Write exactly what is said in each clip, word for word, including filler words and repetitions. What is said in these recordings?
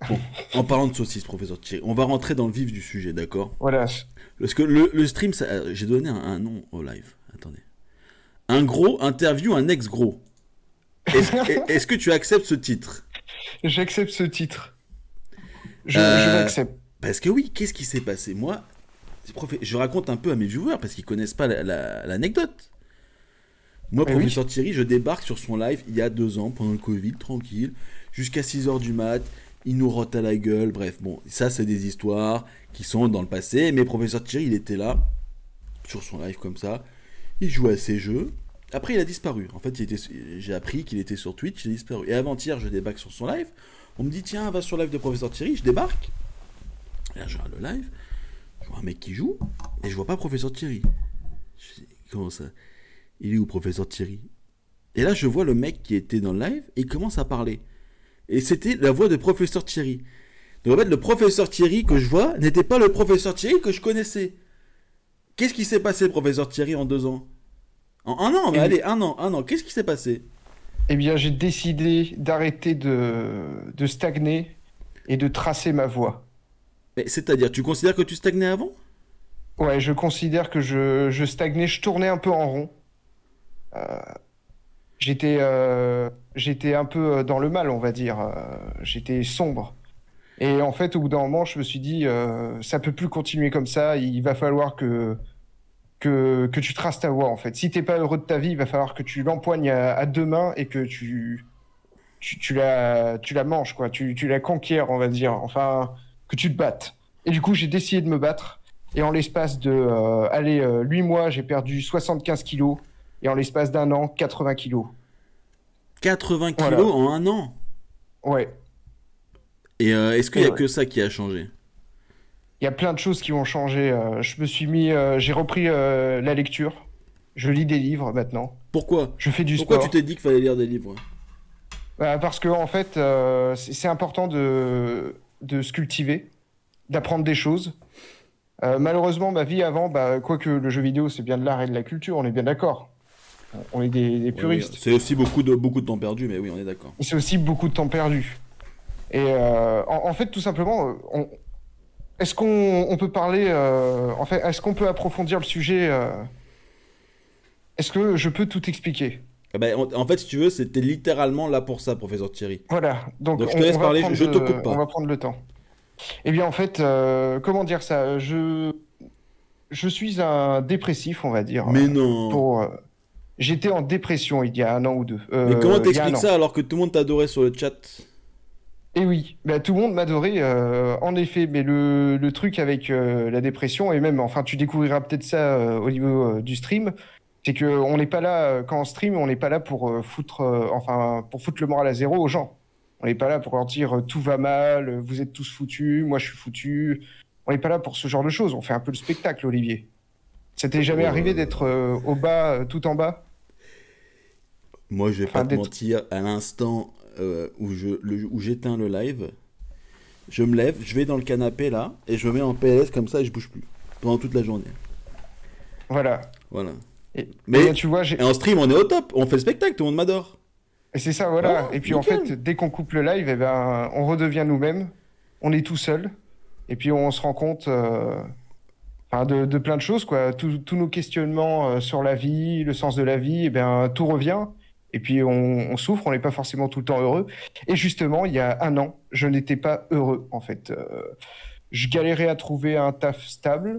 Bon, en parlant de saucisses, professeur Thierry, on va rentrer dans le vif du sujet, d'accord? Voilà. Parce que le, le stream, ça- euh, j'ai donné un, un nom au live. Attendez. Un gros interview un ex-gros. Est-ce est-ce que tu acceptes ce titre? J'accepte ce titre. Je, je Euh, l'accepte. Parce que oui, qu'est-ce qui s'est passé? Moi, prof- je raconte un peu à mes viewers parce qu'ils connaissent pas la- la- l'anecdote. Moi, Eh oui. professeur Thierry, je débarque sur son live il y a deux ans, pendant le Covid, tranquille, jusqu'à six heures du mat, il nous rote à la gueule, bref, bon, ça c'est des histoires qui sont dans le passé, mais professeur Thierry, il était là, sur son live comme ça, il jouait à ses jeux, après il a disparu, en fait il était- j'ai appris qu'il était sur Twitch, il a disparu, et avant-hier je débarque sur son live, on me dit tiens, va sur le live de professeur Thierry, je débarque, et là je regarde le live, je vois un mec qui joue, et je vois pas professeur Thierry. Je dis, comment ça? Il est où, professeur Thierry? Et là, je vois le mec qui était dans le live et il commence à parler. Et c'était la voix de professeur Thierry. Donc en fait, le professeur Thierry que je vois n'était pas le professeur Thierry que je connaissais. Qu'est-ce qui s'est passé, professeur Thierry, en deux ans? En un an, mais Eh allez, un an, un an. Qu'est-ce qui s'est passé? eh bien, j'ai décidé d'arrêter de, de stagner et de tracer ma voie. Mais c'est-à-dire, tu considères que tu stagnais avant? Ouais, je considère que je, je stagnais, je tournais un peu en rond. J'étais euh, j'étais un peu dans le mal, on va dire. Euh, j'étais sombre. Et en fait, au bout d'un moment, je me suis dit, euh, ça peut plus continuer comme ça. Il va falloir que, que, que tu traces ta voie, en fait. Si t'es pas heureux de ta vie, il va falloir que tu l'empoignes à, à deux mains et que tu, tu, tu la, tu la manges, quoi. Tu, tu la conquiers, on va dire. Enfin, que tu te battes. Et du coup, j'ai décidé de me battre. Et en l'espace de, euh, allez, euh, huit mois, j'ai perdu soixante-quinze kilos. Et en l'espace d'un an, quatre-vingts kilos. quatre-vingts Voilà. kilos en un an. Ouais. Et euh, est-ce qu'il y Et a ouais. que ça qui a changé? Il y a plein de choses qui ont changé. Euh, je me suis mis, euh, j'ai repris euh, la lecture. Je lis des livres maintenant. Pourquoi? Je fais du Pourquoi tu t'es sport. dit qu'il fallait lire des livres? Bah, parce que en fait, euh, c'est c'est important de, de se cultiver, d'apprendre des choses. Euh, malheureusement, ma vie avant, bah, quoique le jeu vidéo, c'est bien de l'art et de la culture, on est bien d'accord. On est des, des Ouais, oui, puristes. c'est aussi beaucoup de, beaucoup de temps perdu, mais oui, on est d'accord. Et c'est aussi beaucoup de temps perdu. Et euh, en, en fait, tout simplement, euh, on- est-ce qu'on on peut parler, euh, en fait, est-ce qu'on peut approfondir le sujet euh, Est-ce que je peux tout expliquer? Eh ben, en, en fait, si tu veux, c'était littéralement là pour ça, professeur Thierry. Voilà, donc Donc je te on, laisse on va parler, je, prendre je te le, coupe on pas. va prendre le temps. Eh bien, en fait, euh, comment dire ça? Je, je suis un dépressif, on va dire. Mais euh, non. Pour, euh, j'étais en dépression il y a un an ou deux. Mais comment Euh, il y a un t'expliques an. ça alors que tout le monde t'adorait sur le chat? Et oui, bah, tout le monde m'adorait, euh, en effet. Mais le, le truc avec euh, la dépression, et même, enfin, tu découvriras peut-être ça euh, au niveau euh, du stream, c'est que on n'est pas là, euh, quand on stream, on n'est pas là pour euh, foutre, euh, enfin, pour foutre le moral à zéro aux gens. On n'est pas là pour leur dire euh, tout va mal, euh, vous êtes tous foutus, moi je suis foutu. On n'est pas là pour ce genre de choses. On fait un peu le spectacle, Olivier. Ça t'est jamais Oh là arrivé là. d'être euh, au bas, euh, tout en bas? Moi, je vais pas Enfin, te d'être. mentir, à l'instant euh, où je, le- où j'éteins le live, je me lève, je vais dans le canapé là, et je me mets en P L S comme ça et je bouge plus. Pendant toute la journée. Voilà. Voilà. Et, et Mais, bien, tu vois, j'ai. et en stream, on est au top, on fait le spectacle, tout le monde m'adore. Et c'est ça, Voilà, voilà. Et puis en nickel. fait, dès qu'on coupe le live, eh ben, on redevient nous-mêmes. On est tout seul. Et puis on se rend compte euh, enfin, de, de plein de choses, quoi. Tous tous nos questionnements euh, sur la vie, le sens de la vie, eh ben, tout revient. Et puis on, on souffre, on n'est pas forcément tout le temps heureux. Et justement, il y a un an, je n'étais pas heureux, en fait. Euh, je galérais à trouver un taf stable.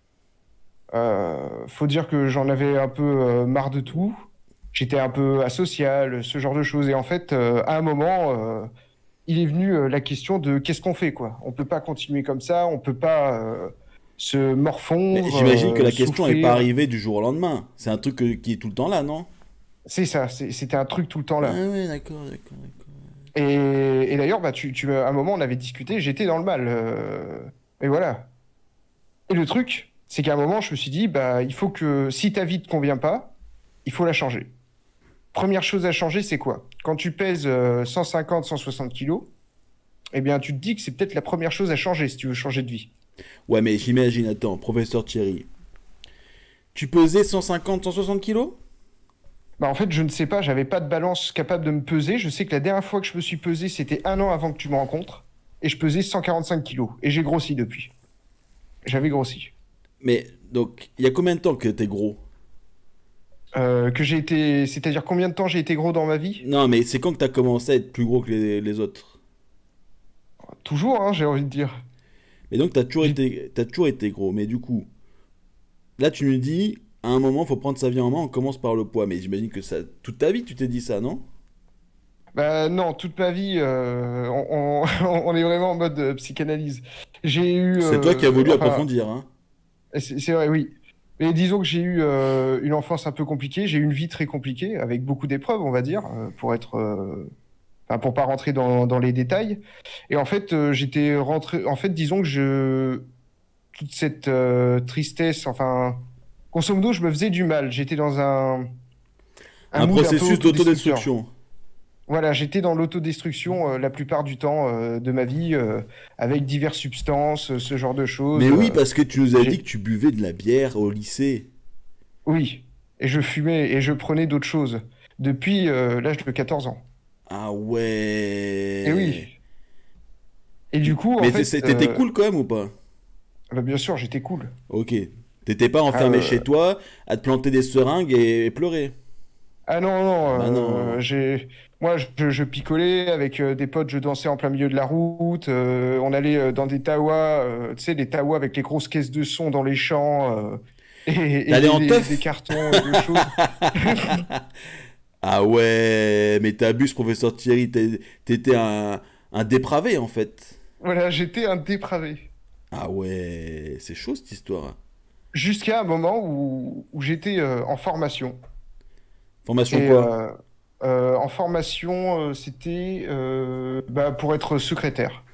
Euh, faut dire que j'en avais un peu euh, marre de tout. J'étais un peu asocial, ce genre de choses. Et en fait, euh, à un moment, euh, il est venu euh, la question de qu'est-ce qu'on fait, quoi. On peut pas continuer comme ça, on peut pas euh, se Mais morfondre, j'imagine que euh, la question est pas souffrir. arrivée du jour au lendemain. C'est un truc que- qui est tout le temps là, non? C'est ça, c'est- c'était un truc tout le temps Ah là. ouais, d'accord, d'accord, d'accord. Et, et d'ailleurs, bah, tu, tu, à un moment, on avait discuté, j'étais dans le mal. Euh, et voilà. Et le truc, c'est qu'à un moment, je me suis dit, bah, il faut que si ta vie te convient pas, il faut la changer. Première chose à changer, c'est quoi? Quand tu pèses euh, cent cinquante, cent soixante kilos, eh bien, tu te dis que c'est peut-être la première chose à changer si tu veux changer de vie. Ouais, mais j'imagine, attends, professeur Thierry, tu pesais cent cinquante, cent soixante kilos? Bah, en fait, je ne sais pas, j'avais pas de balance capable de me peser. Je sais que la dernière fois que je me suis pesé, c'était un an avant que tu me rencontres. et je pesais cent quarante-cinq kilos. Et j'ai grossi depuis. J'avais grossi. Mais donc, il y a combien de temps que t'es gros? Euh, que j'ai été... C'est-à-dire combien de temps j'ai été gros dans ma vie? Non, mais c'est quand que t'as commencé à être plus gros que les, les autres? Toujours, hein, j'ai envie de dire. Mais donc, t'as toujours J'ai- été, t'as toujours été gros. Mais du coup, là, tu nous dis, à un moment, faut prendre sa vie en main, on commence par le poids. Mais j'imagine que ça, toute ta vie, tu t'es dit ça, non? Bah non, toute ma vie, euh, on, on- on est vraiment en mode euh, psychanalyse. J'ai eu... C'est toi qui as euh, voulu enfin, approfondir, hein? c'est c'est vrai, oui. Mais disons que j'ai eu euh, une enfance un peu compliquée, j'ai eu une vie très compliquée, avec beaucoup d'épreuves, on va dire, euh, pour être... euh, Enfin, pour pas rentrer dans, dans les détails. Et en fait, euh, j'étais rentré... En fait, disons que je... Toute cette euh, tristesse, enfin... Grosso modo, je me faisais du mal. J'étais dans un... un Un mood un peu processus autodestructeur. d'autodestruction. Voilà, j'étais dans l'autodestruction euh, la plupart du temps euh, de ma vie, euh, avec diverses substances, euh, ce genre de Mais choses. oui, euh, parce que tu nous as dit j'ai... que tu buvais de la bière au lycée. Oui, et je fumais et je prenais d'autres choses depuis euh, l'âge de quatorze ans. Ah Et oui. ouais. Et du coup, en Mais fait, c'est- t'étais euh, cool quand même ou pas? bah, bien sûr, j'étais cool. Ok. T'étais pas Ah, enfermé euh, chez toi à te planter des seringues et, et pleurer. ah non, Ah non, bah euh, non. j'ai... Moi, je, je picolais avec euh, des potes, je dansais en plein milieu de la route. Euh, on allait euh, dans des tawas, euh, tu sais, les tawas avec les grosses caisses de son dans les champs, euh, et, et T'allais des, en des- des teuf? cartons et de choses. Ah ouais, mais t'abuses, professeur Thierry, t'es- t'étais un, un dépravé en fait. Voilà, j'étais un dépravé. Ah ouais, c'est chaud cette histoire. Jusqu'à un moment où, où j'étais euh, en formation. Formation Et quoi? euh, euh, en formation, euh, c'était euh, bah, pour être secrétaire.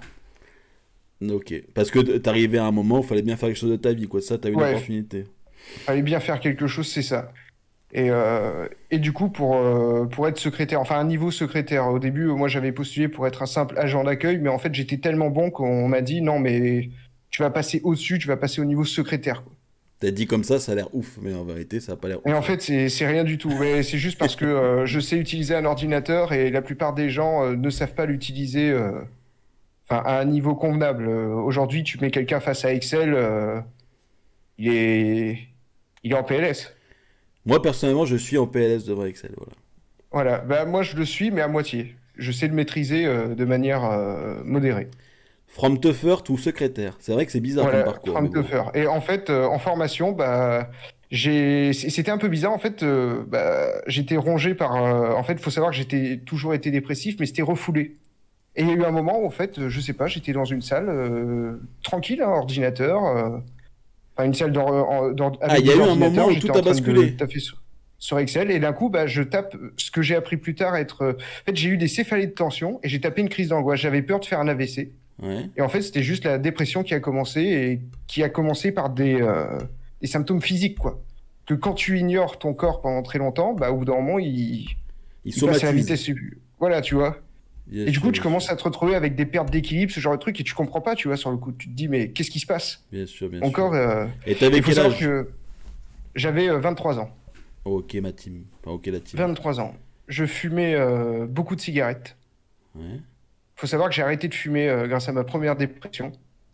Ok. Parce que t'arrivais à un moment où il fallait bien faire quelque chose de ta vie, quoi. Ça, t'as eu une Ouais, opportunité. fallait bien faire quelque chose, c'est ça. Et, euh, et du coup, pour, euh, pour être secrétaire, enfin un niveau secrétaire, au début, moi j'avais postulé pour être un simple agent d'accueil, mais en fait j'étais tellement bon qu'on m'a dit non, mais tu vas passer au-dessus, tu vas passer au niveau secrétaire, quoi. T'as dit comme ça, ça a l'air ouf, mais en vérité, ça a pas l'air Et ouf, en hein. fait, c'est c'est rien du tout. Mais c'est juste parce que euh, je sais utiliser un ordinateur et la plupart des gens euh, ne savent pas l'utiliser euh, enfin, à un niveau convenable. Euh, aujourd'hui, tu mets quelqu'un face à Excel, euh, il est, il est en P L S. Moi, personnellement, je suis en P L S devant Excel, voilà. Voilà. Bah, moi, je le suis, mais à moitié. Je sais le maîtriser euh, de manière euh, modérée. From Tougher to secrétaire. C'est vrai que c'est bizarre comme Voilà, parcours, mais Frank bon. Toffer. Et en fait, euh, en formation, bah, j'ai, c- c'était un peu bizarre. En fait, euh, bah, j'étais rongé par. euh, en fait, il faut savoir que j'étais toujours été dépressif, mais c'était refoulé. Et il y a eu un moment où, en fait, euh, je sais pas, j'étais dans une salle euh, tranquille, un ordinateur, euh, enfin une salle d'or- en- d'or- Ah, avec il y a des eu un moment ordinateurs. où tout J'étais a en train de basculé. taper sur, sur Excel, et d'un coup, bah, je tape ce que j'ai appris plus tard à être. euh, En fait, j'ai eu des céphalées de tension et j'ai tapé une crise d'angoisse. J'avais peur de faire un A V C. Ouais. Et en fait, c'était juste la dépression qui a commencé et qui a commencé par des, euh, des symptômes physiques, quoi. Que quand tu ignores ton corps pendant très longtemps, bah, au bout d'un moment, il, Il il passe à la somatise. vitesse supérieure. Voilà, tu vois. Bien Et du coup, sûr, tu bien sûr. commences à te retrouver avec des pertes d'équilibre, ce genre de truc, et tu comprends pas, tu vois, sur le coup. Tu te dis, mais qu'est-ce qui se passe? Bien sûr, bien Mon sûr. corps. euh, Et t'avais Il faut quel savoir âge? que j'avais euh, vingt-trois ans. Ok, ma team. Enfin, ok, la team. vingt-trois ans. Je fumais euh, beaucoup de cigarettes. Ouais. Il faut savoir que j'ai arrêté de fumer euh, grâce à ma première dépression.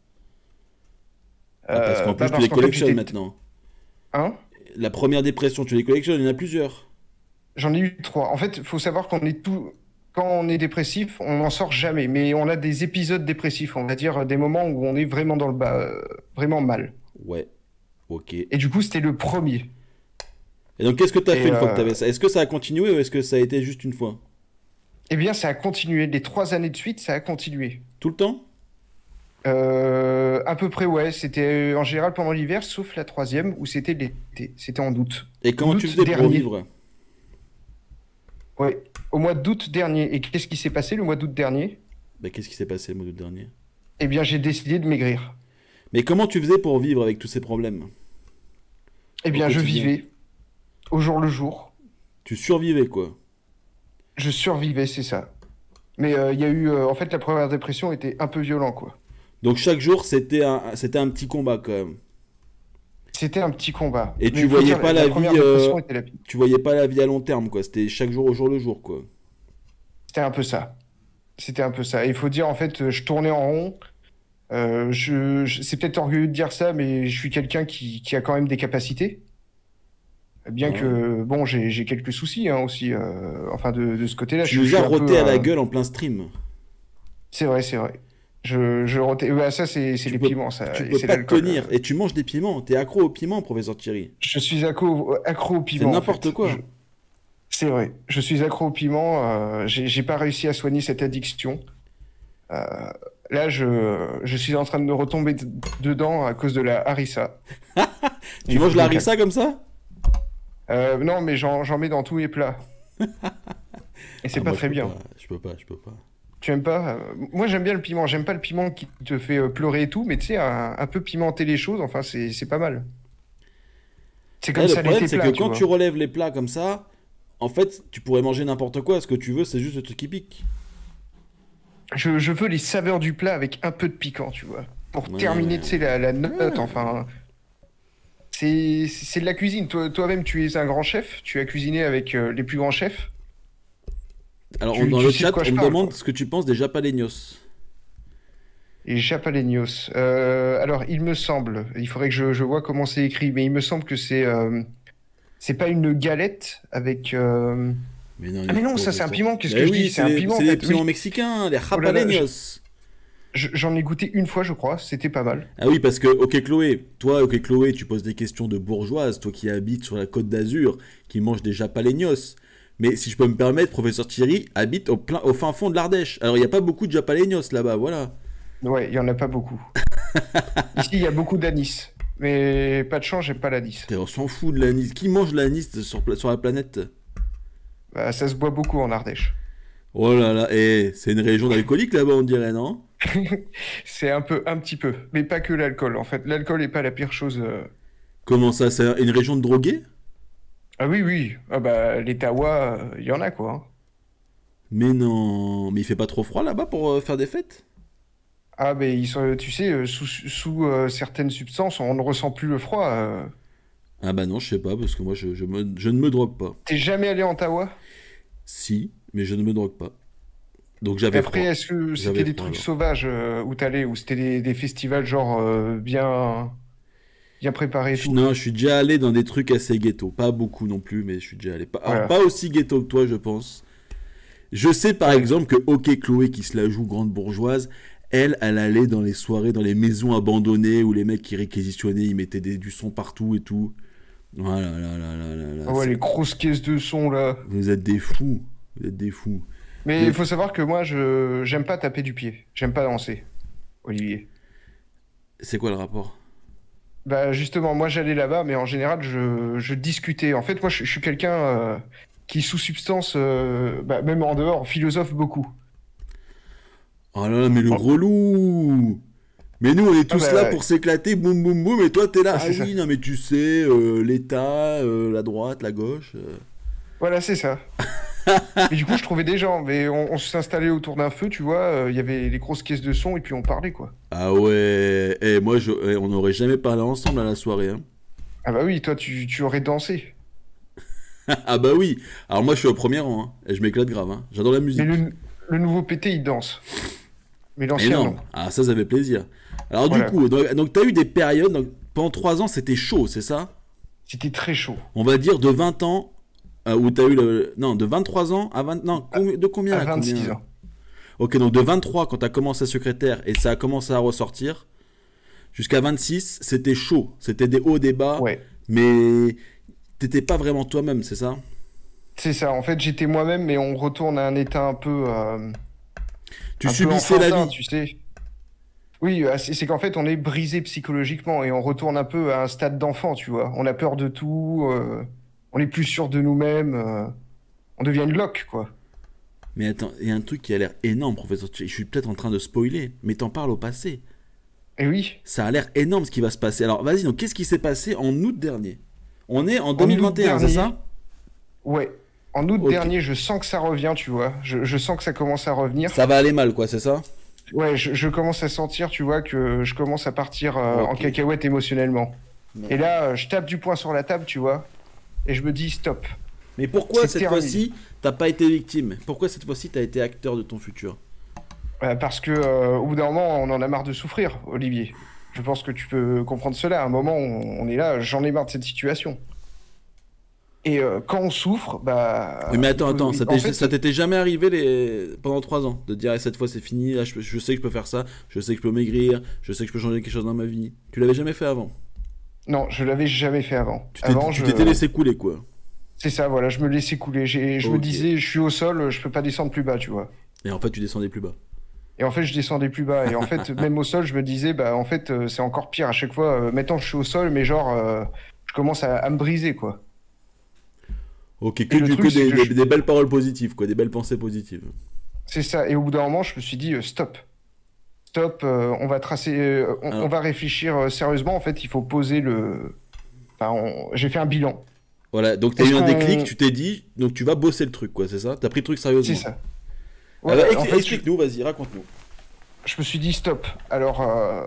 Ah, parce Euh, qu'en bah plus, tu parce les qu'en fait, collectionnes j'étais. maintenant. Hein? La première dépression, tu les collectionnes, il y en a plusieurs. J'en ai eu trois. En fait, il faut savoir qu'on est tout. Quand on est dépressif, on n'en sort jamais. Mais on a des épisodes dépressifs, on va dire des moments où on est vraiment dans le bas, euh, vraiment mal. Ouais, ok. Et Et du coup, c'était le premier. donc, qu'est-ce que t'as fait Et une fois que euh, t'avais ça? Est-ce que ça a continué ou est-ce que ça a été juste une fois? eh bien, ça a continué. Les trois années de suite, ça a continué. Tout le temps? Euh, à peu près, ouais. C'était euh, en général pendant l'hiver, sauf la troisième où c'était l'été. C'était en août. Et comment tu L'août faisais pour dernier. vivre? Ouais. Au mois d'août dernier. Et qu'est-ce qui s'est passé le mois d'août dernier? Bah, qu'est-ce qui s'est passé le mois d'août dernier? Eh bien, j'ai décidé de maigrir. Mais comment tu faisais pour vivre avec tous ces problèmes Eh au bien, je quotidien? vivais au jour le jour. Tu survivais, quoi. Je survivais, c'est ça. Mais euh, il y a eu, euh, en fait, la première dépression était un peu violent, quoi. Donc, chaque jour, c'était un, c'était un petit combat, quand même. C'était un petit combat. Et Mais tu il faut voyais dire, pas la la vie, première euh, dépression était la pire. tu voyais pas la vie à long terme, quoi. C'était chaque jour au jour le jour, quoi. C'était un peu ça. C'était un peu ça. Il faut dire, en fait, je tournais en rond. Euh, je, je- c'est peut-être orgueilleux de dire ça, mais je suis quelqu'un qui, qui a quand même des capacités. Bien Ouais. que, bon, j'ai, j'ai quelques soucis hein, aussi. Euh, enfin, de, de ce côté-là, Tu je, je nous suis as un peu. roté à la euh, gueule en plein stream. C'est vrai, c'est vrai. Je, je rotais- bah, ça, c'est c'est Tu les peux, piments, ça. tu Et peux c'est pas te l'alcool. tenir. euh. Et tu manges des piments. T'es accro aux piments, professeur Thierry. Je suis accro, accro au C'est piment, en n'importe fait. Je- quoi. C'est vrai. Je suis accro au piment. Euh, j'ai j'ai pas réussi à soigner cette addiction. Euh, Là, je, je suis en train de me retomber d- dedans à cause de la harissa. Et Tu il faut manges que je la me calme. harissa comme ça? Euh, non, mais j'en j'en mets dans tous les plats. Et c'est Ah, pas moi, je très peux bien. pas. Je peux pas, je peux pas. Tu aimes pas? Euh, Moi, j'aime bien le piment. J'aime pas le piment qui te fait euh, pleurer et tout, mais tu sais, un, un peu pimenter les choses, enfin, c'est c'est pas mal. C'est Eh, comme le ça problème, tes c'est que plats, tu quand tu vois. relèves les plats comme ça, en fait, tu pourrais manger n'importe quoi. Ce que tu veux, c'est juste le truc qui pique. Je, je veux les saveurs du plat avec un peu de piquant, tu vois. Pour Ouais, terminer, ouais. tu sais, la, la note, enfin. C'est c'est de la cuisine. Toi, toi-même, tu es un grand chef. Tu as cuisiné avec euh, les plus grands chefs. Alors, on- Tu, dans tu le sais de chat, quoi on je me parle, demande quoi. ce que tu penses des Japaleños. Et Japaleños. Euh, alors, il me semble, il faudrait que je, je vois comment c'est écrit, mais il me semble que c'est euh, c'est pas une galette avec. euh, Mais non, il Ah, est mais non, fou, ça, c'est un professeur. piment. Qu'est-ce que Mais je dis? oui, C'est c'est un les, piment, en c'est les fait. piments Oui. mexicains, les Oh là là, je- Japaleños. je- j'en ai goûté une fois, je crois. C'était pas mal. Ah oui, parce que, ok Chloé, toi, ok Chloé, tu poses des questions de bourgeoise, toi qui habites sur la côte d'Azur, qui mange des Japaleños. Mais si je peux me permettre, professeur Thierry habite au, plein, au fin fond de l'Ardèche. Alors, il n'y a pas beaucoup de Japaleños là-bas, voilà. Ouais, il y en a pas beaucoup. Ici, il y a beaucoup d'anis. Mais pas de chance, j'ai pas l'anis. Putain, on s'en fout de l'anis. Qui mange l'anis sur, pla- sur la planète? Bah, ça se boit beaucoup en Ardèche. Oh là là, eh, c'est une région d'alcoolique là-bas, on dirait, non? C'est un peu, un petit peu, mais pas que l'alcool. En fait, l'alcool est pas la pire chose. euh. Comment ça, c'est une région de drogués? Ah oui, oui. Ah bah, les tawas, il y en a quoi, hein. Mais non, mais il fait pas trop froid là-bas pour euh, faire des fêtes? Ah, mais ils sont, tu sais, euh, sous, sous euh, certaines substances, on ne ressent plus le froid. euh. Ah bah non, je sais pas, parce que moi je, je, me- je ne me drogue pas. T'es jamais allé en Tawa? Si, mais je ne me drogue pas. Donc Et j'avais après, froid. est-ce que c'était J'avais des froid trucs alors. sauvages euh, où t'allais, ou c'était des, des festivals genre euh, bien, bien préparés et Je- tout? non, je suis déjà allé dans des trucs assez ghetto. Pas beaucoup non plus, mais je suis déjà allé. Pas, alors Voilà. pas aussi ghetto que toi, je pense. Je sais par Ouais. exemple que Ok Chloé, qui se la joue grande bourgeoise, elle, elle allait dans les soirées, dans les maisons abandonnées où les mecs qui réquisitionnaient, ils mettaient des, du son partout et tout. Voilà, là, là, là, là, là, Ah ouais, c'est- les grosses caisses de son là. vous êtes des fous. Vous êtes des fous. Mais Mais il faut savoir que moi, je j'aime pas taper du pied. J'aime pas danser, Olivier. c'est quoi le rapport? Bah justement, moi j'allais là-bas, mais en général, je, je discutais. En fait, moi, je, je suis quelqu'un euh, qui, sous substance, euh, bah, même en dehors, philosophe beaucoup. Oh là là, mais le Oh. relou! Mais nous, on est Ah tous là bah, pour s'éclater, boum boum boum, et toi, t'es là. ah, Ah c'est ça. oui, non, mais tu sais, euh, l'État, euh, la droite, la gauche. euh. Voilà, c'est ça. Mais du coup, je trouvais des gens. Mais on, on s'installait autour d'un feu, tu vois. euh, Il y avait les grosses caisses de son et puis on parlait, quoi. Ah ouais, eh, moi, je... eh, on n'aurait jamais parlé ensemble à la soirée. Hein. Ah bah oui, toi, tu, tu aurais dansé. Ah bah oui, alors moi, je suis au premier rang, hein, et je m'éclate grave. Hein. J'adore la Mais musique. le, le nouveau pété, il danse. Mais l'ancien, Énorme. non. Ah, ça, ça fait plaisir. Alors du Voilà. coup, donc, donc t'as eu des périodes, donc, pendant trois ans, c'était chaud, c'est ça? C'était très chaud. On va dire de vingt ans, euh, où t'as eu le... Non, de vingt-trois ans à vingt... Non, combi- de combien À à vingt-six combien? ans. Ok, donc de vingt-trois quand t'as commencé secrétaire et ça a commencé à ressortir, jusqu'à vingt-six, c'était chaud. C'était des hauts, des bas, Ouais. mais t'étais pas vraiment toi-même, c'est ça? C'est ça. En fait, j'étais moi-même, mais on retourne à un état un peu, euh, Tu un peu subissais la enfantin, vie. tu sais. Oui, euh, c'est c'est qu'en fait, on est brisé psychologiquement et on retourne un peu à un stade d'enfant, tu vois. On a peur de tout, euh, on est plus sûr de nous-mêmes, euh, on devient une loque, quoi. Mais attends, il y a un truc qui a l'air énorme, professeur. Je suis peut-être en train de spoiler, mais t'en parles au passé. Et oui, Ça a l'air énorme ce qui va se passer. Alors vas-y, donc qu'est-ce qui s'est passé en août dernier? On est en en août deux mille vingt et un, c'est dernier, ça? ouais. En août Ok. dernier, je sens que ça revient, tu vois. Je, je sens que ça commence à revenir. Ça va aller mal, quoi, c'est ça? Ouais, je, je commence à sentir, tu vois, que je commence à partir euh, en Ok. cacahuète émotionnellement. Non. Et là, euh, je tape du poing sur la table, tu vois, et je me dis stop. Mais pourquoi C'est cette terminé. fois-ci, t'as pas été victime? Pourquoi cette fois-ci, t'as été acteur de ton futur? Euh, parce que euh, au bout d'un moment, on en a marre de souffrir, Olivier. Je pense que tu peux comprendre cela. À un moment, on, on est là, j'en ai marre de cette situation. Et euh, quand on souffre, Oui, bah, mais il attends, faut, attends, ça en t'est- fait, ça t'était jamais arrivé les... pendant trois ans de te dire, eh, cette fois c'est fini, là, je, je sais que je peux faire ça, je sais que je peux maigrir, je sais que je peux changer quelque chose dans ma vie. Tu l'avais jamais fait avant. non, je l'avais jamais fait avant. Tu t'es- Avant, tu je, t'étais laissé couler, quoi. c'est ça, voilà, je me laissais couler. J'ai- Je me Ok. disais, je suis au sol, je peux pas descendre plus bas, tu vois. Et en fait, tu descendais plus bas. Et en fait, je descendais plus bas. Et en fait, même au sol, je me disais, bah, en fait, euh, c'est encore pire à chaque fois. Euh, maintenant, je suis au sol, mais genre, euh, je commence à, à me briser, quoi. Ok, que, Et le du, que truc, c'est des, que des- je- des belles paroles positives, quoi, des belles pensées positives. c'est ça. Et au bout d'un moment, je me suis dit, euh, stop. Stop, euh, on va tracer, euh, on, on Alors, va réfléchir euh, sérieusement. En fait, il faut poser le. Enfin, on- j'ai fait un bilan. voilà, donc t'as Est-ce eu un déclic, qu'on. tu t'es dit, donc tu vas bosser le truc, quoi, c'est ça? T'as pris le truc C'est sérieusement. ça. Ah bah, Voilà, en expli- fait, je, explique-nous, vas-y, raconte-nous. je me suis dit, stop. Alors, euh,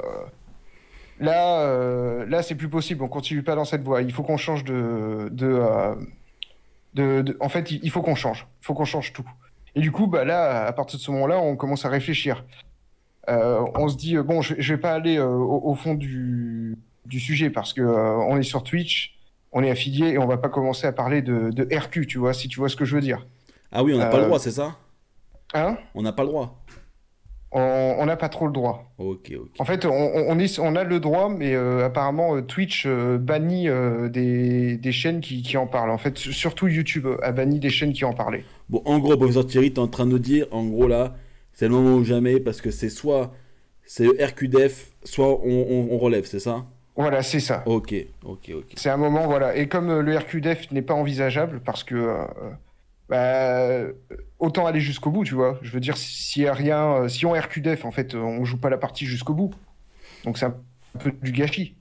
là, euh, là, c'est plus possible. On continue pas dans cette voie. Il faut qu'on change de, de, euh, de, de- En fait, il il faut qu'on change. Il faut qu'on change tout. Et du coup, bah là, à partir de ce moment-là, on commence à réfléchir. Euh, on se dit, euh, bon, je, je vais pas aller euh, au, au fond du, du sujet parce que euh, on est sur Twitch, on est affilié et on va pas commencer à parler de, de R Q, tu vois, si tu vois ce que je veux dire. Ah oui, on n'a pas le Euh, droit, c'est ça? hein? On n'a pas le droit. On on n'a pas trop le droit. Ok, ok. En fait, on, on, on est, on a le droit, mais euh, apparemment euh, Twitch euh, bannit euh, des, des chaînes qui, qui en parlent. En fait, surtout YouTube a banni des chaînes qui en parlaient. Bon, en gros, professeur Thierry, t'es en train de nous dire, en gros là, c'est le moment ou jamais, parce que c'est soit c'est R Q D F, soit on, on- on relève, c'est ça? Voilà, c'est ça. Ok, ok, ok. C'est un moment, voilà. Et comme euh, le R Q D F n'est pas envisageable, parce que euh, bah, autant aller jusqu'au bout, tu vois. Je veux dire, s'il y a rien, euh, si on R Q D F, en fait, euh, on joue pas la partie jusqu'au bout. Donc c'est un peu du gâchis,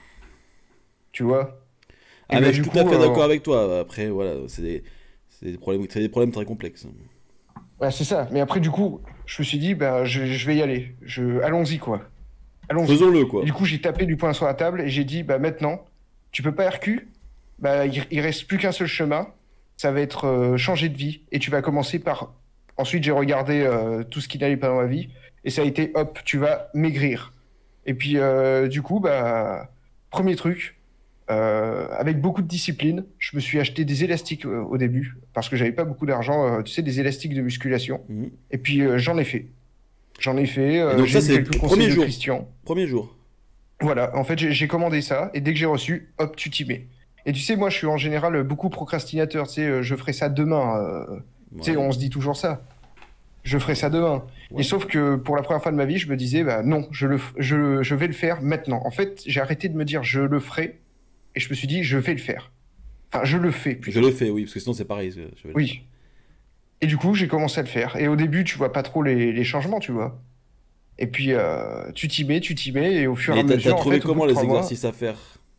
tu vois. Et Ah, bah mais je du suis coup, tout à fait euh, d'accord avec toi. Après, voilà, c'est des, c'est des problèmes, c'est des problèmes très complexes. bah, c'est ça. Mais après, du coup, je me suis dit, bah, je, je vais y aller. Je... Allons-y, quoi. Allons-y. Faisons-le, Et quoi. du coup, j'ai tapé du poing sur la table et j'ai dit, bah maintenant, tu peux pas R Q, bah, il, il reste plus qu'un seul chemin. Ça va être euh, changer de vie. Et tu vas commencer par. Ensuite, j'ai regardé euh, tout ce qui n'allait pas dans ma vie. Et ça a été, hop, tu vas maigrir. Et puis, euh, du coup, bah, premier truc, euh, avec beaucoup de discipline, je me suis acheté des élastiques euh, au début, parce que j'avais pas beaucoup d'argent, euh, tu sais, des élastiques de musculation. Mhm. Et puis, euh, j'en ai fait. J'en ai fait, Et euh, donc j'ai ça, eu c'est le quelques premier conseils de jour. Christian. Premier jour. Voilà, en fait, j'ai j'ai commandé ça, et dès que j'ai reçu, hop, tu t'y mets. Et tu sais, moi, je suis en général beaucoup procrastinateur, tu sais, euh, je ferai ça demain. euh, Tu sais, Ouais, on se dit toujours ça. Je ferai ça demain. Et ouais. sauf que pour la première fois de ma vie, je me disais, bah non, je, le, f- je, je vais le faire maintenant. En fait, j'ai arrêté de me dire je le ferai, et je me suis dit, je vais le faire. Enfin, je le fais Je plutôt. le fais, oui, parce que sinon c'est pareil. Je je vais le faire. Oui. Et du coup, j'ai commencé à le faire. Et au début, tu vois pas trop les, les changements, tu vois. Et puis, euh, tu t'y mets, tu t'y mets, et au fur et à Mais t'as t'as mesure, en trouvé fait, au bout comment de les trois mois. exercices à faire?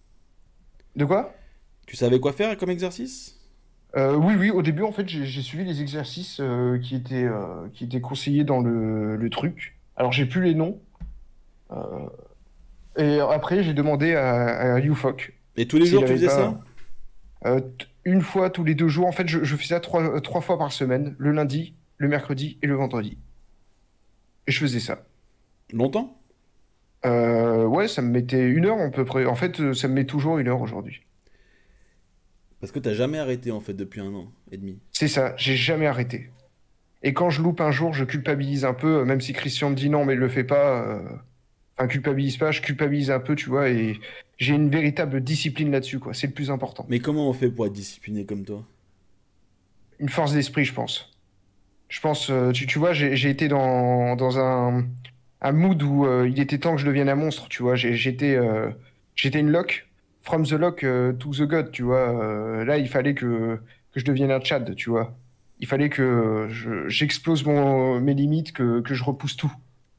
De quoi? Tu savais quoi faire comme exercice? Euh, oui, oui, au début, en fait, j'ai j'ai suivi les exercices euh, qui étaient, euh, qui étaient conseillés dans le, le truc. Alors, j'ai plus les noms. Euh, et après, j'ai demandé à, à YouFoc Et tous les s'il jours tu avait faisais pas. ça? euh, t- une fois tous les deux jours, en fait, je, je fais ça trois, euh, trois fois par semaine, le lundi, le mercredi et le vendredi. Et je faisais ça. Longtemps? Euh, ouais, ça me mettait une heure à peu près. En fait, euh, ça me met toujours une heure aujourd'hui. Parce que t'as jamais arrêté en fait depuis un an et demi. C'est ça, j'ai jamais arrêté. Et quand je loupe un jour, je culpabilise un peu, euh, même si Christian me dit non, mais le fais pas. euh, Enfin, culpabilise pas, je culpabilise un peu, tu vois, et j'ai une véritable discipline là-dessus, quoi. C'est le plus important. Mais comment on fait pour être discipliné comme toi? Une force d'esprit, je pense. Je pense, euh, tu, tu vois, j'ai j'ai été dans, dans un, un mood où euh, il était temps que je devienne un monstre, tu vois. J'ai- J'étais euh, j'étais une lock, from the lock euh, to the god, tu vois. Euh, là, il fallait que, que je devienne un Tchad, tu vois. Il fallait que je- j'explose mon, mes limites, que, que je repousse tout.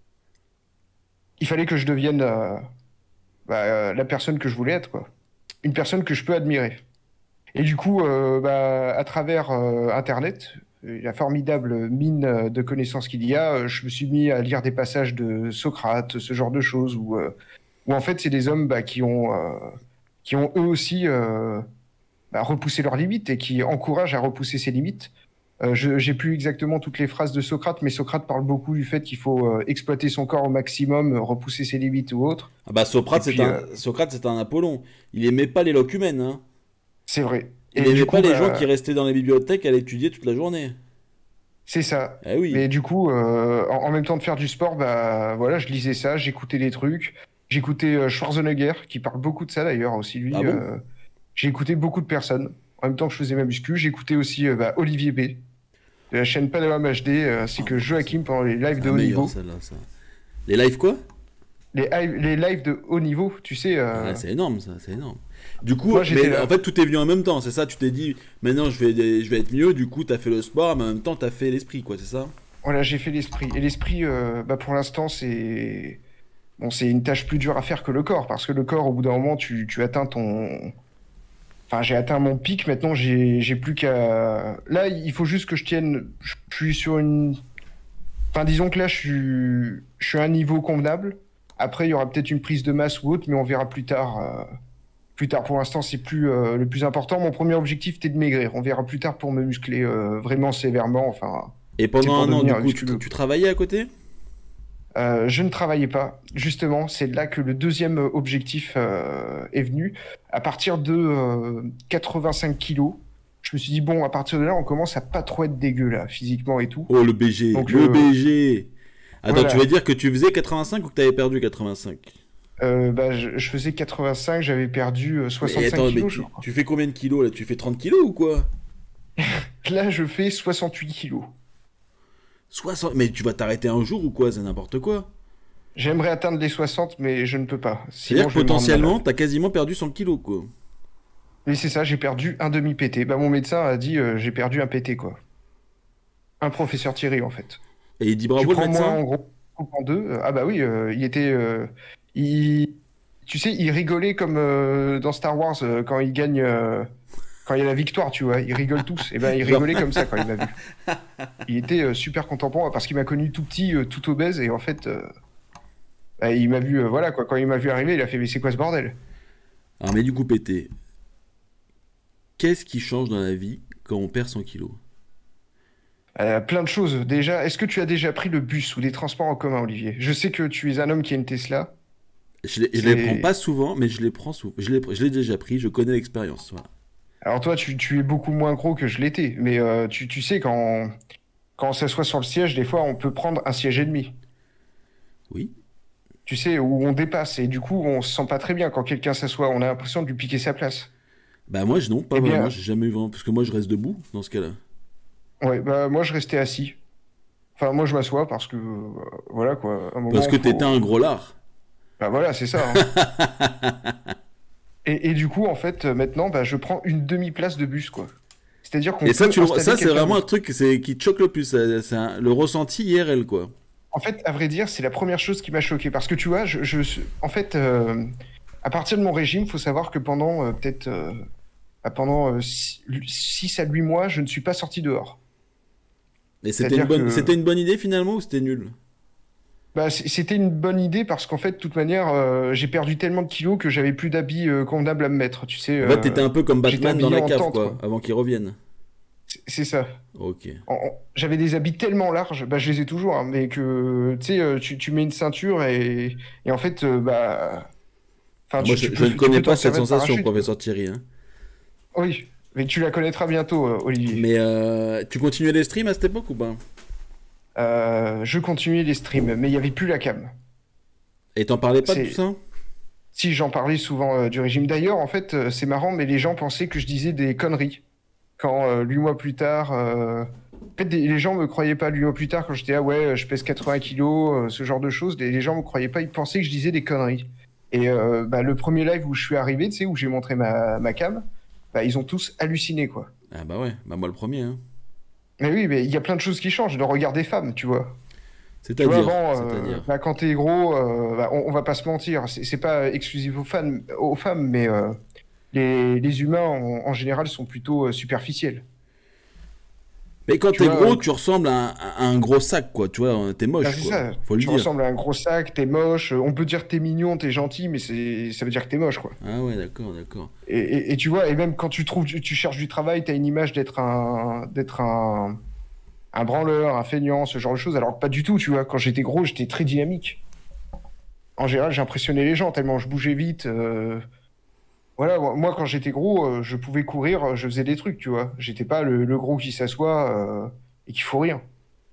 Il fallait que je devienne euh, bah, euh, la personne que je voulais être, quoi. Une personne que je peux admirer. Et du coup, euh, bah, à travers euh, Internet, euh, la formidable mine euh, de connaissances qu'il y a, euh, je me suis mis à lire des passages de Socrate, ce genre de choses, où, euh, où en fait, c'est des hommes bah, qui ont, euh, qui ont eux aussi euh, bah, repoussé leurs limites et qui encouragent à repousser ses limites. Euh, je j'ai plus exactement toutes les phrases de Socrate, mais Socrate parle beaucoup du fait qu'il faut euh, exploiter son corps au maximum, euh, repousser ses limites ou autre. Ah bah Et Socrate, c'est puis, un, euh, Socrate, c'est un Apollon. Il aimait pas les locumènes, hein. c'est vrai. Il Et aimait du pas coup, les gens qui bah, restaient dans les bibliothèques à l'étudier toute la journée. c'est ça. Ah oui. Mais du coup, euh, en, en même temps de faire du sport, bah voilà, je lisais ça, j'écoutais des trucs. J'écoutais euh, Schwarzenegger, qui parle beaucoup de ça d'ailleurs aussi Ah lui. bon? euh, J'ai écouté beaucoup de personnes. En même temps que je faisais ma muscu, j'écoutais aussi euh, bah, Olivier B. de la chaîne Panorama H D, euh, ainsi Ah que non, ça, Joachim pendant les lives c'est de la haut meilleure niveau. celle-là, ça. Les lives quoi? Les, hi- les lives de haut niveau, tu sais, Ah, euh, c'est énorme ça, c'est énorme. Du coup, moi j'étais mais en là. fait tout est venu en même temps, c'est ça? Tu t'es dit, maintenant je vais, je vais être mieux, du coup t'as fait le sport, mais en même temps t'as fait l'esprit, quoi, c'est ça? Voilà, j'ai fait l'esprit. Et l'esprit, euh, bah, pour l'instant, c'est bon, c'est une tâche plus dure à faire que le corps, parce que le corps, au bout d'un moment, tu, tu atteins ton. Enfin, j'ai atteint mon pic. Maintenant, j'ai j'ai plus qu'à. Là, il faut juste que je tienne. Je suis sur une. Enfin, disons que là, je suis, je suis à un niveau convenable. Après, il y aura peut-être une prise de masse ou autre, mais on verra plus tard. euh, Plus tard, pour l'instant, c'est plus euh, le plus important. Mon premier objectif était de maigrir. On verra plus tard pour me muscler euh, vraiment sévèrement. Enfin, Et c'est pendant pour un an, du devenir coup, tu, musculeux. tu travaillais à côté? Euh, je ne travaillais pas. Justement, c'est là que le deuxième objectif euh, est venu. À partir de euh, quatre-vingt-cinq kilos, je me suis dit, bon, à partir de là, on commence à pas trop être dégueu, là, physiquement et tout. Oh le B G, Donc, le euh, B G. Attends, tu veux voilà. dire que tu faisais quatre-vingt-cinq ou que t'avais perdu quatre-vingt-cinq? Euh, bah, je, je faisais quatre-vingt-cinq, j'avais perdu euh, Mais soixante-cinq attends, mais kilos, je tu, crois. tu fais combien de kilos là? Tu fais trente kilos ou quoi? Là, je fais soixante-huit kilos. soixante. Mais tu vas t'arrêter un jour ou quoi? C'est n'importe quoi. J'aimerais atteindre les soixante, mais je ne peux pas. C'est-à-dire Sinon, que je vais me rendre malade. potentiellement, t'as quasiment perdu cent kilos, quoi. Mais c'est ça, j'ai perdu un demi-P T. Bah, mon médecin a dit, euh, j'ai perdu un P T, quoi. Un professeur Thierry, en fait. Et il dit Tu bravo le prends moi médecin? en gros, coupe en deux. euh, Ah bah oui, euh, il était, euh, il, tu sais, il rigolait comme euh, dans Star Wars euh, quand il gagne, euh, quand il y a la victoire, tu vois. Ils rigolent tous. Et ben il Genre. rigolait comme ça quand il m'a vu. Il était euh, super content pour moi parce qu'il m'a connu tout petit, euh, tout obèse et en fait, euh, bah, il m'a vu, euh, voilà quoi. Quand il m'a vu arriver, il a fait mais c'est quoi ce bordel? Ah, mais du coup, pété. Qu'est-ce qui change dans la vie quand on perd cent kilos? Euh, plein de choses. Déjà, est-ce que tu as déjà pris le bus ou les transports en commun, Olivier? Je sais que tu es un homme qui a une Tesla. Je les, je les prends C'est pas souvent, mais je les prends souvent. Je l'ai je l'ai déjà pris, je connais l'expérience. Voilà. Alors toi, tu, tu es beaucoup moins gros que je l'étais, mais euh, tu, tu sais, quand, quand on s'assoit sur le siège, des fois, on peut prendre un siège et demi. Oui. Tu sais, où on dépasse, et du coup, on se sent pas très bien quand quelqu'un s'assoit, on a l'impression de lui piquer sa place. Bah moi, je non, pas Eh vraiment. bien, J'ai jamais eu vraiment. Parce que moi, je reste debout dans ce cas-là. ouais, bah moi, je restais assis. Enfin, moi, je m'assois parce que, euh, voilà, quoi, à un Parce moment, que t'étais un faut... gros lard. Bah voilà, c'est ça, hein. Et, et du coup, en fait, euh, maintenant, bah, je prends une demi-place de bus, quoi. C'est-à-dire qu'on Et ça, peut tu le- installer ça c'est quelqu'un vraiment un d'autre. truc c'est- qui te choque le plus. C'est c'est un- le ressenti I R L, quoi. En fait, à vrai dire, c'est la première chose qui m'a choqué. Parce que tu vois, je, je- en fait, euh, à partir de mon régime, il faut savoir que pendant euh, peut-être euh, bah, pendant six à huit mois, je ne suis pas sorti dehors. Et c'était une C'est-à-dire bonne, que c'était une bonne idée finalement ou c'était nul? bah, c- c'était une bonne idée parce qu'en fait, de toute manière, euh, j'ai perdu tellement de kilos que j'avais plus d'habits euh, convenables à me mettre. Tu sais, En fait, t'étais euh, un peu comme j'étais Batman dans habillé la en cave, tente, quoi, quoi. avant qu'il revienne. C'est c'est ça. Ok. En- en- J'avais des habits tellement larges, bah, je les ai toujours, hein, mais que tu sais, euh, tu, tu mets une ceinture et, et en fait, euh, bah, enfin, Ah, moi, tu, je, tu je peux, ne tu connais peux t'en pas cette servir de sensation, parachute, quoi. professeur Thierry, hein. Oui, mais tu la connaîtras bientôt, euh, Olivier. Mais euh, tu continuais les streams à cette époque ou pas? Euh, je continuais les streams, mais il n'y avait plus la cam. Et t'en parlais pas de tout C'est ça? Si j'en parlais souvent euh, du régime. D'ailleurs, en fait, euh, c'est marrant, mais les gens pensaient que je disais des conneries. Quand euh, huit mois plus tard, euh, en fait, des- les gens me croyaient pas. Huit mois plus tard, quand j'étais ah ouais, je pèse quatre-vingts kilos, euh, ce genre de choses, les, les gens me croyaient pas. Ils pensaient que je disais des conneries. Et euh, bah, le premier live où je suis arrivé, tu sais, où j'ai montré ma, ma cam, bah, ils ont tous halluciné, quoi. Ah bah ouais, bah moi le premier, hein. Mais oui, mais il y a plein de choses qui changent. Le regard des femmes, tu vois. Tu vois, C'est-à-dire, avant, euh, c'est-à-dire. bah, quand t'es gros, euh, bah, on, on va pas se mentir, c'est c'est pas exclusif aux femmes, aux femmes mais euh, les, les humains en, en général sont plutôt euh, superficiels. Mais quand Tu t'es vois, gros, euh, tu ressembles à un, à un gros sac, quoi. Tu vois, t'es bah, moche, c'est quoi. ça. Faut le Tu dire. ressembles à un gros sac, t'es moche. On peut dire que t'es mignon, t'es gentil, mais c'est, ça veut dire que t'es moche, quoi. Ah ouais, d'accord, d'accord. Et, et- et tu vois, et même quand tu trouves, tu, tu cherches du travail, t'as une image d'être un, d'être un, un branleur, un feignant, ce genre de choses. Alors que pas du tout, tu vois. Quand j'étais gros, j'étais très dynamique. En général, j'impressionnais les gens tellement je bougeais vite. euh, Voilà, moi, moi, quand j'étais gros, euh, je pouvais courir, euh, je faisais des trucs, tu vois. J'étais pas le, le gros qui s'assoit euh, et qui fout rien.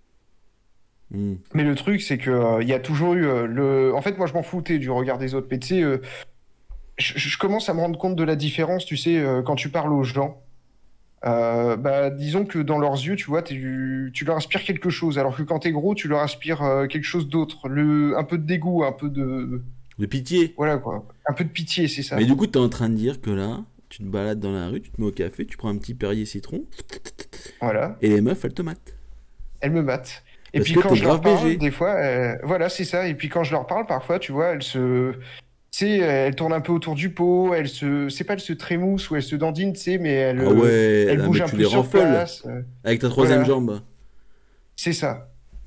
Hmm. Mais le truc, c'est que euh, il y a toujours eu euh, le. En fait, moi, je m'en foutais du regard des autres. Mais tu sais, euh, je, je commence à me rendre compte de la différence, tu sais, euh, quand tu parles aux gens. Euh, bah, disons que dans leurs yeux, tu vois, tu, tu leur inspires quelque chose, alors que quand t'es gros, tu leur inspires euh, quelque chose d'autre. Le, un peu de dégoût, un peu de. De pitié. Voilà, quoi. Un peu de pitié, c'est Mais ça. du coup, t'es en train de dire que là, tu te balades dans la rue, tu te mets au café, tu prends un petit Perrier citron, Voilà. et les meufs, elles te matent. Elles me matent. Et Parce puis que quand t'es je leur grave parle, B G. des fois, euh, voilà, c'est ça. Et puis quand je leur parle, parfois, tu vois, elles se, tu sais, elles tournent un peu autour du pot. Elles se, c'est pas elles se trémoussent ou elles se dandinent, tu sais, mais elles, Ah euh, ouais, elles ah, bougent mais un tu peu les rends sur folles. place. euh, Avec ta troisième voilà, jambe. c'est ça.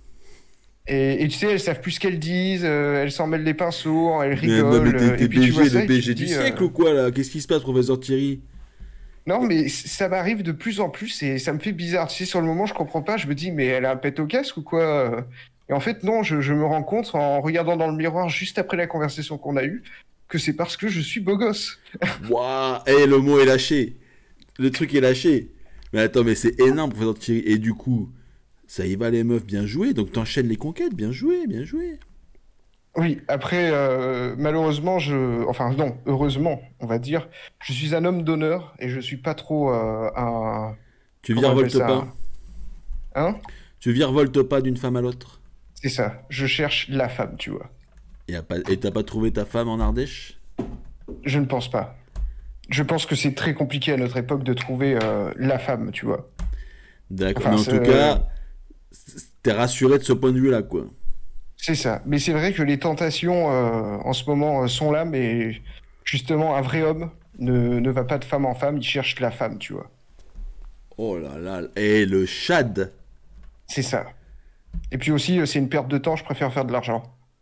Et, et tu sais, elles savent plus ce qu'elles disent. euh, elles s'en mêlent les pinceaux, elles Mais, non, mais rigolent. t'es euh, t'es et puis tu vois B G, le ça et tu te B G du dis, euh, siècle ou quoi là? Qu'est-ce qui se passe, professeur Thierry? non, mais c- ça m'arrive de plus en plus et ça me fait bizarre. Tu sais, sur le moment, je comprends pas. Je me dis, mais elle a un pet au casque ou quoi? euh Et en fait, non, je, je me rends compte en regardant dans le miroir juste après la conversation qu'on a eue que c'est parce que je suis beau gosse. Waouh, eh, le mot est lâché. Le truc est lâché. Mais attends, mais c'est énorme, professeur Thierry. Et du coup, ça y va les meufs, bien joué. Donc t'enchaînes les conquêtes, bien joué, bien joué. Oui, après, euh, malheureusement, je... Enfin, non, heureusement, on va dire, je suis un homme d'honneur et je suis pas trop euh, un... Tu Comment on appelle virevoltes ça? pas. Un... Hein? Tu virevoltes pas d'une femme à l'autre. C'est ça. Je cherche la femme, tu vois. Et a pas- et t'as pas trouvé ta femme en Ardèche? Je ne pense pas. Je pense que c'est très compliqué à notre époque de trouver euh, la femme, tu vois. D'accord. Mais Enfin, en tout c'est cas, t'es rassuré de ce point de vue-là, quoi. c'est ça. Mais c'est vrai que les tentations euh, en ce moment euh, sont là, mais justement, un vrai homme ne, ne va pas de femme en femme, il cherche la femme, tu vois. Oh là là. Et le Chad. C'est ça. Et puis aussi, euh, c'est une perte de temps, je préfère faire de l'argent.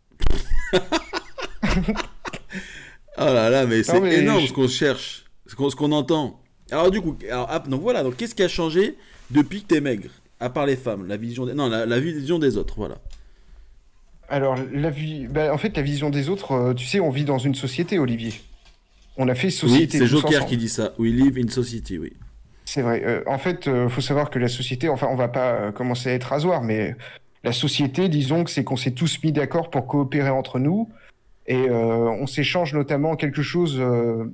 Oh là là, mais Non, c'est mais énorme ce je- qu'on cherche, ce qu'on ce qu'on entend. Alors du coup, alors, ah, donc voilà, donc qu'est-ce qui a changé depuis que t'es maigre? À part les femmes, la vision des... Non, la, la vision des autres, voilà. alors, la vie... bah, en fait, la vision des autres, euh, tu sais, on vit dans une société, Olivier. On a fait Oui, société c'est tous Joker qui ensemble. dit ça. We live in society, oui. C'est vrai. Euh, en fait, euh, faut savoir que la société, enfin, on va pas euh, commencer à être rasoir, mais la société, disons que c'est qu'on s'est tous mis d'accord pour coopérer entre nous et euh, on s'échange notamment quelque chose. euh,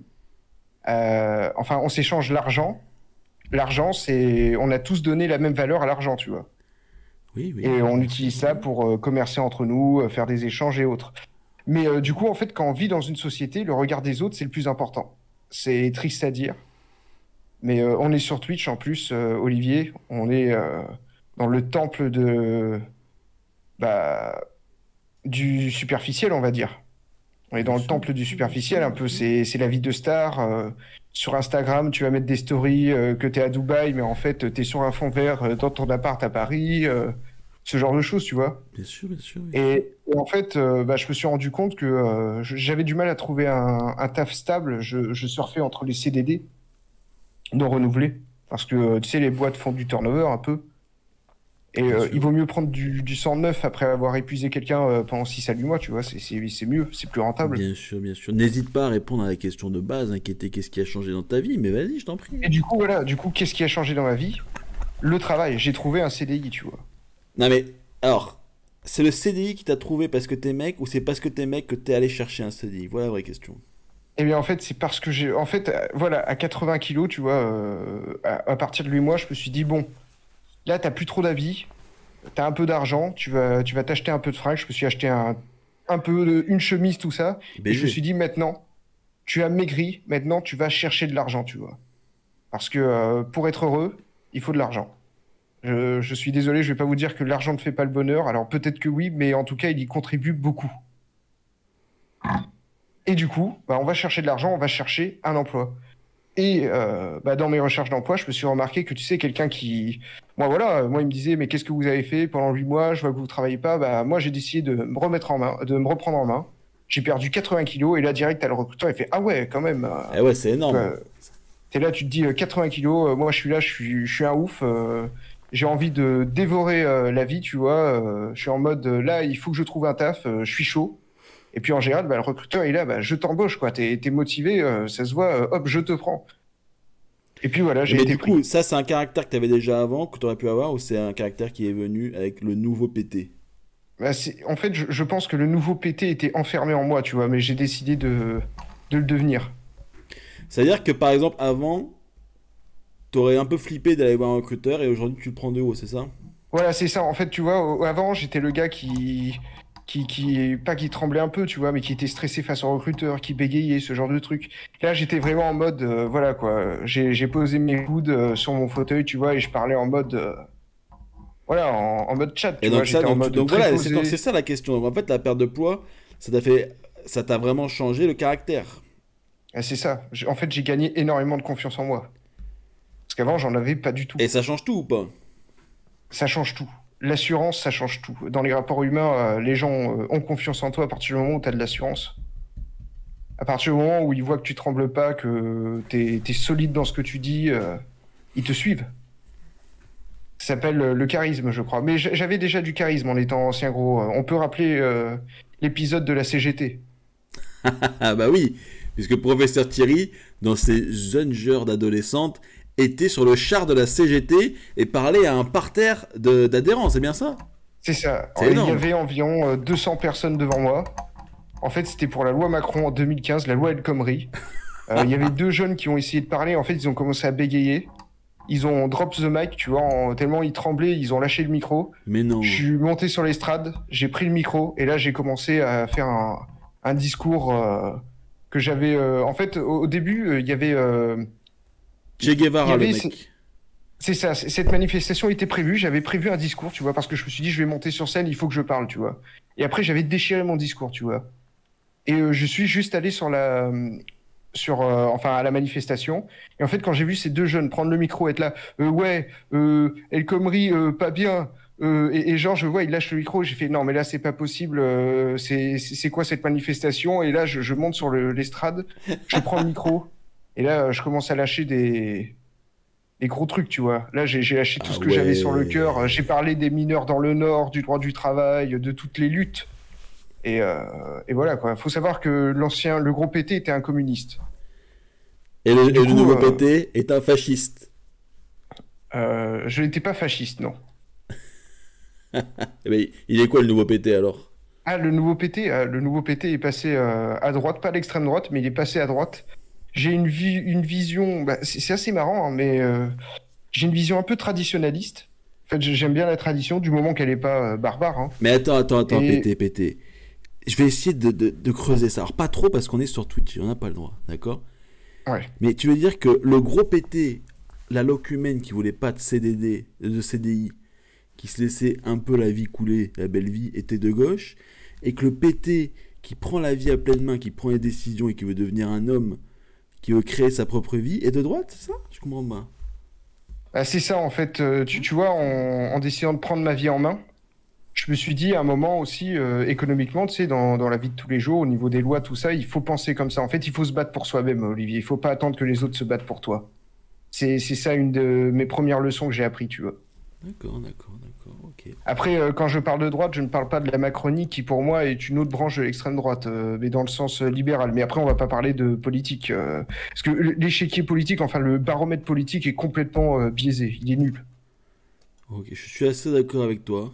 euh, enfin, on s'échange l'argent. L'argent, c'est, on a tous donné la même valeur à l'argent, tu vois. Oui, oui, Et oui, on bien sûr, utilise oui, ça oui. pour euh, commercer entre nous, euh, faire des échanges et autres. Mais euh, du coup, en fait, quand on vit dans une société, le regard des autres, c'est le plus important. C'est triste à dire, mais euh, on est sur Twitch en plus, euh, Olivier. On est euh, dans le temple de, bah, du superficiel, on va dire. On est Bien dans le sûr, temple bien du sûr, bien sûr, superficiel, un bien peu. sûr. C'est, c'est la vie de star. euh, sur Instagram, tu vas mettre des stories euh, que tu es à Dubaï, mais en fait, tu es sur un fond vert euh, dans ton appart à Paris. euh, ce genre de choses, tu vois. Bien sûr, bien sûr, bien sûr. Et, et en fait, euh, bah, je me suis rendu compte que euh, je- j'avais du mal à trouver un, un taf stable. Je, je surfais entre les C D D non renouvelés. Parce que, euh, tu sais, les boîtes font du turnover un peu. Et Bien euh, il sûr. vaut mieux prendre du, du sang neuf après avoir épuisé quelqu'un euh, pendant six à huit mois, tu vois. C'est c'est- c'est mieux, c'est plus rentable. Bien sûr, bien sûr. N'hésite pas à répondre à la question de base, inquiéter qu'est-ce qui a changé dans ta vie, mais vas-y, je t'en prie. Et du coup, voilà, du coup, qu'est-ce qui a changé dans ma vie? Le travail. J'ai trouvé un C D I, tu vois. Non mais, alors, c'est le C D I qui t'a trouvé parce que t'es mec ou c'est parce que t'es mec que t'es allé chercher un C D I? Voilà la vraie question. Eh bien, en fait, c'est parce que j'ai. En fait, euh, voilà, à quatre-vingts kilos, tu vois, euh, à, à partir de huit mois, je me suis dit, bon, là, t'as plus trop d'habits. T'as un peu d'argent, tu vas, tu vas t'acheter un peu de fringues. Je me suis acheté un, un peu de- une chemise, tout ça. Et je me B G. suis dit, maintenant, tu as maigri, maintenant, tu vas chercher de l'argent, tu vois. Parce que euh, pour être heureux, il faut de l'argent. Je, je suis désolé, je vais pas vous dire que l'argent ne fait pas le bonheur. Alors peut-être que oui, mais en tout cas, il y contribue beaucoup. Et du coup, bah, on va chercher de l'argent, on va chercher un emploi. Et euh, bah, dans mes recherches d'emploi, je me suis remarqué que tu sais, quelqu'un qui... moi, voilà, moi, il me disait, mais qu'est-ce que vous avez fait pendant huit mois? Je vois que vous ne travaillez pas. Bah, moi, j'ai décidé de me remettre en main, de me reprendre en main. J'ai perdu quatre-vingts kilos et là, direct, t'as le recruteur, il fait, ah ouais, quand même. euh, Eh ouais, c'est tu énorme. vois, t'es là, tu te dis, euh, quatre-vingts kilos, euh, moi, je suis là, je suis, je suis un ouf. euh, j'ai envie de dévorer euh, la vie, tu vois. euh, je suis en mode, euh, là, il faut que je trouve un taf, euh, je suis chaud. Et puis, en général, bah, le recruteur, il est là, bah, je t'embauche, quoi. T'es, t'es motivé, euh, ça se voit, euh, hop, je te prends. Et puis, voilà, j'ai Mais été du coup, pris. ça, c'est un caractère que tu avais déjà avant, que tu aurais pu avoir, ou c'est un caractère qui est venu avec le nouveau P T? Bah, c'est- en fait, je, je pense que le nouveau P T était enfermé en moi, tu vois, mais j'ai décidé de, de le devenir. C'est-à-dire que, par exemple, avant, t'aurais un peu flippé d'aller voir un recruteur et aujourd'hui, tu le prends de haut, c'est ça? Voilà, c'est ça. En fait, tu vois, au- avant, j'étais le gars qui, qui, qui, pas qui tremblait un peu, tu vois, mais qui était stressé face au recruteur, qui bégayait, ce genre de truc. Là, j'étais vraiment en mode, euh, voilà, quoi. J'ai, j'ai posé mes coudes euh, sur mon fauteuil, tu vois, et je parlais en mode, euh, voilà, en, en mode chat, Et tu vois. donc, ça, J'étais en donc, tu- mode donc très voilà, c'est donc, c'est posé. ça la question. Donc, en fait, la perte de poids, ça t'a fait, ça t'a vraiment changé le caractère. Ah, c'est ça. J'ai- En fait, j'ai gagné énormément de confiance en moi. Parce qu'avant, j'en avais pas du tout. Et ça change tout ou pas? Ça change tout. L'assurance, ça change tout. Dans les rapports humains, euh, les gens euh, ont confiance en toi à partir du moment où tu as de l'assurance. À partir du moment où ils voient que tu trembles pas, que tu es solide dans ce que tu dis, euh, ils te suivent. Ça s'appelle euh, le charisme, je crois. Mais j- j'avais déjà du charisme en étant ancien gros. Euh, On peut rappeler euh, l'épisode de la C G T. Ah bah oui, puisque le professeur Thierry, dans ses jeunes heures d'adolescente, était sur le char de la C G T et parlait à un parterre de- d'adhérents, c'est bien ça? C'est ça. C'est Il y énorme. avait environ euh, deux cents personnes devant moi. En fait, c'était pour la loi Macron en deux mille quinze, la loi El Khomri. Euh, Il y avait deux jeunes qui ont essayé de parler. En fait, ils ont commencé à bégayer. Ils ont drop the mic, tu vois, en- tellement ils tremblaient, ils ont lâché le micro. Mais Je non. suis monté sur l'estrade, j'ai pris le micro et là j'ai commencé à faire un, un discours euh, que j'avais. euh, En fait, au, au début, euh, il y avait, euh, Che il y Guevara, le avait, ce- mec. c'est ça, c- cette manifestation était prévue. J'avais prévu un discours, tu vois, parce que je me suis dit, je vais monter sur scène, il faut que je parle, tu vois. Et après, j'avais déchiré mon discours, tu vois. Et euh, je suis juste allé sur la, sur, euh, enfin, à la manifestation. Et en fait, quand j'ai vu ces deux jeunes prendre le micro, être là, euh, ouais, euh, El Khomri, euh, pas bien. Euh, et, et genre, je vois, il lâche le micro. J'ai fait, non, mais là, c'est pas possible. euh, c'est, c'est c'est quoi cette manifestation? Et là, je, je monte sur le- l'estrade, je prends le micro. Et là, euh, je commence à lâcher des, des gros trucs, tu vois. Là, j'ai j'ai lâché tout Ah ce que j'avais sur le cœur. ouais. J'ai parlé des mineurs dans le Nord, du droit du travail, de toutes les luttes. Et, euh, et voilà, quoi. Faut savoir que l'ancien, le gros P T était un communiste. Et le, Du et le coup, nouveau euh, P T est un fasciste. euh, je n'étais pas fasciste, non. Eh ben, il est quoi le nouveau P T alors? Ah, le nouveau P T, euh, le nouveau P T est passé euh, à droite, pas à l'extrême droite, mais il est passé à droite. J'ai une, vi- une vision, bah, c'est c'est assez marrant, hein, mais euh, j'ai une vision un peu traditionnaliste. En fait, j'aime bien la tradition du moment qu'elle n'est pas euh, barbare, hein. Mais attends, attends, attends, Et P T, P T. Je vais essayer de, de- de creuser ça. Alors pas trop parce qu'on est sur Twitch, on n'a pas le droit, d'accord? ouais, Mais tu veux dire que le gros P T, la locumène qui voulait pas de C D D, de C D I, qui se laissait un peu la vie couler, la belle vie, était de gauche, et que le P T qui prend la vie à pleine main, qui prend les décisions et qui veut devenir un homme, qui veut créer sa propre vie, est de droite, c'est ça? Je comprends pas. bah, c'est ça en fait. euh, tu, tu vois, en, en décidant de prendre ma vie en main, je me suis dit à un moment aussi, euh, économiquement, tu sais, dans, dans la vie de tous les jours, au niveau des lois, tout ça, il faut penser comme ça. En fait, il faut se battre pour soi-même, Olivier. Il faut pas attendre que les autres se battent pour toi. C'est, c'est ça une de mes premières leçons que j'ai appris, tu vois. D'accord, d'accord, d'accord, ok. Après, euh, quand je parle de droite, je ne parle pas de la Macronie, qui pour moi est une autre branche de l'extrême droite, euh, mais dans le sens euh, libéral. Mais après, on va pas parler de politique. euh, parce que l'échiquier politique, enfin le baromètre politique est complètement euh, biaisé. Il est nul. Ok, je suis assez d'accord avec toi.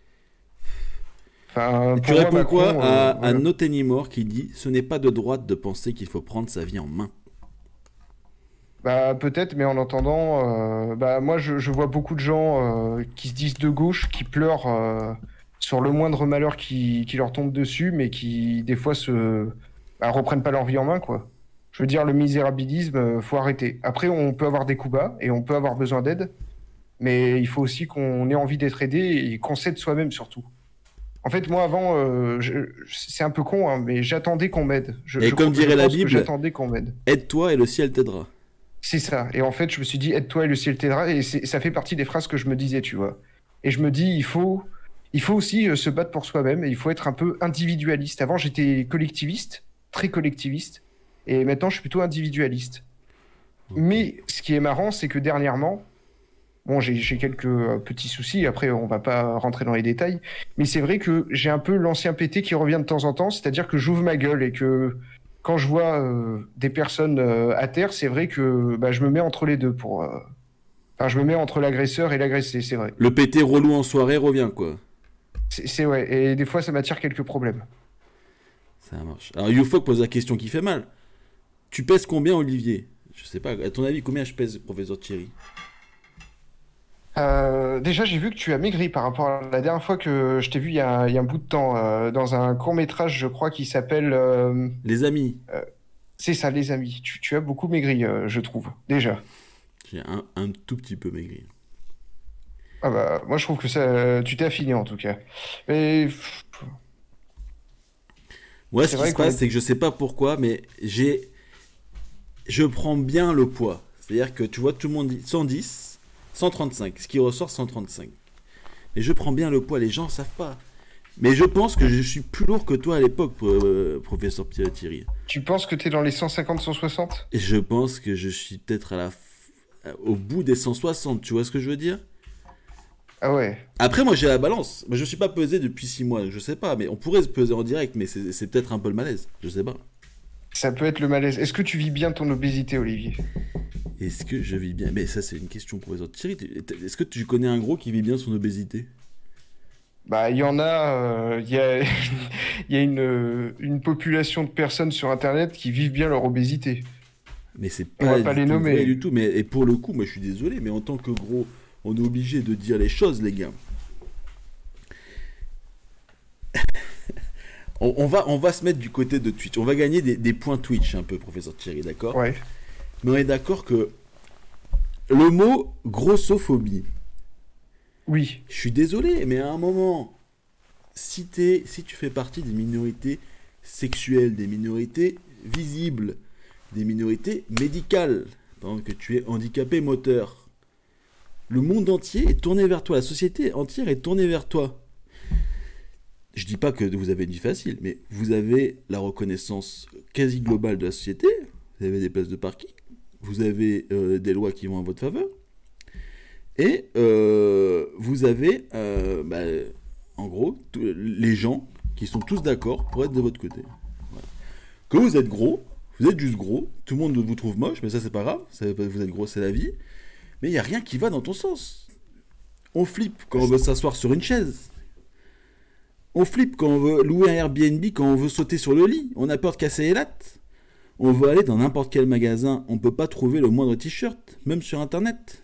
Enfin, Et tu pour moi, réponds quoi Macron, euh, à, à voilà. Notenimor qui dit ce n'est pas de droite de penser qu'il faut prendre sa vie en main. Bah peut-être, mais en entendant, euh, bah moi je, je vois beaucoup de gens euh, qui se disent de gauche, qui pleurent euh, sur le moindre malheur qui, qui leur tombe dessus, mais qui des fois se bah, reprennent pas leur vie en main, quoi. Je veux dire, le misérabilisme, euh, faut arrêter. Après, on peut avoir des coups bas et on peut avoir besoin d'aide, mais il faut aussi qu'on ait envie d'être aidé et qu'on s'aide soi-même surtout. En fait, moi avant, euh, je- c'est un peu con, hein, mais j'attendais qu'on m'aide. Je, Et je, comme je dirait la pense que Bible, j'attendais qu'on m'aide. aide-toi et le ciel t'aidera. C'est ça. Et en fait, je me suis dit, aide-toi et le ciel t'aidera. Et c'est- ça fait partie des phrases que je me disais, tu vois. Et je me dis, il faut, il faut aussi euh, se battre pour soi-même et il faut être un peu individualiste. Avant, j'étais collectiviste, très collectiviste. Et maintenant, je suis plutôt individualiste. Ok. Mais ce qui est marrant, c'est que dernièrement, bon, j'ai j'ai quelques euh, petits soucis. Après, on va pas rentrer dans les détails. Mais c'est vrai que j'ai un peu l'ancien P T qui revient de temps en temps. C'est-à-dire que j'ouvre ma gueule et que quand je vois euh, des personnes euh, à terre, c'est vrai que bah, je me mets entre les deux pour. euh, Enfin, je me mets entre l'agresseur et l'agressé, c'est vrai. Le pété relou en soirée revient, quoi. C'est c'est- ouais. Et des fois, ça m'attire quelques problèmes. Ça marche. Alors, Youfok pose la question qui fait mal. Tu pèses combien, Olivier? Je sais pas, à ton avis, combien je pèse, professeur Thierry? Euh, déjà, j'ai vu que tu as maigri par rapport à la dernière fois que je t'ai vu il y a, il y a un bout de temps euh, dans un court-métrage, je crois, qui s'appelle. euh, Les amis, euh, c'est ça, Les Amis. Tu, tu as beaucoup maigri, euh, je trouve, déjà. j'ai un, un tout petit peu maigri. Ah bah, moi, je trouve que ça, tu t'es affiné en tout cas. Mais pff, Moi, ce c'est qui vrai se qu'on passe, est. c'est que je sais pas pourquoi, mais j'ai, je prends bien le poids. C'est-à-dire que tu vois, tout le monde dit cent dix, cent trente-cinq. Ce qui ressort, cent trente-cinq. Et je prends bien le poids, les gens savent pas. Mais je pense que je suis plus lourd que toi à l'époque, euh, professeur Pierre Thierry. Tu penses que t'es dans les cent cinquante, cent soixante? Et je pense que je suis peut-être à la f- au bout des cent soixante, tu vois ce que je veux dire? Ah ouais. Après, moi j'ai la balance. Moi, je suis pas pesé depuis six mois, je sais pas, mais on pourrait se peser en direct, mais c'est c'est peut-être un peu le malaise, je sais pas. Ça peut être le malaise. Est-ce que tu vis bien ton obésité, Olivier? Est-ce que je vis bien? Mais ça, c'est une question, professeur Thierry. T'es- Est-ce que tu connais un gros qui vit bien son obésité? Bah, il y en a, euh, il y a, il y a une, euh, une population de personnes sur Internet qui vivent bien leur obésité. Mais c'est On pas va pas du les tout vrai nommer. du tout. Mais et pour le coup, moi je suis désolé, mais en tant que gros, on est obligé de dire les choses, les gars. On, on va, on va se mettre du côté de Twitch. On va gagner des, des points Twitch un peu, professeur Thierry, d'accord? Ouais. Mais on est d'accord que le mot grossophobie, Oui. je suis désolé, mais à un moment, si, t'es- si tu fais partie des minorités sexuelles, des minorités visibles, des minorités médicales, par exemple que tu es handicapé moteur, le monde entier est tourné vers toi, la société entière est tournée vers toi. Je dis pas que vous avez une vie facile, mais vous avez la reconnaissance quasi globale de la société, vous avez des places de parking, vous avez euh, des lois qui vont en votre faveur, et euh, vous avez, euh, bah, en gros, tous les gens qui sont tous d'accord pour être de votre côté. Voilà. Que vous êtes gros, vous êtes juste gros, tout le monde vous trouve moche, mais ça c'est pas grave, ça, vous êtes gros, c'est la vie, mais il n'y a rien qui va dans ton sens. On flippe quand on veut s'asseoir sur une chaise. On flippe quand on veut louer un Airbnb, quand on veut sauter sur le lit. On a peur de casser les lattes. On veut aller dans n'importe quel magasin, on peut pas trouver le moindre t-shirt, même sur internet.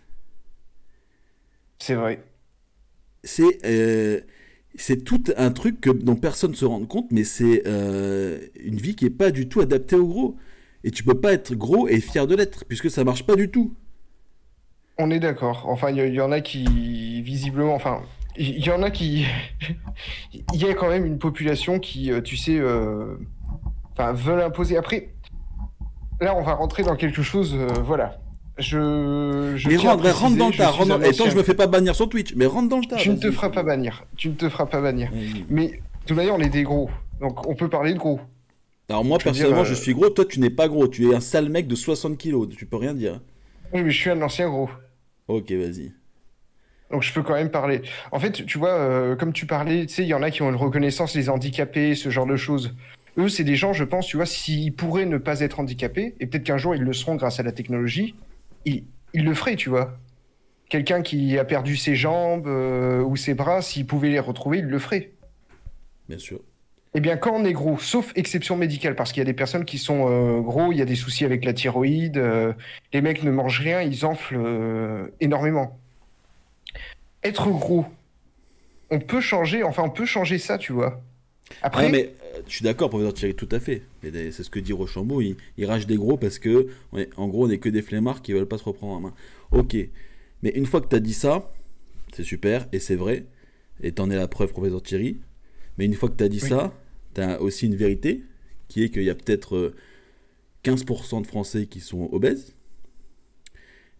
C'est vrai. C'est euh, c'est tout un truc que, dont personne ne se rend compte, mais c'est euh, une vie qui est pas du tout adaptée au gros. Et tu peux pas être gros et fier de l'être, puisque ça marche pas du tout. On est d'accord. Enfin, il y, il y en a qui, visiblement, enfin, il y, y en a qui, il y a quand même une population qui, euh, tu sais, euh, enfin, veulent imposer. Après, là, on va rentrer dans quelque chose, euh, voilà. Je, je Mais tiens à rentre, rentre dans préciser, le je tas. suis Rentre un dans... Et tant que ancien. je me fais pas bannir sur Twitch, mais rentre dans le tas, Tu ne te vas-y. feras pas bannir. Tu ne te feras pas bannir. Vas-y. Mais de toute manière, on est des gros. Donc, on peut parler de gros. Alors moi, Je veux dire, personnellement, je euh, suis gros, toi tu n'es pas gros, tu es un sale mec de soixante kilos, tu peux rien dire. oui, mais je suis un ancien gros. Ok, vas-y. Donc je peux quand même parler. En fait, tu vois, euh, comme tu parlais, tu sais, il y en a qui ont une reconnaissance, les handicapés, ce genre de choses. Eux, c'est des gens, je pense, tu vois, s'ils pourraient ne pas être handicapés, et peut-être qu'un jour ils le seront grâce à la technologie, ils, ils le feraient, tu vois. Quelqu'un qui a perdu ses jambes euh, ou ses bras, s'il pouvait les retrouver, il le ferait. Bien sûr. Eh bien, quand on est gros, sauf exception médicale, parce qu'il y a des personnes qui sont euh, gros, il y a des soucis avec la thyroïde, euh, les mecs ne mangent rien, ils enflent euh, énormément. Être gros, on peut changer, enfin on peut changer ça, tu vois. Ouais, Après, mais euh, je suis d'accord, professeur Thierry, tout à fait. Mais des- c'est ce que dit Rochambeau, il, il rage des gros parce que, on est- en gros, on est que des flemmards qui veulent pas se reprendre en main. Ok, mais une fois que tu as dit ça, c'est super, et c'est vrai, et t'en es la preuve, professeur Thierry, mais une fois que tu as dit oui, ça, tu as aussi une vérité, qui est qu'il y a peut-être euh, quinze pour cent de Français qui sont obèses,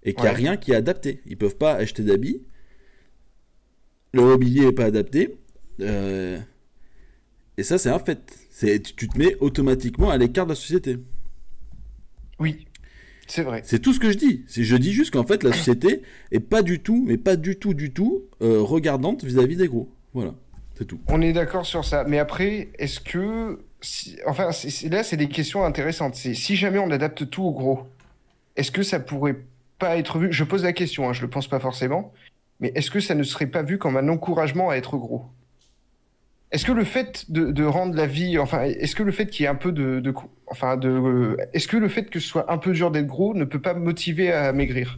et qu'il n'y a Ouais. rien qui est adapté. Ils peuvent pas acheter d'habits, le mobilier n'est pas adapté, euh, et ça c'est un fait. C'est, tu, tu te mets automatiquement à l'écart de la société. Oui, c'est vrai. C'est tout ce que je dis. C'est, je dis juste qu'en fait la société est pas du tout, mais pas du tout, du tout euh, regardante vis-à-vis des gros. Voilà, c'est tout. On est d'accord sur ça. Mais après, est-ce que... si- Enfin, c'est- c'est- là, c'est des questions intéressantes. C'est si jamais on adapte tout au gros, est-ce que ça pourrait pas être vu... Je pose la question, hein, je le pense pas forcément. Mais est-ce que ça ne serait pas vu comme un encouragement à être gros? Est-ce que le fait de, de rendre la vie... Enfin, est-ce que le fait qu'il y ait un peu de... de cou- enfin, de... euh, Est-ce que le fait que ce soit un peu dur d'être gros ne peut pas me motiver à maigrir?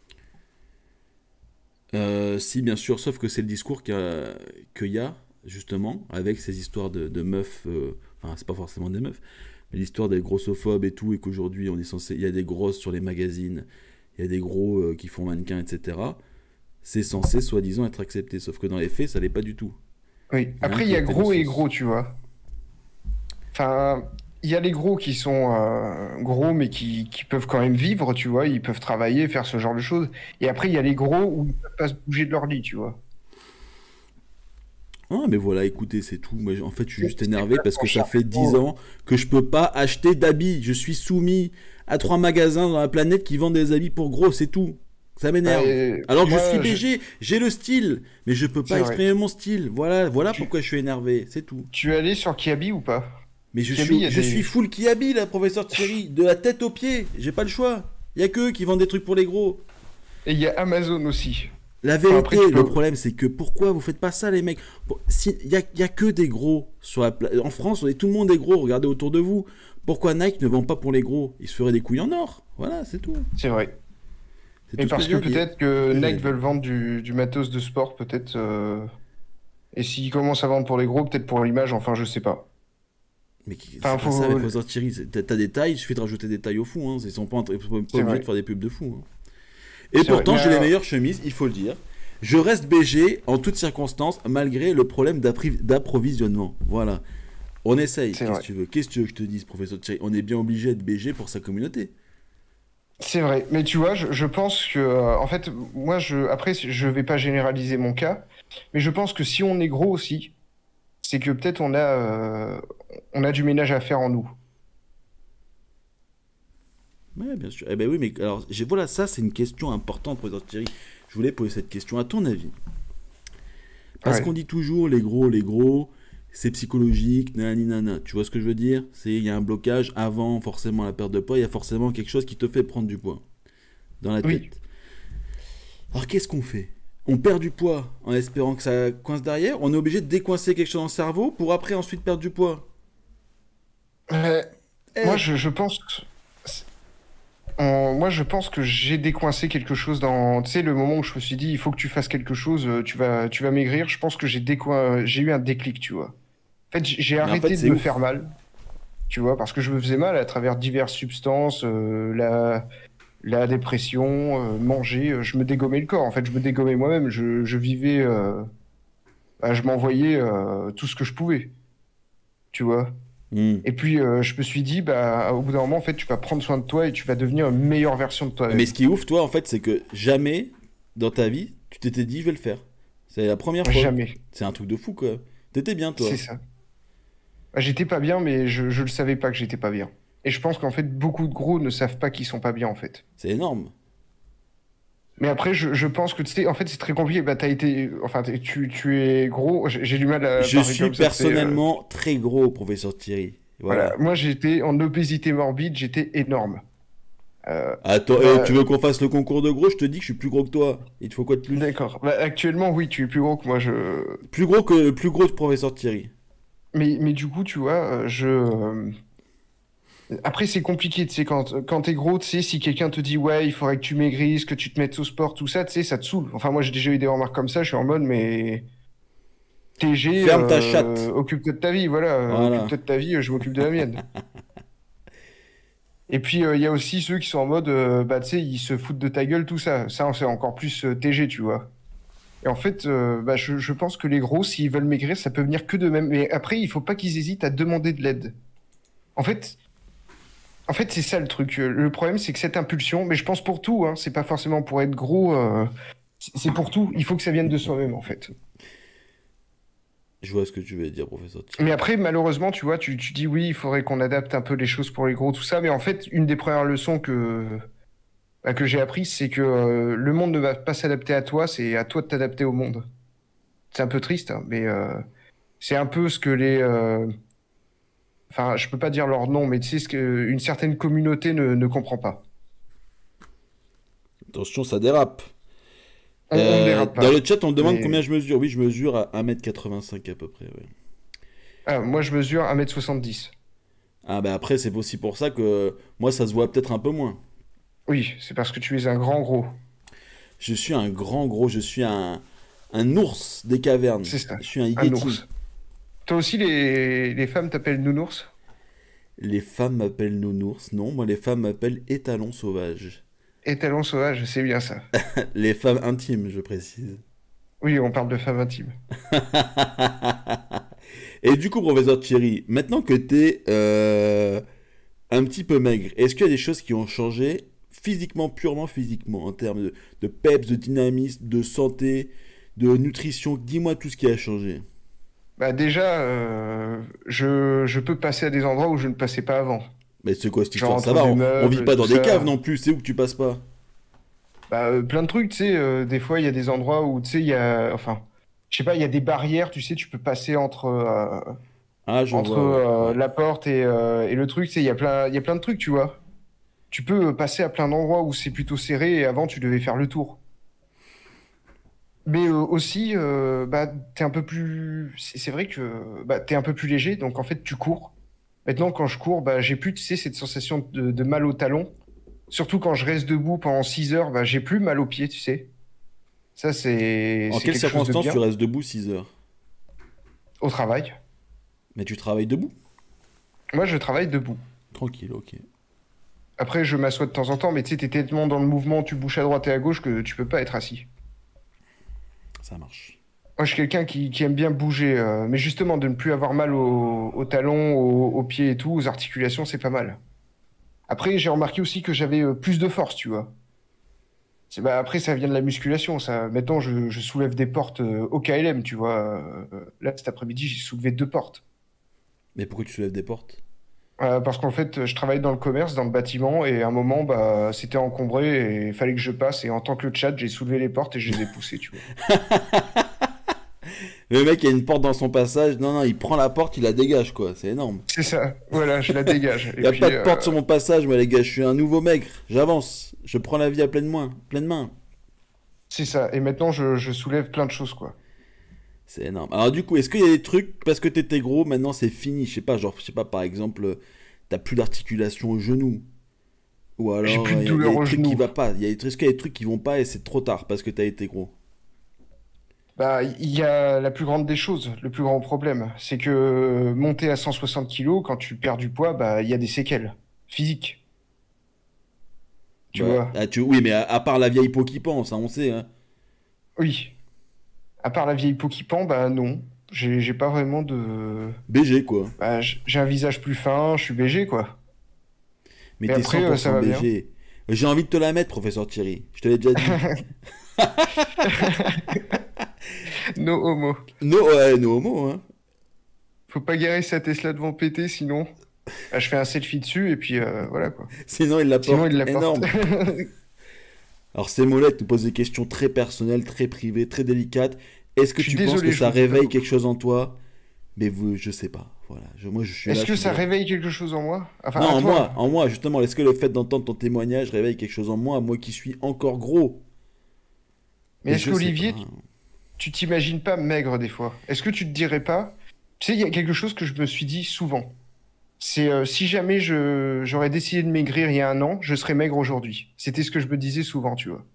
Euh, si, bien sûr, sauf que c'est le discours qu'il y a, qu'il y a, justement, avec ces histoires de, de meufs, euh, enfin, c'est pas forcément des meufs, mais l'histoire des grossophobes et tout, et qu'aujourd'hui, on est censé, il y a des grosses sur les magazines, il y a des gros euh, qui font mannequin, et cetera. C'est censé, soi-disant, être accepté, sauf que dans les faits, ça l'est pas du tout. Oui. Il y a un Après, il y a côté gros et ressources. gros, tu vois. Enfin, il y a les gros qui sont euh, gros, mais qui, qui peuvent quand même vivre, tu vois. Ils peuvent travailler, faire ce genre de choses. Et après, il y a les gros où ils peuvent pas se bouger de leur lit, tu vois. Ah, mais voilà, écoutez, c'est tout. Moi, en fait, je suis C'est juste c'est énervé parce vachement que ça fait dix chargement. ans que je peux pas acheter d'habits. Je suis soumis à trois magasins dans la planète qui vendent des habits pour gros, c'est tout. Ça Bah, m'énerve. et Alors que je suis moi, je- B G, j'ai le style, mais je peux c'est pas vrai. exprimer mon style. Voilà, voilà Tu, pourquoi je suis énervé, c'est tout. tu es allé sur Kiabi ou pas? Mais je Kiabi, suis, il y a je suis des... full Kiabi, là, professeur Thierry, de la tête aux pieds. J'ai pas le choix. Y a que eux qui vendent des trucs pour les gros. Et il y a Amazon aussi. La Enfin, après, vérité, tu le peux... problème, c'est que pourquoi vous faites pas ça, les mecs? Pour- si, y a, y a que des gros sur la pla- En France, on est, tout le monde est gros. Regardez autour de vous. Pourquoi Nike ne vend pas pour les gros? Ils se feraient des couilles en or. Voilà, c'est tout. C'est vrai. C'est Et tout ce que parce j'ai que à dire. peut-être C'est tout que ce que j'ai à Nike dire. veulent vendre du, du matos de sport, peut-être... euh, Et s'ils commencent à vendre pour les gros, peut-être pour l'image, enfin, je sais pas. Mais qui- Enfin, c'est pas ça avec faut... professeur Thierry. c'est- T'as t'as des tailles, il suffit de rajouter des tailles au fond. Hein. Ils sont pas, en train- ils sont pas C'est obligés de vrai. faire des pubs de fou. Hein. Et C'est vrai. pourtant, Mais j'ai les alors, meilleures chemises, il faut le dire. Je reste B G en toutes circonstances, malgré le problème d'appri- d'approvisionnement. Voilà. On essaye. c'est Qu'est-ce vrai. que tu veux? Qu'est-ce que tu veux que je te dise, professeur Thierry? On est bien obligé d'être B G pour sa communauté. C'est vrai. Mais tu vois, je, je pense que... euh, en fait, moi, je... Après, je vais pas généraliser mon cas, mais je pense que si on est gros aussi, c'est que peut-être on a, euh, on a du ménage à faire en nous. Ouais, bien sûr. Eh ben oui, mais alors, j'ai- voilà, ça, c'est une question importante, professeur Thierry. Je voulais poser cette question. À ton avis, parce Ouais. qu'on dit toujours les gros, les gros, c'est psychologique, nanani, nana. Tu vois ce que je veux dire? C'est il y a un blocage avant forcément la perte de poids, il y a forcément quelque chose qui te fait prendre du poids dans la Oui. tête. Alors qu'est-ce qu'on fait? On perd du poids en espérant que ça coince derrière. On est obligé de décoincer quelque chose dans le cerveau pour après ensuite perdre du poids. Euh, moi, Eh, je, je pense... en- Moi, je pense que j'ai décoincé quelque chose dans... Tu sais, le moment où je me suis dit, il faut que tu fasses quelque chose, euh, tu vas, tu vas maigrir, je pense que j'ai décoin... j'ai eu un déclic, tu vois. En fait, j- j'ai mais en fait, arrêté de c'est me ouf. faire mal, tu vois, parce que je me faisais mal à travers diverses substances, euh, la, la dépression, euh, manger, euh, je me dégommais le corps. En fait, je me dégommais moi-même, je, je vivais... euh, bah, je m'envoyais euh, tout ce que je pouvais, tu vois. Hmm. Et puis, euh, je me suis dit, bah, au bout d'un moment, en fait, tu vas prendre soin de toi et tu vas devenir une meilleure version de Mais toi-même. ce qui est ouf, toi, en fait, c'est que jamais dans ta vie, tu t'étais dit, je vais le faire. C'est la première fois. Jamais. C'est un truc de fou, quoi. T'étais bien, C'est toi. ça. Bah, j'étais pas bien, mais je, je le savais pas que j'étais pas bien. Et je pense qu'en fait, beaucoup de gros ne savent pas qu'ils sont pas bien, en fait. C'est énorme. Mais après, je, je pense que, tu sais, en fait, c'est très compliqué. Bah, t'as été, enfin, t'es- tu, tu es gros. J'ai j'ai du mal à Je parler suis comme ça, tu sais, euh, personnellement très gros, professeur Thierry. voilà. Voilà. Moi, j'étais en obésité morbide, j'étais énorme. Euh, Attends, eh, bah, tu veux qu'on fasse le concours de gros? Je te dis que je suis plus gros que toi. Il te faut quoi de plus? d'accord. Bah, actuellement, oui, tu es plus gros que moi. Je... Plus gros que plus gros que professeur Thierry. Mais, mais du coup, tu vois, euh, je. euh, Après, c'est compliqué, tu sais, quand, quand t'es gros, tu sais, si quelqu'un te dit, ouais, il faudrait que tu maigrisses, que tu te mettes au sport, tout ça, tu sais, ça te saoule. Enfin, moi, j'ai déjà eu des remarques comme ça, je suis en mode, mais T G, Ferme ta euh, chatte. occupe-toi de ta vie, voilà, euh, Voilà. occupe-toi de ta vie, euh, je m'occupe de la mienne. Et puis, euh, il y a aussi ceux qui sont en mode, euh, bah, tu sais, ils se foutent de ta gueule, tout ça. Ça, c'est encore plus euh, T G, tu vois. Et en fait, euh, bah, je, je pense que les gros, s'ils veulent maigrir, ça peut venir que d'eux-mêmes. Mais après, il faut pas qu'ils hésitent à demander de l'aide. En fait, En fait, c'est ça le truc. Le problème, c'est que cette impulsion, mais je pense pour tout, hein, c'est pas forcément pour être gros, euh, c'est c'est pour tout. Il faut que ça vienne de soi-même, en fait. Je vois ce que tu veux dire, professeur Mais Thierry. après, malheureusement, tu vois, tu, tu dis oui, il faudrait qu'on adapte un peu les choses pour les gros, tout ça. Mais en fait, une des premières leçons que, bah, que j'ai apprises, c'est que euh, le monde ne va pas s'adapter à toi, c'est à toi de t'adapter au monde. C'est un peu triste, hein, mais euh, c'est un peu ce que les... euh, Enfin, je peux pas dire leur nom, mais tu sais ce qu'une certaine communauté ne, ne comprend pas. Attention, ça dérape. On, on ne Euh, dérape dans pas. le chat, on me demande Mais combien je mesure. Oui, je mesure à un mètre quatre-vingt-cinq à peu près. Ouais. ah, moi, je mesure un mètre soixante-dix. Ah, bah après, c'est aussi pour ça que moi, ça se voit peut-être un peu moins. Oui, c'est parce que tu es un grand gros. Je suis un grand gros, je suis un, un ours des cavernes. C'est ça, Je suis un un yéti. ours. Toi aussi, les, les femmes t'appellent nounours? Les femmes m'appellent nounours. Non, moi, les femmes m'appellent étalon sauvage. Étalon sauvage, c'est bien ça. Les femmes intimes, je précise. Oui, on parle de femmes intimes. Et du coup, professeur Thierry, maintenant que t'es euh, un petit peu maigre, est-ce qu'il y a des choses qui ont changé physiquement, purement physiquement, en termes de, de peps, de dynamisme, de santé, de nutrition? Dis-moi tout ce qui a changé. Bah déjà, euh, je, je peux passer à des endroits où je ne passais pas avant. Mais c'est quoi cette Genre histoire? Ça entre va, des on, on vit meubles, pas tout dans des caves ça. non plus, c'est où que tu passes pas? Bah, euh, plein de trucs, tu sais. Euh, des fois, il y a des endroits où, tu sais, il y a... Enfin, je sais pas, il y a des barrières, tu sais, tu peux passer entre, euh, Ah, je entre vois, ouais, euh, ouais. la porte et, euh, et le truc, tu sais, il y a plein, il y a plein de trucs, tu vois. Tu peux euh, passer à plein d'endroits où c'est plutôt serré et avant, tu devais faire le tour. Mais euh, aussi, euh, bah, t'es un peu plus... C'est c'est vrai que bah, t'es un peu plus léger, donc en fait, tu cours. Maintenant, quand je cours, bah, j'ai plus, tu sais, cette sensation de, de mal au talon. Surtout quand je reste debout pendant six heures, bah, j'ai plus mal aux pieds, tu sais. Ça, c'est En c'est quelles quelque chose de circonstances tu bien. restes debout six heures? Au travail. Mais tu travailles debout? Moi, je travaille debout. Tranquille, ok. Après, je m'assois de temps en temps, mais tu sais, t'es tellement dans le mouvement, tu bouges à droite et à gauche que tu peux pas être assis. Ça marche. Moi, je suis quelqu'un qui, qui aime bien bouger, euh, mais justement, de ne plus avoir mal aux, aux talons, aux, aux pieds et tout, aux articulations, c'est pas mal. Après, j'ai remarqué aussi que j'avais euh, plus de force, tu vois. C'est, bah, après, ça vient de la musculation, ça. Maintenant, je, je soulève des portes euh, au K L M, tu vois. Euh, là, cet après-midi, j'ai soulevé deux portes. Mais pourquoi tu soulèves des portes? Euh, parce qu'en fait, je travaille dans le commerce, dans le bâtiment, et à un moment, bah, c'était encombré et il fallait que je passe. Et en tant que tchat, j'ai soulevé les portes et je les ai poussées, tu vois. Le mec a une porte dans son passage, non, non, il prend la porte, il la dégage, quoi. C'est énorme. C'est ça, voilà, je la dégage. Il Et n'y a puis, pas de porte euh, sur mon passage, moi, les gars. Je suis un nouveau maigre. J'avance. Je prends la vie à pleine main. Pleine main. c'est ça. Et maintenant, je, je soulève plein de choses, quoi. C'est énorme. Alors, du coup, est-ce qu'il y a des trucs, parce que t'étais gros, maintenant c'est fini? Je sais pas, genre, je sais pas, par exemple, t'as plus d'articulation au genou. Ou J'ai alors, plus de il y, a il y a douleur des au trucs qui genou. vont pas. Il y a, est-ce qu'il y a des trucs qui vont pas et c'est trop tard parce que t'as été gros? Bah, il y a la plus grande des choses, le plus grand problème. C'est que euh, monter à cent soixante kilos, quand tu perds du poids, bah, il y a des séquelles physiques, tu Bah, vois. ah, tu, oui, mais à, à part la vieille peau qui pense, ça on sait, hein. Oui. À part la vieille peau qui pend, bah non. J'ai j'ai pas vraiment de... B G, quoi. Bah, j- j'ai un visage plus fin, je suis B G, quoi. Mais Mais t'es après, euh, ça cent pour cent va bien. B G. J'ai envie de te la mettre, professeur Thierry. Je te l'ai déjà dit. No homo. No, ouais, no homo, hein. Faut pas garer sa Tesla devant péter, sinon... Bah, je fais un selfie dessus et puis euh, voilà, quoi. Sinon, il la Sinon, porte. il la porte. Énorme. Alors, ces molettes nous posent des questions très personnelles, très privées, très délicates. Est-ce que Je suis tu penses que désolé, je ça vous dis pas réveille beaucoup. quelque chose en toi? Mais vous, je sais pas. Voilà. Je- moi, je suis là, Est-ce je que suis ça là. réveille quelque chose en moi? Enfin, Non, à en moi, toi. en moi, justement. Est-ce que le fait d'entendre ton témoignage réveille quelque chose en moi, moi qui suis encore gros? Mais Mais est-ce je sais qu'Olivier, pas. tu t'imagines pas maigre des fois? Est-ce que tu te dirais pas? Tu sais, il y a quelque chose que je me suis dit souvent. C'est euh, si jamais je j'aurais décidé de maigrir il y a un an, je serais maigre aujourd'hui. C'était ce que je me disais souvent, tu vois.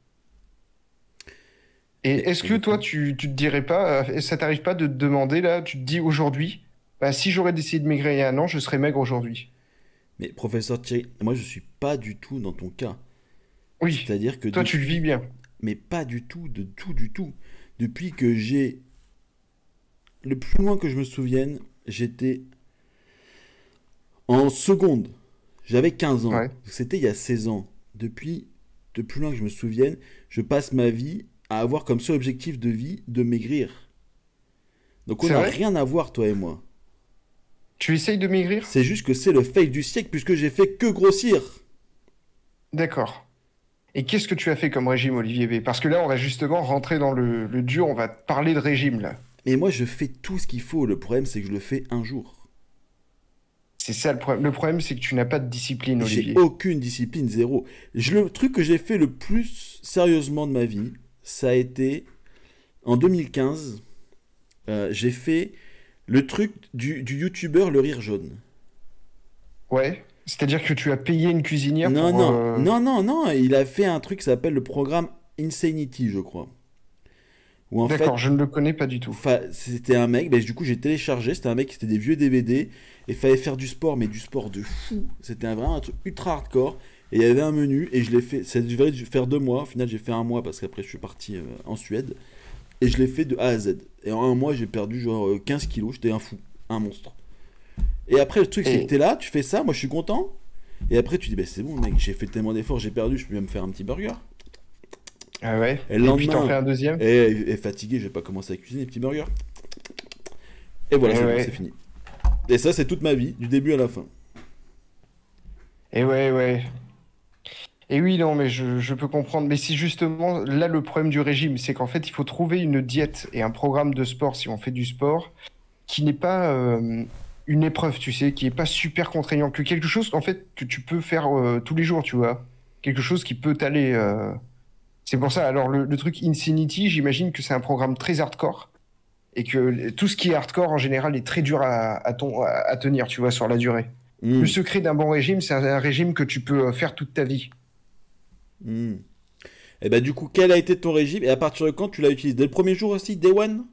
Et Mais, est-ce mais que du toi, coup, tu, tu te dirais pas, euh, ça t'arrive pas de te demander là, tu te dis aujourd'hui, bah si j'aurais décidé de maigrir il y a un an, je serais maigre aujourd'hui. mais professeur Thierry, moi, je suis pas du tout dans ton cas. Oui, C'est-à-dire que toi tu le vis depuis, bien. mais pas du tout, de tout, du tout. Depuis que j'ai, le plus loin que je me souvienne, j'étais en seconde. J'avais quinze ans. Ouais. C'était il y a seize ans. Depuis, de plus loin que je me souvienne, je passe ma vie à avoir comme seul objectif de vie de maigrir. Donc on C'est n'a vrai? rien à voir, toi et moi. Tu essayes de maigrir? C'est juste que c'est le fail du siècle puisque j'ai fait que grossir. D'accord. Et qu'est-ce que tu as fait comme régime, Olivier B? Parce que là, on va justement rentrer dans le, le dur, on va parler de régime, là. Mais moi, je fais tout ce qu'il faut. Le problème, c'est que je le fais un jour. C'est ça le problème. Le problème, c'est que tu n'as pas de discipline, J'ai Olivier. aucune discipline, zéro. Je- le truc que j'ai fait le plus sérieusement de ma vie, ça a été en deux mille quinze. euh, j'ai fait le truc du, du youtubeur Le Rire Jaune. Ouais. C'est-à-dire que tu as payé une cuisinière Non, pour... non, euh, non, non, non. Il a fait un truc qui s'appelle le programme Insanity, je crois. Où en fait, D'accord, je ne le connais pas du tout. fa- c'était un mec, bah, du coup j'ai téléchargé, c'était un mec, c'était des vieux D V D, et fallait faire du sport, mais du sport de fou. C'était un- vraiment un truc ultra hardcore, et il y avait un menu, et je l'ai fait, ça devait faire deux mois, au final j'ai fait un mois, parce qu'après je suis parti euh, en Suède, et je l'ai fait de A à Z. Et en un mois j'ai perdu genre euh, quinze kilos, j'étais un fou, un monstre. Et après le truc c'est que Et... t'es là, tu fais ça, moi je suis content, et après tu dis, bah c'est bon mec, j'ai fait tellement d'efforts, j'ai perdu, je peux même me faire un petit burger. Ah ouais. Et le Et puis t'en lendemain, fais un deuxième? et, et fatigué, je vais pas commencer à cuisiner, petit burger. Et voilà, Et c'est bon, ouais. c'est fini. Et ça, c'est toute ma vie, du début à la fin. Et ouais, ouais. Et oui, non, mais je, je peux comprendre. Mais c'est justement là le problème du régime, c'est qu'en fait, il faut trouver une diète et un programme de sport, si on fait du sport, qui n'est pas euh, une épreuve, tu sais, qui n'est pas super contraignant, que quelque chose en fait que tu peux faire euh, tous les jours, tu vois. Quelque chose qui peut t'aller. euh, C'est pour ça, alors le, le truc Insanity, j'imagine que c'est un programme très hardcore et que tout ce qui est hardcore en général est très dur à, à, ton- à- à tenir, tu vois, sur la durée. Le Hmm, secret d'un bon régime, c'est un, un régime que tu peux euh, faire toute ta vie. hmm. Et bah, du coup, quel a été ton régime et à partir de quand tu l'as utilisé? Dès le premier jour aussi, Day One?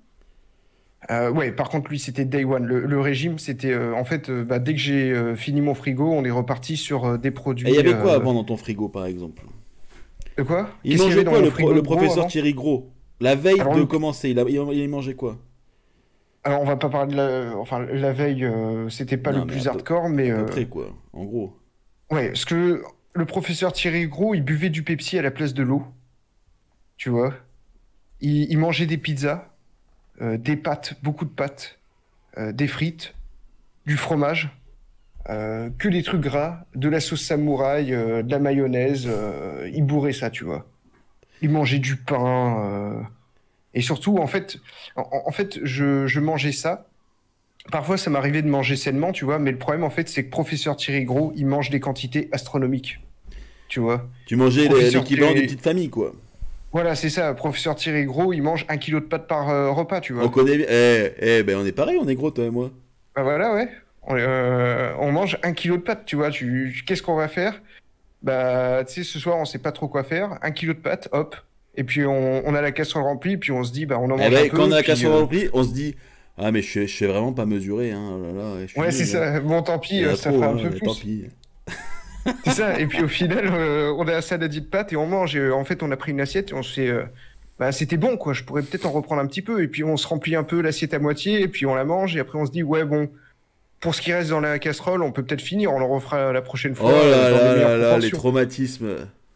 Euh, ouais, par contre, lui, c'était day one. Le, le régime, c'était euh, en fait, euh, bah, dès que j'ai euh, fini mon frigo, on est reparti sur euh, des Et il y produits. avait quoi euh, avant dans ton frigo, par exemple? De quoi? Il Qu'est-ce qu'il y mangeait avait dans quoi, mon le, pro- frigo le de gros professeur avant? Thierry Gros? La veille Alors, de le- commencer, il, a- il, il mangeait quoi? alors, on va pas parler de la... Enfin, la veille, euh, c'était pas Non, le mais à plus peu, hardcore, mais à peu euh, près, quoi, en gros. ouais, parce que le professeur Thierry Gros, il buvait du Pepsi à la place de l'eau, tu vois. Il, il mangeait des pizzas, euh, des pâtes, beaucoup de pâtes, euh, des frites, du fromage, euh, que des trucs gras, de la sauce samouraï, euh, de la mayonnaise. Euh, il bourrait ça, tu vois. Il mangeait du pain. euh, Et surtout, en fait, en, en fait je, je mangeais ça. Parfois, ça m'arrivait de manger sainement, tu vois. Mais le problème, en fait, c'est que professeur Thierry Gros, il mange des quantités astronomiques, tu vois. Tu mangeais l'é- Professeur l'équivalent d'une Thierry... petite famille, quoi. Voilà, c'est ça. Professeur Thierry Gros, il mange un kilo de pâtes par euh, repas, tu On vois. connaît... Eh, eh, ben on est pareil, on est gros, toi et moi. Bah voilà, ouais. On, euh, on mange un kilo de pâtes, tu vois. Tu... Qu'est-ce qu'on va faire? Bah, tu sais, ce soir, on sait pas trop quoi faire. Un kilo de pâtes, hop. Et puis, on, on a la casserole remplie, puis on se dit, bah, on en Eh mange un ben, quand on peu, a la puis... casserole euh, remplie, on se dit, ah, mais je suis, je suis vraiment pas mesuré, hein. Oh là là, je suis Ouais, c'est nul, hein. ça. Bon, tant Il pis, y en euh, a ça trop, fera un hein, peu mais tant plus. pis. C'est ça. Et puis, au final, euh, on a un saladier de pâtes et on mange. Et, euh, en fait, on a pris une assiette et on se fait... euh, Bah, c'était bon, quoi. Je pourrais peut-être en reprendre un petit peu. Et puis, on se remplit un peu l'assiette à moitié. Et puis, on la mange. Et après, on se dit, ouais, bon, pour ce qui reste dans la casserole, on peut peut-être finir. On en refera la prochaine Oh fois euh, là dans des là meilleures là là, les proportions. traumatismes.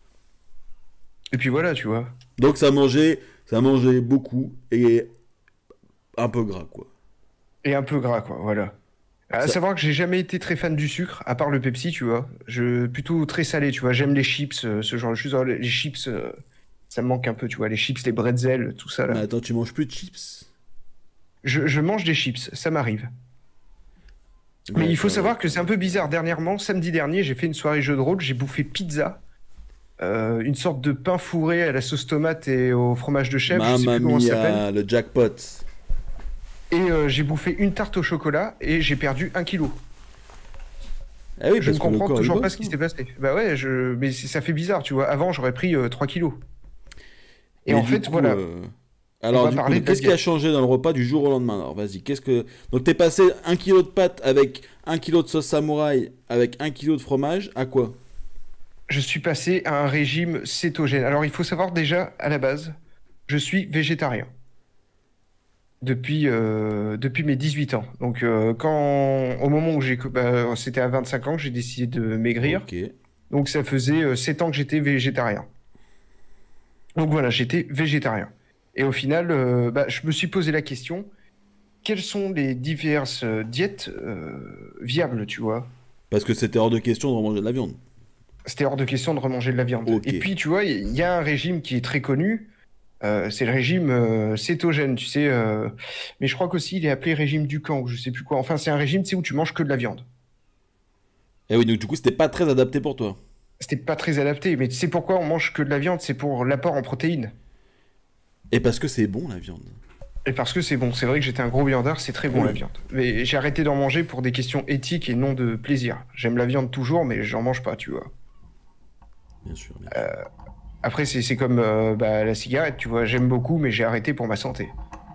Et puis, voilà, tu vois. Donc ça mangeait, ça mangeait beaucoup et un peu gras, quoi. Et un peu gras, quoi. Voilà. À Ça... savoir que j'ai jamais été très fan du sucre, à part le Pepsi, tu vois. Je plutôt très salé, tu vois. J'aime les chips, euh, ce genre de choses. Alors, Les les chips, euh, ça me manque un peu, tu vois. Les chips, les bretzels, tout ça, Mais là. attends, tu manges plus de chips? Je, je mange des chips, ça m'arrive. Mais il faut D'accord, savoir que c'est d'accord. un peu bizarre. Dernièrement, samedi dernier, j'ai fait une soirée jeu de rôle, j'ai bouffé pizza, euh, une sorte de pain fourré à la sauce tomate et au fromage de chèvre, je sais Mamma plus comment ça s'appelle. mia, le jackpot. Et euh, j'ai bouffé une tarte au chocolat et j'ai perdu un kilo. Ah oui, Je ne parce que le comprends corps, il toujours pas bosse, ce qui hein. s'est passé. Bah ouais, je... mais c'est- ça fait bizarre, tu vois. Avant, j'aurais pris euh, trois kilos. Et Mais en du fait, coup, voilà, euh, on alors va du coup, parler de la qu'est-ce qui a diète. changé dans le repas du jour au lendemain? Alors vas-y, qu'est-ce que... Donc t'es passé un kilo de pâtes avec un kilo de sauce samouraï avec un kilo de fromage à quoi? Je suis passé à un régime cétogène. Alors, il faut savoir déjà, à la base, je suis végétarien. depuis, euh, depuis mes dix-huit ans. Donc, euh, quand, au moment où j'ai... Bah, c'était à vingt-cinq ans que j'ai décidé de maigrir. Ok. Donc, ça faisait euh, sept ans que j'étais végétarien. Donc, voilà, j'étais végétarien. Et au final, euh, bah, je me suis posé la question, quelles sont les diverses euh, diètes euh, viables, tu vois? Parce que c'était hors de question de manger de la viande. C'était hors de question de remanger de la viande. Ok. Et puis, tu vois, il y, y a un régime qui est très connu, euh, c'est le régime euh, cétogène, tu sais. euh, Mais je crois qu'aussi, il est appelé régime Dukan, ou je sais plus quoi. Enfin, c'est un régime, tu sais, où tu manges que de la viande. Et oui, donc du coup, c'était pas très adapté pour toi. C'était pas très adapté, mais tu sais pourquoi on mange que de la viande? C'est pour l'apport en protéines. Et parce que c'est bon la viande. Et parce que c'est bon, c'est vrai que j'étais un gros viandard, c'est très bon Oui. la viande. Mais j'ai arrêté d'en manger pour des questions éthiques et non de plaisir. J'aime la viande toujours, mais j'en mange pas, tu vois. Bien sûr, bien sûr. Après, c'est c'est comme euh, bah, la cigarette, tu vois. J'aime beaucoup, mais j'ai arrêté pour ma santé.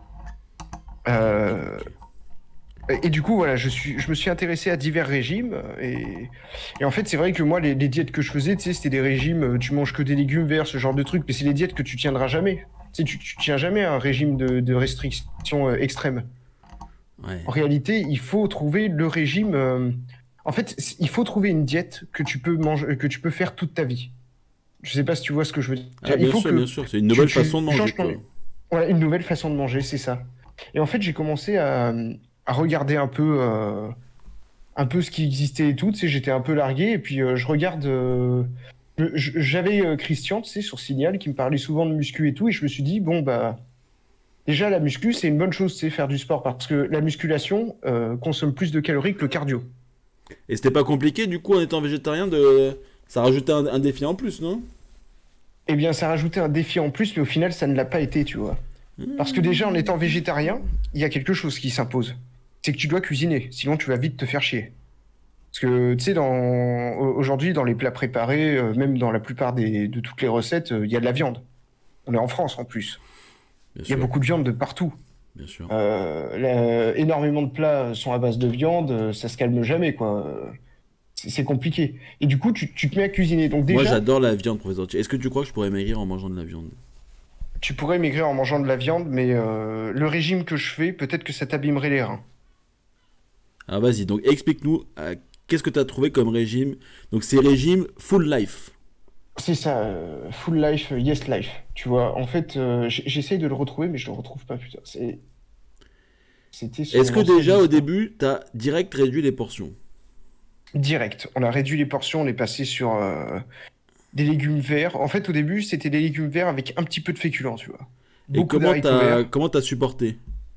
Euh, Ok. Et, et du coup, voilà, je suis, je me suis intéressé à divers régimes. euh, Et, et en fait, c'est vrai que moi, les, les diètes que je faisais, tu sais, c'était des régimes, euh, tu manges que des légumes verts, ce genre de trucs. Mais c'est les diètes que tu tiendras jamais. Tu sais, tu, tu tiens jamais à un régime de, de restriction euh, extrême. Ouais. En réalité, il faut trouver le régime. euh, En fait, c- il faut trouver une diète que tu peux manger, que tu peux faire toute ta vie. Je sais pas si tu vois ce que je veux dire. Ah, Il bien faut sûr, bien que sûr. C'est une tu, nouvelle tu façon de manger, changes quoi. ton... Voilà, une nouvelle façon de manger, c'est ça. Et en fait, j'ai commencé à, à regarder un peu, euh, un peu ce qui existait et tout. Tu sais, j'étais un peu largué. Et puis, euh, je regarde. euh, je- je- J'avais euh, Christian, tu sais, sur Signal, qui me parlait souvent de muscu et tout. Et je me suis dit, bon, bah. Déjà, la muscu, c'est une bonne chose, c'est faire du sport. Parce que la musculation euh, consomme plus de calories que le cardio. Et c'était pas compliqué, du coup, en étant végétarien, de... ça rajoutait un, un défi en plus, non? Eh bien, ça rajoutait un défi en plus, mais au final, ça ne l'a pas été, tu vois. Parce que déjà, en étant végétarien, il y a quelque chose qui s'impose. C'est que tu dois cuisiner, sinon tu vas vite te faire chier. Parce que, tu sais, dans... au- aujourd'hui, dans les plats préparés, euh, même dans la plupart des... de toutes les recettes, euh, il y a de la viande. On est en France, en plus. Bien Il y a sûr, beaucoup de viande de partout. bien sûr. Euh, la- Énormément de plats sont à base de viande, euh, ça se calme jamais, quoi. Euh, C'est c'est compliqué. Et du coup, tu, tu te mets à cuisiner. Donc Moi, déjà, j'adore la viande, professeur Thier. Est-ce que tu crois que je pourrais maigrir en mangeant de la viande? tu pourrais maigrir en mangeant de la viande, mais euh, le régime que je fais, peut-être que ça t'abîmerait les reins. Alors, vas-y, donc explique-nous, euh, qu'est-ce que tu as trouvé comme régime? Donc, c'est régime full life. C'est ça, euh, full life, euh, yes life. Tu vois, en fait, euh, j- j'essaye de le retrouver, mais je le retrouve pas, putain. C'est- C'était sur Est-ce mon que ancien déjà, au disque. début, tu as direct réduit les portions? Direct. On a réduit les portions, on est passé sur euh, des légumes verts. En fait, au début, c'était des légumes verts avec un petit peu de féculents, tu vois. Et Beaucoup comment d'haricots t'as verts. comment t'as supporté?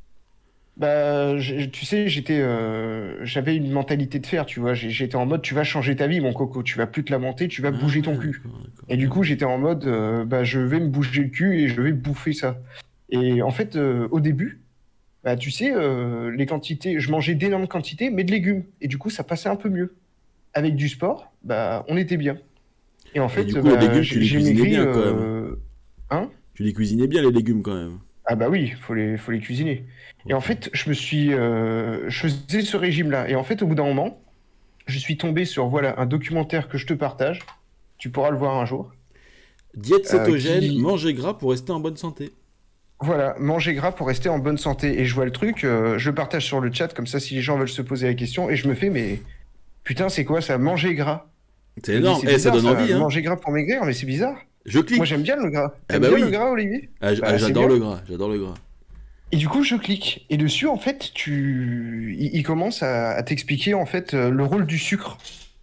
Bah, j'ai- tu sais, j'étais, euh, j'avais une mentalité de fer, tu vois. J'ai- J'étais en mode, tu vas changer ta vie, mon coco. Tu vas plus te lamenter, tu vas Ah, bouger ton cul. d'accord, d'accord. Et du coup, j'étais en mode, euh, bah, je vais me bouger le cul et je vais bouffer ça. Et en fait, euh, au début, bah, tu sais, euh, les quantités, je mangeais d'énormes quantités, mais de légumes. Et du coup, ça passait un peu mieux. Avec du sport, bah, on était bien. Et en Et fait, du coup, les bah, légumes, tu j'ai les j'ai cuisinais maigri. bien quand même. euh, Hein? Tu les cuisinais bien, les légumes quand même. Ah bah oui, faut les, faut les cuisiner. Et en Ok. fait, je me suis, euh, je faisais ce régime-là. Et en fait, au bout d'un moment, je suis tombé sur voilà un documentaire que je te partage. Tu pourras le voir un jour. Diète euh, cétogène, qui, manger gras pour rester en bonne santé. Voilà, manger gras pour rester en bonne santé. Et je vois le truc, euh, je le partage sur le chat comme ça, si les gens veulent se poser la question. Et je me fais, mais putain, c'est quoi ça, manger gras? C'est Je me dis, énorme. c'est Eh, ça bizarre donne ça, envie, hein. manger gras pour maigrir, mais c'est bizarre. Je Moi, clique. j'aime bien le gras. Ah T'aimes bah bien le oui. gras, Olivier? Ah, j- ah, Bah, c'est j'adore bien. le gras, j'adore le gras. Et du coup, je clique. Et dessus, en fait, tu... il, il commence à, à t'expliquer, en fait, euh, le rôle du sucre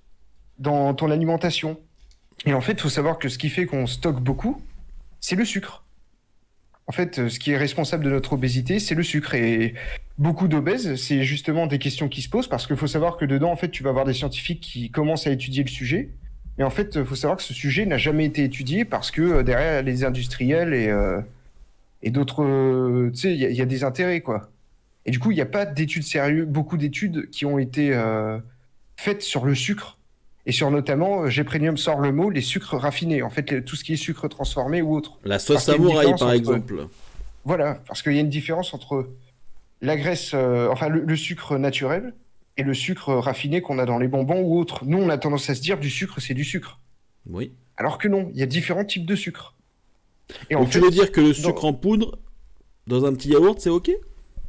dans ton alimentation. Et en fait, il faut savoir que ce qui fait qu'on stocke beaucoup, c'est le sucre. En fait, euh, ce qui est responsable de notre obésité, c'est le sucre. Et beaucoup d'obèses, c'est justement des questions qui se posent parce qu'il faut savoir que dedans, en fait, tu vas avoir des scientifiques qui commencent à étudier le sujet. Mais en fait, il faut savoir que ce sujet n'a jamais été étudié parce que euh, derrière, il y a les industriels et, euh, et d'autres. euh, Tu sais, il y, a- il y a des intérêts, quoi. Et du coup, il n'y a pas d'études sérieuses, beaucoup d'études qui ont été euh, faites sur le sucre. Et sur notamment, euh, Gprenium sort le mot, les sucres raffinés. En fait, les- tout ce qui est sucre transformé ou autre. La sauce Parce qu'il y a une samouraï, différence par entre... exemple. Voilà, parce qu'il y a une différence entre la graisse, euh, enfin le, le sucre naturel et le sucre raffiné qu'on a dans les bonbons ou autres. Nous, on a tendance à se dire du sucre, c'est du sucre. Oui. Alors que non, il y a différents types de sucre. Et en Donc tu fait, veux dire que le dans- sucre en poudre dans un petit yaourt, c'est ok?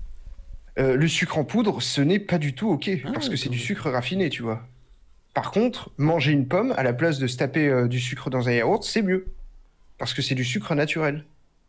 Euh, le sucre en poudre, ce n'est pas du tout OK, Ah, parce que c'est du d'accord. sucre raffiné, tu vois. Par contre, manger une pomme à la place de se taper euh, du sucre dans un yaourt, c'est mieux, parce que c'est du sucre naturel,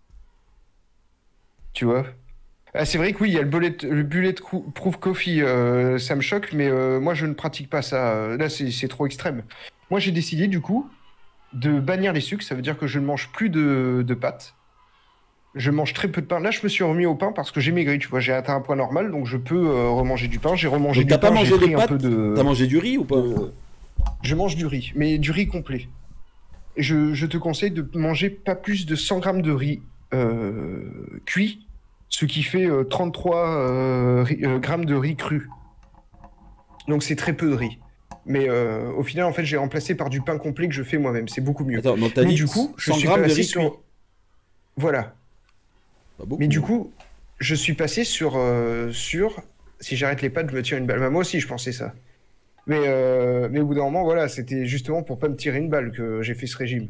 tu vois. Ah, c'est vrai que oui, il y a le bullet, le bulletproof coffee, euh, ça me choque, mais euh, moi je ne pratique pas ça. Euh, Là, c'est c'est trop extrême. Moi, j'ai décidé du coup de bannir les sucres, ça veut dire que je ne mange plus de, de pâtes. Je mange très peu de pain. Là, je me suis remis au pain parce que j'ai maigri, tu vois, j'ai atteint un poids normal, donc je peux euh, remanger du pain. J'ai remangé Donc du t'as pas pain, j'ai mangé de pris un peu pâtes? T'as de, mangé du riz ou pas? de... Je mange du riz, mais du riz complet. Et je, je te conseille de manger pas plus de cent grammes de riz euh, cuit, ce qui fait euh, trente-trois euh, ri- euh, grammes de riz cru. Donc c'est très peu de riz. Mais euh, au final, en fait, j'ai remplacé par du pain complet que je fais moi-même. C'est beaucoup mieux. Attends, donc t'as Mais dit du coup, je cent suis grammes de passé riz cuit. sur... Voilà. Pas Mais du beaucoup. coup, je suis passé sur... euh, sur... Si j'arrête les pâtes, je me tire une balle. Bah, moi aussi, je pensais ça. Mais, euh, mais au bout d'un moment, voilà, c'était justement pour pas me tirer une balle que j'ai fait ce régime.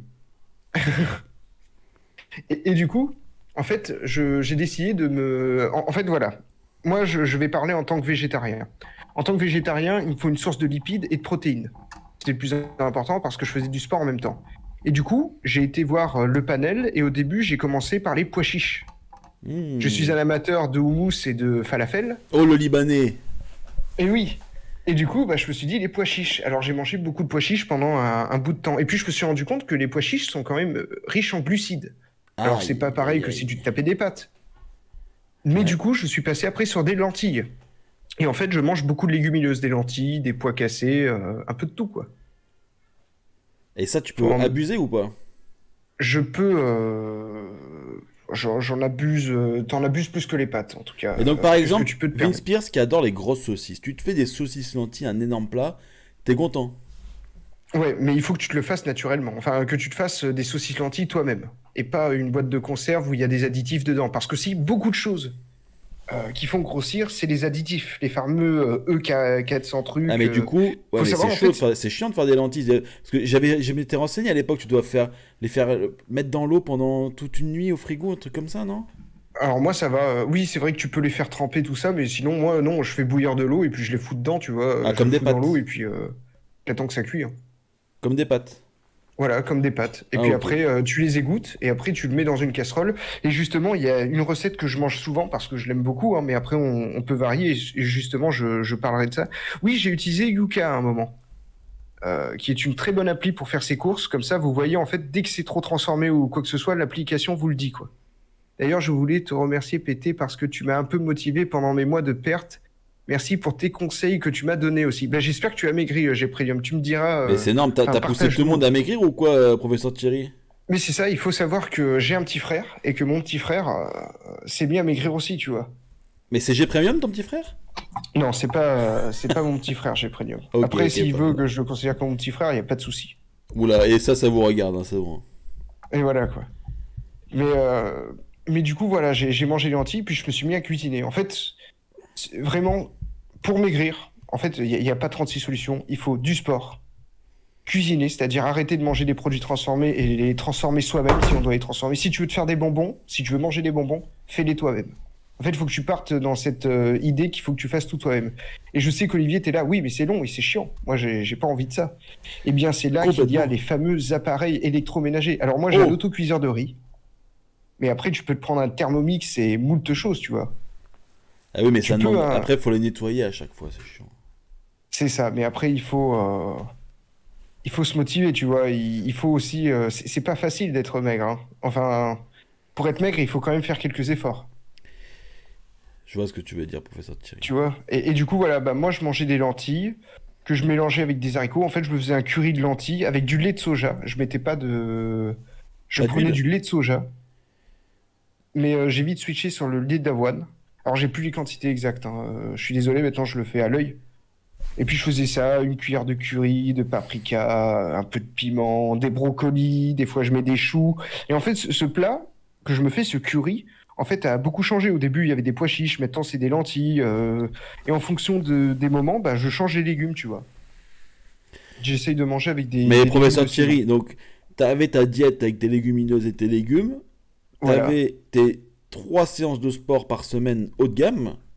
Et, et du coup, en fait, je- j'ai décidé de me... En, en fait, voilà. Moi, je, je vais parler en tant que végétarien. En tant que végétarien, il me faut une source de lipides et de protéines. C'était le plus important parce que je faisais du sport en même temps. Et du coup, j'ai été voir euh, le panel et au début, j'ai commencé par les pois chiches. Je suis Hmm. un amateur de houmous et de falafel. Oh, le Libanais. Et oui. Et du coup, bah, je me suis dit les pois chiches. Alors j'ai mangé beaucoup de pois chiches pendant un, un bout de temps. Et puis je me suis rendu compte que les pois chiches sont quand même euh, riches en glucides. Alors c'est pas Aïe, pareil aïe, que si tu aïe. te tapais des pâtes. Mais Ouais. du coup, je suis passé après sur des lentilles. Et en fait, je mange beaucoup de légumineuses, des lentilles, des pois cassés, euh, un peu de tout, quoi. Et ça, tu peux Pour en- abuser ou pas? Je peux... euh, J'en j'en abuse... euh, T'en abuses plus que les pâtes, en tout cas. Et donc, euh, par que ce que exemple, tu peux te Vince permettre. Pierce qui adore les grosses saucisses. Tu te fais des saucisses lentilles, un énorme plat, t'es content. Ouais, mais il faut que tu te le fasses naturellement. Enfin, que tu te fasses euh, des saucisses lentilles toi-même. Et pas une boîte de conserve où il y a des additifs dedans. Parce que si, beaucoup de choses euh, qui font grossir, c'est les additifs. Les fameux euh, E quatre cents Ah, trucs. mais du euh. coup, ouais, Faut mais c'est savoir, en chaud, de fait... faire- c'est chiant de faire des lentilles. euh, Parce que j'avais, je m'étais renseigné à l'époque, tu dois faire, les faire euh, mettre dans l'eau pendant toute une nuit au frigo, un truc comme ça, non? Alors moi, ça va... euh, Oui, c'est vrai que tu peux les faire tremper, tout ça. Mais sinon, moi, non, je fais bouillir de l'eau et puis je les fous dedans, tu vois. Ah, euh, Je comme le des fous dans l'eau et pâtes. puis euh, j'attends que ça cuit, hein. Comme des pâtes. Voilà, comme des pâtes. Et Ah, puis ok. après, euh, tu les égouttes et après, tu le mets dans une casserole. Et justement, il y a une recette que je mange souvent parce que je l'aime beaucoup, hein, mais après, on, on peut varier. Et justement, je, je parlerai de ça. Oui, j'ai utilisé Yuka à un moment, euh, qui est une très bonne appli pour faire ses courses. Comme ça, vous voyez, en fait, dès que c'est trop transformé ou quoi que ce soit, l'application vous le dit, quoi. D'ailleurs, je voulais te remercier, P T, parce que tu m'as un peu motivé pendant mes mois de perte. Merci pour tes conseils que tu m'as donnés aussi. Ben, j'espère que tu as maigri, euh, Gpremium. Tu me diras... Mais euh, c'est énorme, t'as Enfin, t'as poussé tout le partage-nous. monde à maigrir ou quoi, euh, professeur Thierry? Mais c'est ça, il faut savoir que j'ai un petit frère et que mon petit frère euh, s'est mis à maigrir aussi, tu vois. Mais c'est G Premium, ton petit frère? Non, c'est pas, euh, c'est pas mon petit frère, j'ai Premium. Ok, Après, ok, s'il veut pardon. que je le considère comme mon petit frère, il n'y a pas de souci. Oula, et ça, ça vous regarde, hein, c'est bon. Et voilà, quoi. Mais, euh, mais du coup, voilà, j'ai j'ai mangé les lentilles, puis je me suis mis à cuisiner. En fait, c'est vraiment, pour maigrir, en fait, il n'y a, il y a pas trente-six solutions. Il faut du sport, cuisiner, c'est-à-dire arrêter de manger des produits transformés et les transformer soi-même si on doit les transformer. Si tu veux te faire des bonbons, si tu veux manger des bonbons, fais-les toi-même. En fait, il faut que tu partes dans cette euh, idée qu'il faut que tu fasses tout toi-même. Et je sais qu'Olivier, t'es là, oui, mais c'est long et c'est chiant. Moi, j'ai j'ai pas envie de ça. Eh bien, c'est là qu'il y a Complètement. les fameux appareils électroménagers. Alors moi, j'ai un Oh! autocuiseur de riz, mais après, tu peux te prendre un Thermomix et moult choses, tu vois. Ah oui, mais Tu ça peux, demande. hein, Après, faut les nettoyer à chaque fois, c'est chiant. c'est ça. Mais après, il faut, euh, il faut se motiver, tu vois. Il, il faut aussi, euh, c'est c'est pas facile d'être maigre, hein. Enfin, pour être maigre, il faut quand même faire quelques efforts. Je vois ce que tu veux dire, professeur Thierry. Tu vois. Et, et du coup, voilà, bah, moi, je mangeais des lentilles que je mélangeais avec des haricots. En fait, je me faisais un curry de lentilles avec du lait de soja. Je mettais pas de... Je Pas prenais d'huile? du lait de soja, mais euh, j'ai vite switché sur le lait d'avoine. Alors, j'ai plus les quantités exactes, hein. Euh, Je suis désolé, maintenant, je le fais à l'œil. Et puis, je faisais ça, une cuillère de curry, de paprika, un peu de piment, des brocolis, des fois, je mets des choux. Et en fait, ce, ce plat que je me fais, ce curry, en fait, a beaucoup changé. Au début, il y avait des pois chiches, maintenant, c'est des lentilles. euh, Et en fonction de- des moments, bah, je change les légumes, tu vois. J'essaye de manger avec des, Mais des légumes professeur de saison. Thierry, donc, t'avais ta diète avec tes légumineuses et tes légumes, Voilà. t'avais tes trois séances de sport par semaine haut de gamme,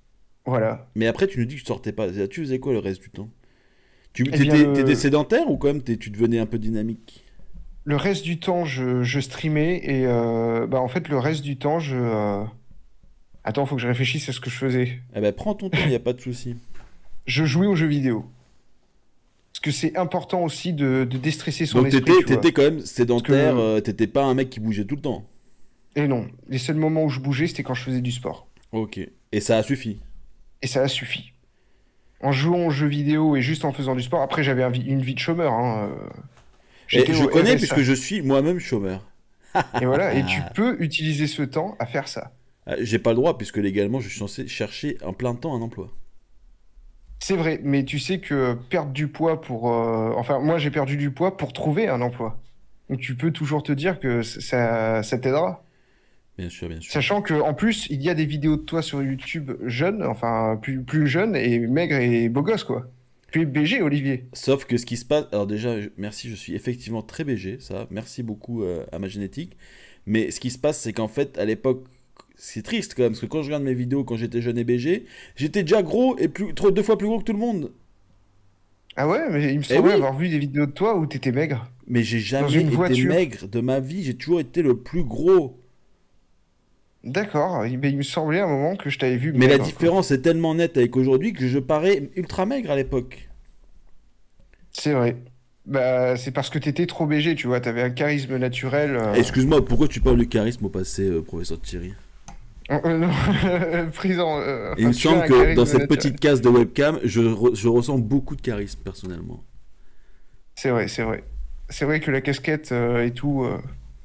Voilà. Mais après, tu nous dis que tu sortais pas. Tu faisais quoi le reste du temps? Tu Eh bien, t'étais, le, t'étais sédentaire ou quand même t'es- tu devenais un peu dynamique? le reste du temps, je, je streamais et euh, bah, en fait, le reste du temps, je. euh, Attends, faut que je réfléchisse à ce que je faisais. Eh ben, prends ton temps, y a pas de souci. Je jouais aux jeux vidéo. Parce que c'est important aussi de, de déstresser son Donc esprit, t'étais, tu vois. t'étais quand même Parce sédentaire, que. euh, t'étais pas un mec qui bougeait tout le temps. Et non, les seuls moments où je bougeais, c'était quand je faisais du sport. Ok. Et ça a suffi. Et ça a suffi. En jouant aux jeux vidéo et juste en faisant du sport, après j'avais un vi- une vie de chômeur, hein, euh, Et j'étais je au connais puisque R S A. je suis moi-même chômeur. Et voilà, et tu Ah. peux utiliser ce temps à faire ça. Euh, J'ai pas le droit puisque légalement je suis censé chercher en plein temps un emploi. C'est vrai, mais tu sais que perdre du poids pour... euh, Enfin, moi j'ai perdu du poids pour trouver un emploi. Donc tu peux toujours te dire que c- ça, ça t'aidera. Bien sûr, bien sûr. Sachant que en plus, il y a des vidéos de toi sur YouTube jeune, enfin plus, plus jeune et maigre et beau gosse, quoi. Tu es B G, Olivier. Sauf que ce qui se passe, alors déjà, je- merci, je suis effectivement très B G, ça, merci beaucoup euh, à ma génétique. Mais ce qui se passe, c'est qu'en fait, à l'époque, c'est triste quand même, parce que quand je regarde mes vidéos quand j'étais jeune et B G, j'étais déjà gros et plus, trop, deux fois plus gros que tout le monde. Ah ouais, mais il me Eh semblait oui, avoir vu des vidéos de toi où t'étais maigre. mais j'ai Dans jamais une été voiture. maigre de ma vie, j'ai toujours été le plus gros. D'accord, il ben, il me semblait à un moment que je t'avais vu Mais la maigre, quoi. différence est tellement nette avec aujourd'hui que je parais ultra maigre à l'époque. C'est vrai. Bah, c'est parce que t'étais trop B G, tu vois, t'avais un charisme naturel. euh. Excuse-moi, pourquoi tu parles du charisme au passé, euh, professeur Thierry? Euh, euh, non, Prison, euh, Il enfin, me tu as semble un que dans charisme cette naturel. petite case de webcam, je, re- je ressens beaucoup de charisme personnellement. C'est vrai, c'est vrai. C'est vrai que la casquette euh, et tout, euh,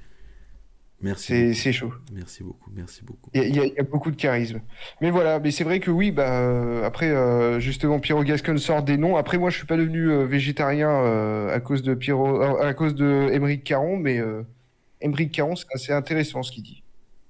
Merci c'est beaucoup. c'est chaud. Merci beaucoup, merci beaucoup. Il y, a il y a- il y a beaucoup de charisme. Mais voilà, mais c'est vrai que oui, bah, euh, après, euh, justement, Pierrot Gascon sort des noms. Après, moi, je suis pas devenu euh, végétarien euh, à cause de Pierrot, euh, à cause de Émeric Caron, mais euh, Émeric Caron, c'est assez intéressant ce qu'il dit.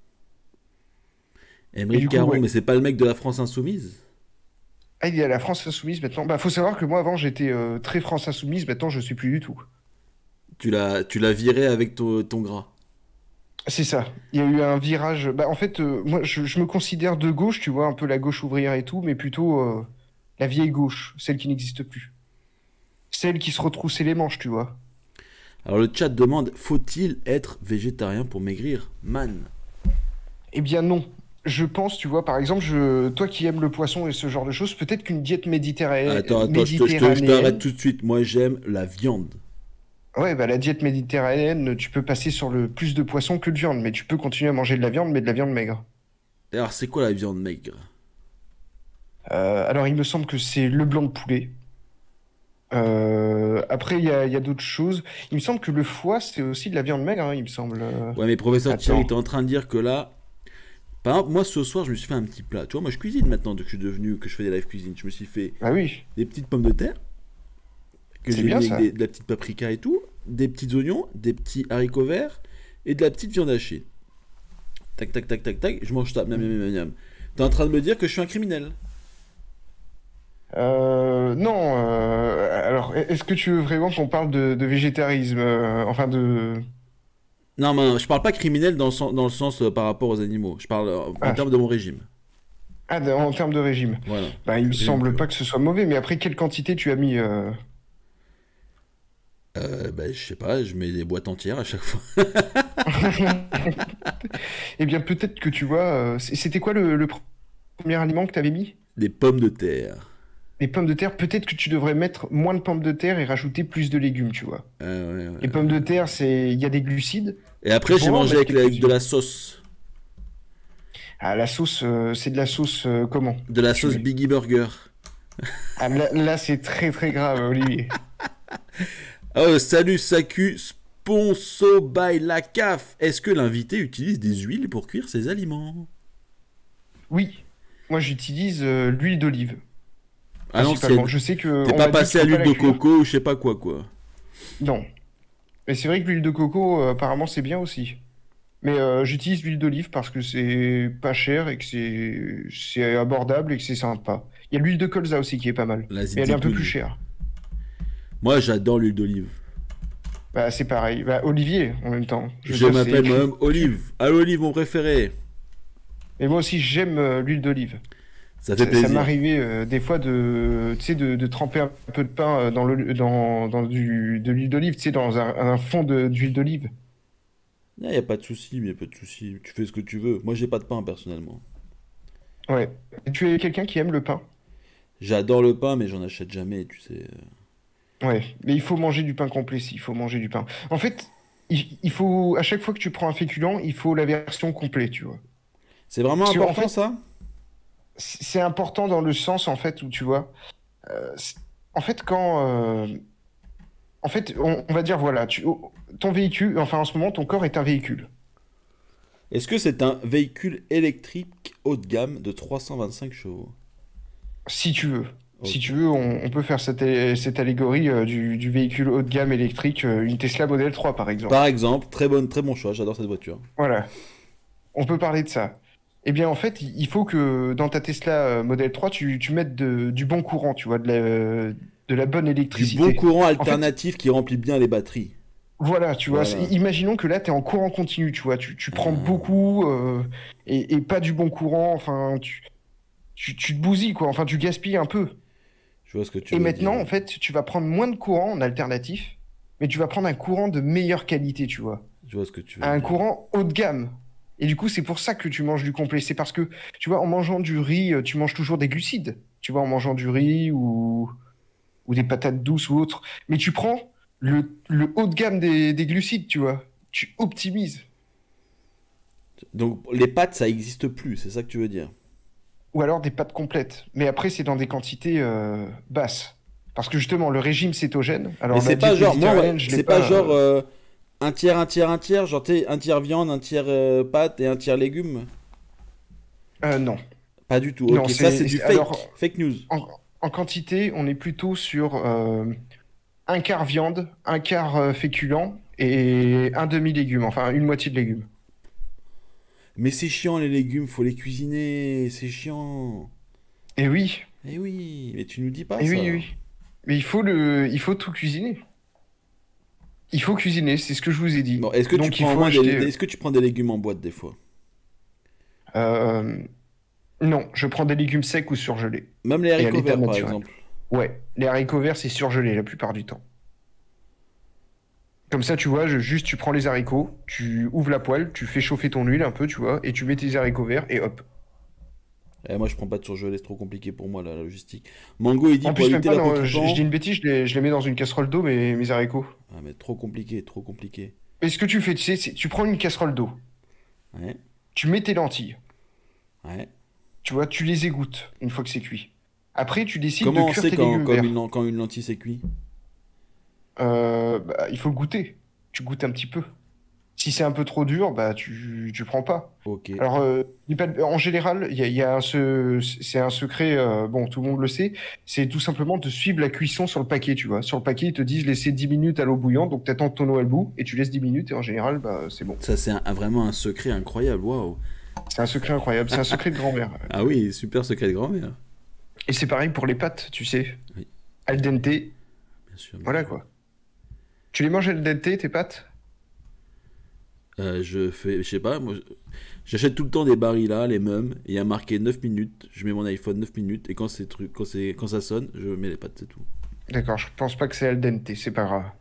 Et Émeric du coup, Caron, ouais. mais c'est pas le mec de la France Insoumise? Ah, il est à la France Insoumise maintenant. Bah, faut savoir que moi, avant, j'étais euh, très France Insoumise. Maintenant, je suis plus du tout. Tu l'as, tu l'as viré avec ton, ton gras. C'est ça. Il y a eu un virage. Bah, en fait, euh, moi, je, je me considère de gauche, tu vois, un peu la gauche ouvrière et tout, mais plutôt euh, la vieille gauche, celle qui n'existe plus. Celle qui se retroussait les manches, tu vois. Alors le chat demande, faut-il être végétarien pour maigrir? Man. Eh bien, non. Je pense, tu vois, par exemple, je... toi qui aimes le poisson et ce genre de choses, peut-être qu'une diète méditerranéenne, Attends, attends, je te, je te- je t'arrête méditerranéenne. tout de suite. Moi, j'aime la viande. Ouais, bah, la diète méditerranéenne, tu peux passer sur le plus de poisson que de viande, mais tu peux continuer à manger de la viande, mais de la viande maigre. Alors, c'est quoi la viande maigre? Euh, alors, il me semble que c'est le blanc de poulet. Euh, après, il y a, il y a d'autres choses. Il me semble que le foie, c'est aussi de la viande maigre, hein, il me semble. Euh, Ouais, mais professeur Thierry, Attends. t'es en train de dire que là... Par exemple, moi, ce soir, je me suis fait un petit plat. Tu vois, moi, je cuisine maintenant, depuis que je suis devenu, que je fais des live cuisine. Je me suis fait Ah oui, des petites pommes de terre, que c'est j'ai mis bien avec ça. des- de la petite paprika et tout, des petits oignons, des petits haricots verts, et de la petite viande hachée. Tac, tac, tac, tac, tac, je mange ça. Miam, miam, miam, miam. T'es en train de me dire que je suis un criminel. Euh, non, euh, alors, est-ce que tu veux vraiment qu'on parle de, de végétarisme, euh, enfin de... Non, mais je parle pas criminel dans le sens, dans le sens euh, par rapport aux animaux. Je parle euh, en Ah, termes de mon régime. ah, de- en termes de régime. Voilà. Bah, il me Régime semble pur. pas que ce soit mauvais, mais après, quelle quantité tu as mis euh, Euh, bah, je sais pas, je mets des boîtes entières à chaque fois. Eh bien, peut-être que tu vois... euh, c- c'était quoi le, le pr- premier aliment que tu avais mis? Des pommes de terre. Les pommes de terre, peut-être que tu devrais mettre moins de pommes de terre et rajouter plus de légumes, tu vois. Ah, ouais, Les ouais. pommes de terre, c'est... il y a des glucides. Et Tu après, j'ai pourrais en mangé mettre avec, la- avec de quelques-unes. la sauce. Ah, la sauce, euh, c'est de la sauce euh, comment De la que tu sauce mets? Biggie Burger. Ah, là, là, c'est très très grave, Olivier. Oh, salut Saku, sponsor by la C A F. Est-ce que l'invité utilise des huiles pour cuire ses aliments? Oui, moi j'utilise euh, l'huile d'olive, À principalement. l'ancienne. Je sais que T'es on pas m'a dit passé qu'il à faut pas l'huile la de cuire. coco ou je sais pas quoi, quoi. Non. Mais c'est vrai que l'huile de coco, euh, apparemment, c'est bien aussi. Mais euh, j'utilise l'huile d'olive parce que c'est pas cher et que c'est c'est abordable et que c'est sympa. Il y a l'huile de colza aussi qui est pas mal. La Mais elle est un peu plus zitoune. chère. Moi, j'adore l'huile d'olive. Bah, c'est pareil. Bah, Olivier, en même temps. Je veux Je dire, c'est m'appelle écrit moi-même dessus. Olive. À l'olive, mon préféré. Et moi aussi, j'aime euh, l'huile d'olive. Ça fait Ça, ça m'est plaisir. arrivé euh, des fois de, tu sais, de, de tremper un peu de pain euh, dans, le, dans, dans du, de l'huile d'olive, tu sais, dans un, un fond de- d'huile d'olive. Il n'y a pas de souci, il a pas de souci. Tu fais ce que tu veux. Moi, j'ai pas de pain, personnellement. Ouais. Et tu es quelqu'un qui aime le pain? J'adore le pain, mais j'en achète jamais, tu sais. Ouais. Mais il faut manger du pain complet, si, il faut manger du pain. En fait, il, il faut, à chaque fois que tu prends un féculent, il faut la version complète, tu vois. C'est vraiment Parce que, en important, fait, ça? c- c'est important dans le sens, en fait, où tu vois. euh, c'est- en fait, quand. euh, en fait, on, on va dire, voilà, tu, ton véhicule, enfin, en ce moment, ton corps est un véhicule. Est-ce que c'est un véhicule électrique haut de gamme de trois cent vingt-cinq chevaux? Si tu veux. Si Ok. tu veux, on, on peut faire cette, a- cette allégorie euh, du, du véhicule haut de gamme électrique, euh, une Tesla Model trois par Par exemple. exemple, très bonne, très bon choix, j'adore cette voiture. Voilà, on peut parler de ça. Eh bien, en fait, il il faut que dans ta Tesla euh, Model trois, tu, tu mettes de- du bon courant, tu vois, de la, de la bonne Du bon électricité. courant En fait, alternatif qui remplit bien les batteries. voilà, tu vois, c'est- Voilà. imaginons que là, tu es en courant continu, tu vois, tu, tu prends Ah, beaucoup euh, et, et pas du bon courant, enfin, tu, tu, tu te bousilles, quoi, enfin, tu gaspilles un peu. je vois ce que tu Et veux dire. maintenant, en fait, tu vas prendre moins de courant en alternatif, mais tu vas prendre un courant de meilleure qualité, tu vois. Je vois ce que tu veux Un dire. courant haut de gamme. Et du coup, c'est pour ça que tu manges du complet. C'est parce que, tu vois, en mangeant du riz, euh, tu manges toujours des glucides. Tu vois, en mangeant du riz ou, ou des patates douces ou autre. Mais tu prends le, le haut de gamme des, des glucides, tu vois. Tu optimises. Donc les pâtes, ça existe plus, c'est ça que tu veux dire. Ou alors des pâtes complètes. Mais après, c'est dans des quantités euh, basses. Parce que justement, le régime cétogène, Mais alors la c'est pas diète genre, moi, méditerranéenne, je l'ai c'est pas pas. genre euh, euh, un tiers, un tiers, un tiers, genre t'es un tiers viande, un tiers euh, pâtes et un tiers légumes. euh, non. Pas du tout. Non, Ok, ça c'est c'est du c'est- fake, alors fake news. en, en quantité, on est plutôt sur euh, un quart viande, un quart euh, féculent et un demi légume, enfin une moitié de légumes. Mais c'est chiant les légumes, faut les cuisiner, c'est chiant. Et oui, Eh oui, mais tu nous dis pas et oui, ça. oui. Mais il faut le, il faut tout cuisiner. Il faut cuisiner, c'est ce que je vous ai dit. Bon, est-ce que tu Donc il prends au faut moins des, acheter. des- est-ce que tu prends des légumes en boîte des fois? euh, non, je prends des légumes secs ou surgelés Même les et à haricots l'état verts par naturel. exemple. Ouais, les haricots verts c'est surgelé la plupart du temps. Comme ça, tu vois, je- juste tu prends les haricots, tu ouvres la poêle, tu fais chauffer ton huile un peu, tu vois, et tu mets tes haricots verts et hop. Eh, moi je prends pas de surgelé, c'est trop compliqué pour moi la, la logistique. Mango il dit En pour plus, même éviter pas, la non, je, je dis contretemps. une bêtise, je les, je les mets dans une casserole d'eau, mes, mes haricots. Ah mais trop compliqué, trop compliqué. Et ce que tu fais, tu sais, c'est tu prends une casserole d'eau, Ouais, tu mets tes lentilles, ouais. tu vois, tu les égouttes une fois que c'est cuit. Après, tu décides de Comment on cuire sait tes quand, légumes quand verts. une, quand une lentille s'est cuite? Euh, bah, il faut le goûter. Tu goûtes un petit peu. Si c'est un peu trop dur, bah tu, tu prends pas. Ok. Alors, euh, dis pas de- en général, il y a, il y a un se- c'est un secret, euh, bon, tout le monde le sait, c'est tout simplement de suivre la cuisson sur le paquet, tu vois. Sur le paquet, ils te disent laisser dix minutes à l'eau bouillante, donc tu attends ton eau à le bout, et tu laisses dix minutes, et en général, bah, c'est bon. Ça c'est un- un- vraiment un secret incroyable, waouh. C'est un secret incroyable, c'est un secret de grand-mère. Ah oui, super secret de grand-mère. Et c'est pareil pour les pâtes, tu sais. Oui, Al dente, bien sûr, bien voilà sûr. quoi. Tu les manges al dente, tes pâtes? Euh, je fais, je sais pas, moi, je- j'achète tout le temps des barils là, les mêmes, et il y a marqué neuf minutes, je mets mon iPhone neuf minutes, et quand c'est truc, quand c'est, quand ça sonne, je mets les pattes, c'est tout. D'accord, je pense pas que c'est al dente, c'est pas grave.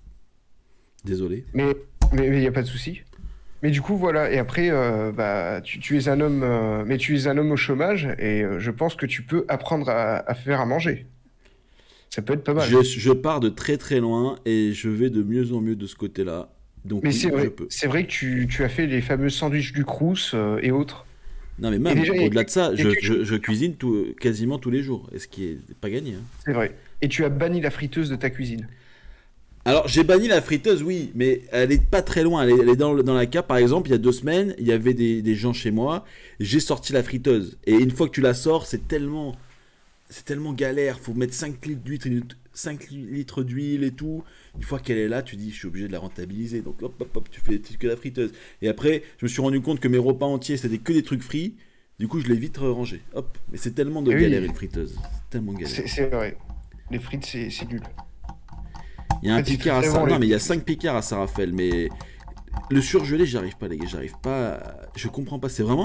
Désolé. Mais mais il y a pas de souci. Mais du coup, voilà. Et après, euh, bah, tu, tu es un homme, euh, mais tu es un homme au chômage, et euh, je pense que tu peux apprendre à, à faire à manger. Ça peut être pas mal. Je, je pars de très très loin, et je vais de mieux en mieux de ce côté-là. Donc Mais oui, c'est je vrai, peux. c'est vrai que tu, tu as fait les fameux sandwichs du Crous euh, et autres. Non mais Et même, déjà, il y a, au-delà de ça, il y a je, quelque chose, je- je cuisine tout, quasiment tous les jours, et ce qui est pas gagné, hein. c'est vrai. Et tu as banni la friteuse de ta cuisine. Alors, j'ai banni la friteuse, oui, mais elle est pas très loin. Elle est, elle est dans, le- dans la cave, par exemple, il y a deux semaines, il y avait des, des gens chez moi. J'ai sorti la friteuse. Et une fois que tu la sors, c'est tellement, c'est tellement galère. Faut mettre cinq litres d'huile, cinq litres d'huile et tout. Une fois qu'elle est là, tu dis, je suis obligé de la rentabiliser. Donc, hop, hop, hop, tu fais que la friteuse. Et après, je me suis rendu compte que mes repas entiers, c'était que des trucs frits. Du coup, je l'ai vite rangé. Hop. Mais c'est tellement de Et galère, oui, une friteuse. C'est tellement galère. c'est c'est vrai. Les frites, c'est c'est nul. Il y a En un fait, c'est picard à très Saint... bon Non, les mais il y a frites. cinq picards à Saint-Raphaël. Mais le surgelé, j'arrive pas, les gars. J'arrive pas. à- Je comprends pas. C'est vraiment.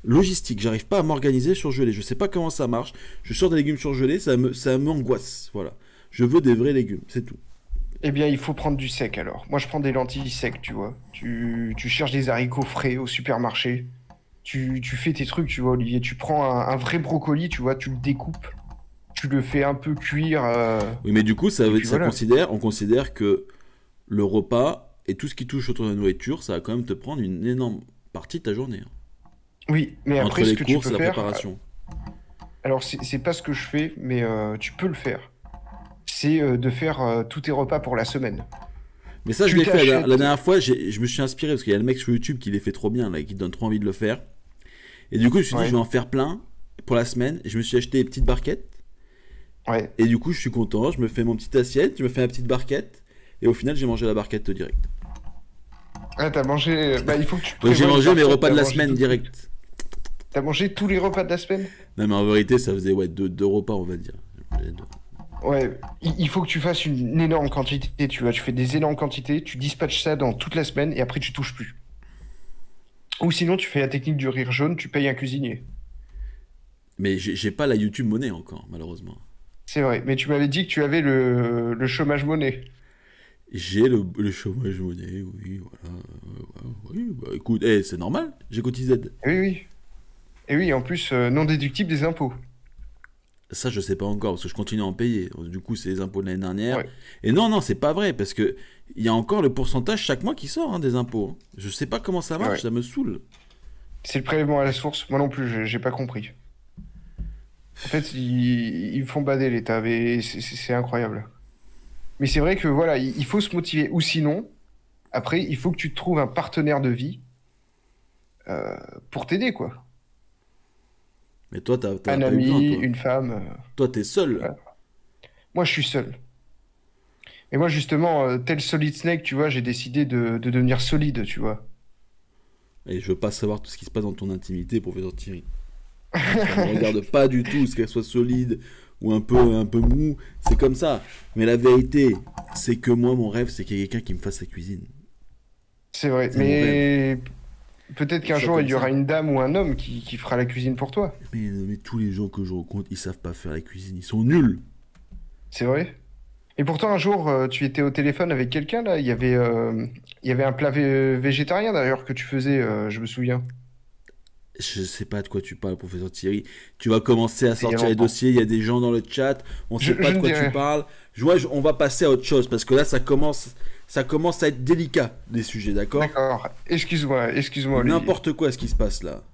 logistique. J'arrive pas à m'organiser surgelé. Je sais pas comment ça marche. Je sors des légumes surgelés, ça me, ça m'angoisse. Voilà. Je veux des vrais légumes, c'est tout. Eh bien, il faut prendre du sec alors. Moi, je prends des lentilles secs, tu vois. Tu, tu cherches des haricots frais au supermarché. Tu, tu fais tes trucs, tu vois, Olivier. Tu prends un, un vrai brocoli, tu vois, tu le découpes. Tu le fais un peu cuire. euh, Oui, mais du coup, ça, Et veut- puis ça voilà. considère, on considère que le repas et tout ce qui touche autour de la nourriture, ça va quand même te prendre une énorme partie de ta journée, hein. Oui, mais Entre après, ce les que tu courses peux et la faire. préparation. Alors, c'est c'est pas ce que je fais, mais euh, tu peux le faire. C'est euh, de faire euh, tous tes repas pour la semaine. Mais ça, je Tu l'ai fait la, la t'achètes. dernière fois. j'ai- Je me suis inspiré parce qu'il y a le mec sur YouTube qui les fait trop bien, là, et qui te donne trop envie de le faire. Et du coup, je me suis dit, je Ouais, vais en faire plein pour la semaine. Et je me suis acheté des petites barquettes. ouais. Et du coup, je suis content. Je me fais mon petite assiette, je me fais ma petite barquette. Et au final, j'ai mangé la barquette direct. Ah, t'as mangé. Bah, il faut que tu te Donc, j'ai prévois une mangé mes barquette, repas t'as de la mangé semaine tout de suite. direct. T'as mangé tous les repas de la semaine? Non, mais en vérité, ça faisait ouais, deux, deux repas, on va dire. J'ai deux. Ouais, il il faut que tu fasses une énorme quantité, tu vois. Tu fais des énormes quantités, tu dispatches ça dans toute la semaine et après tu touches plus. Ou sinon, tu fais la technique du rire jaune, tu payes un cuisinier. Mais j'ai j'ai pas la YouTube monnaie encore, malheureusement. C'est vrai, mais tu m'avais dit que tu avais le, le chômage monnaie. J'ai le, le chômage monnaie, oui, voilà. euh, ouais, oui, bah écoute, eh, c'est normal, j'ai cotisé. Oui, oui. Et oui, en plus, euh, non déductible des impôts. Ça, je sais pas encore, parce que je continue à en payer. Du coup, c'est les impôts de l'année dernière. Ouais. Et non, non, c'est pas vrai, parce que il y a encore le pourcentage chaque mois qui sort, hein, des impôts, hein. Je sais pas comment ça marche, Ouais. ça me saoule. C'est le prélèvement à la source. Moi non plus, j'ai j'ai pas compris. En fait, ils, ils font bader l'État, mais c'est c'est- c'est incroyable. Mais c'est vrai que voilà, il, il faut se motiver. Ou sinon, après, il faut que tu te trouves un partenaire de vie euh, pour t'aider, quoi. Mais toi, t'as t'as Un pas eu besoin, ami, toi. une femme. euh, Toi, t'es seul. voilà. Moi, je suis seul. Et moi, justement, euh, tel Solid Snake, tu vois, j'ai décidé de, de devenir solide, tu vois. Et je veux pas savoir tout ce qui se passe dans ton intimité, professeur Thierry. Ça me regarde pas du tout, ce qu'elle soit solide ou un peu, un peu mou. C'est comme ça. Mais la vérité, c'est que moi, mon rêve, c'est qu'il y ait quelqu'un qui me fasse la cuisine. C'est vrai. C'est mon rêve. Mais peut-être Que ce qu'un soit jour, il comme y aura ça. une dame ou un homme qui, qui fera la cuisine pour toi. Mais, mais tous les gens que je rencontre, ils savent pas faire la cuisine. Ils sont nuls. C'est vrai. Et pourtant, un jour, euh, tu étais au téléphone avec quelqu'un, là. Il y avait, euh, il y avait un plat vé- végétarien, d'ailleurs, que tu faisais, euh, je me souviens. Je sais pas de quoi tu parles, professeur Thierry. Tu vas commencer à C'était il y a sortir les longtemps. dossiers. Il y a des gens dans le chat. On Je, sait pas je de ne quoi dis tu rien. parles. Je vois, je- on va passer à autre chose parce que là, ça commence, ça commence à être délicat des sujets, d'accord? D'accord. Excuse-moi, excuse-moi, Olivier. N'importe quoi ce qui se passe là.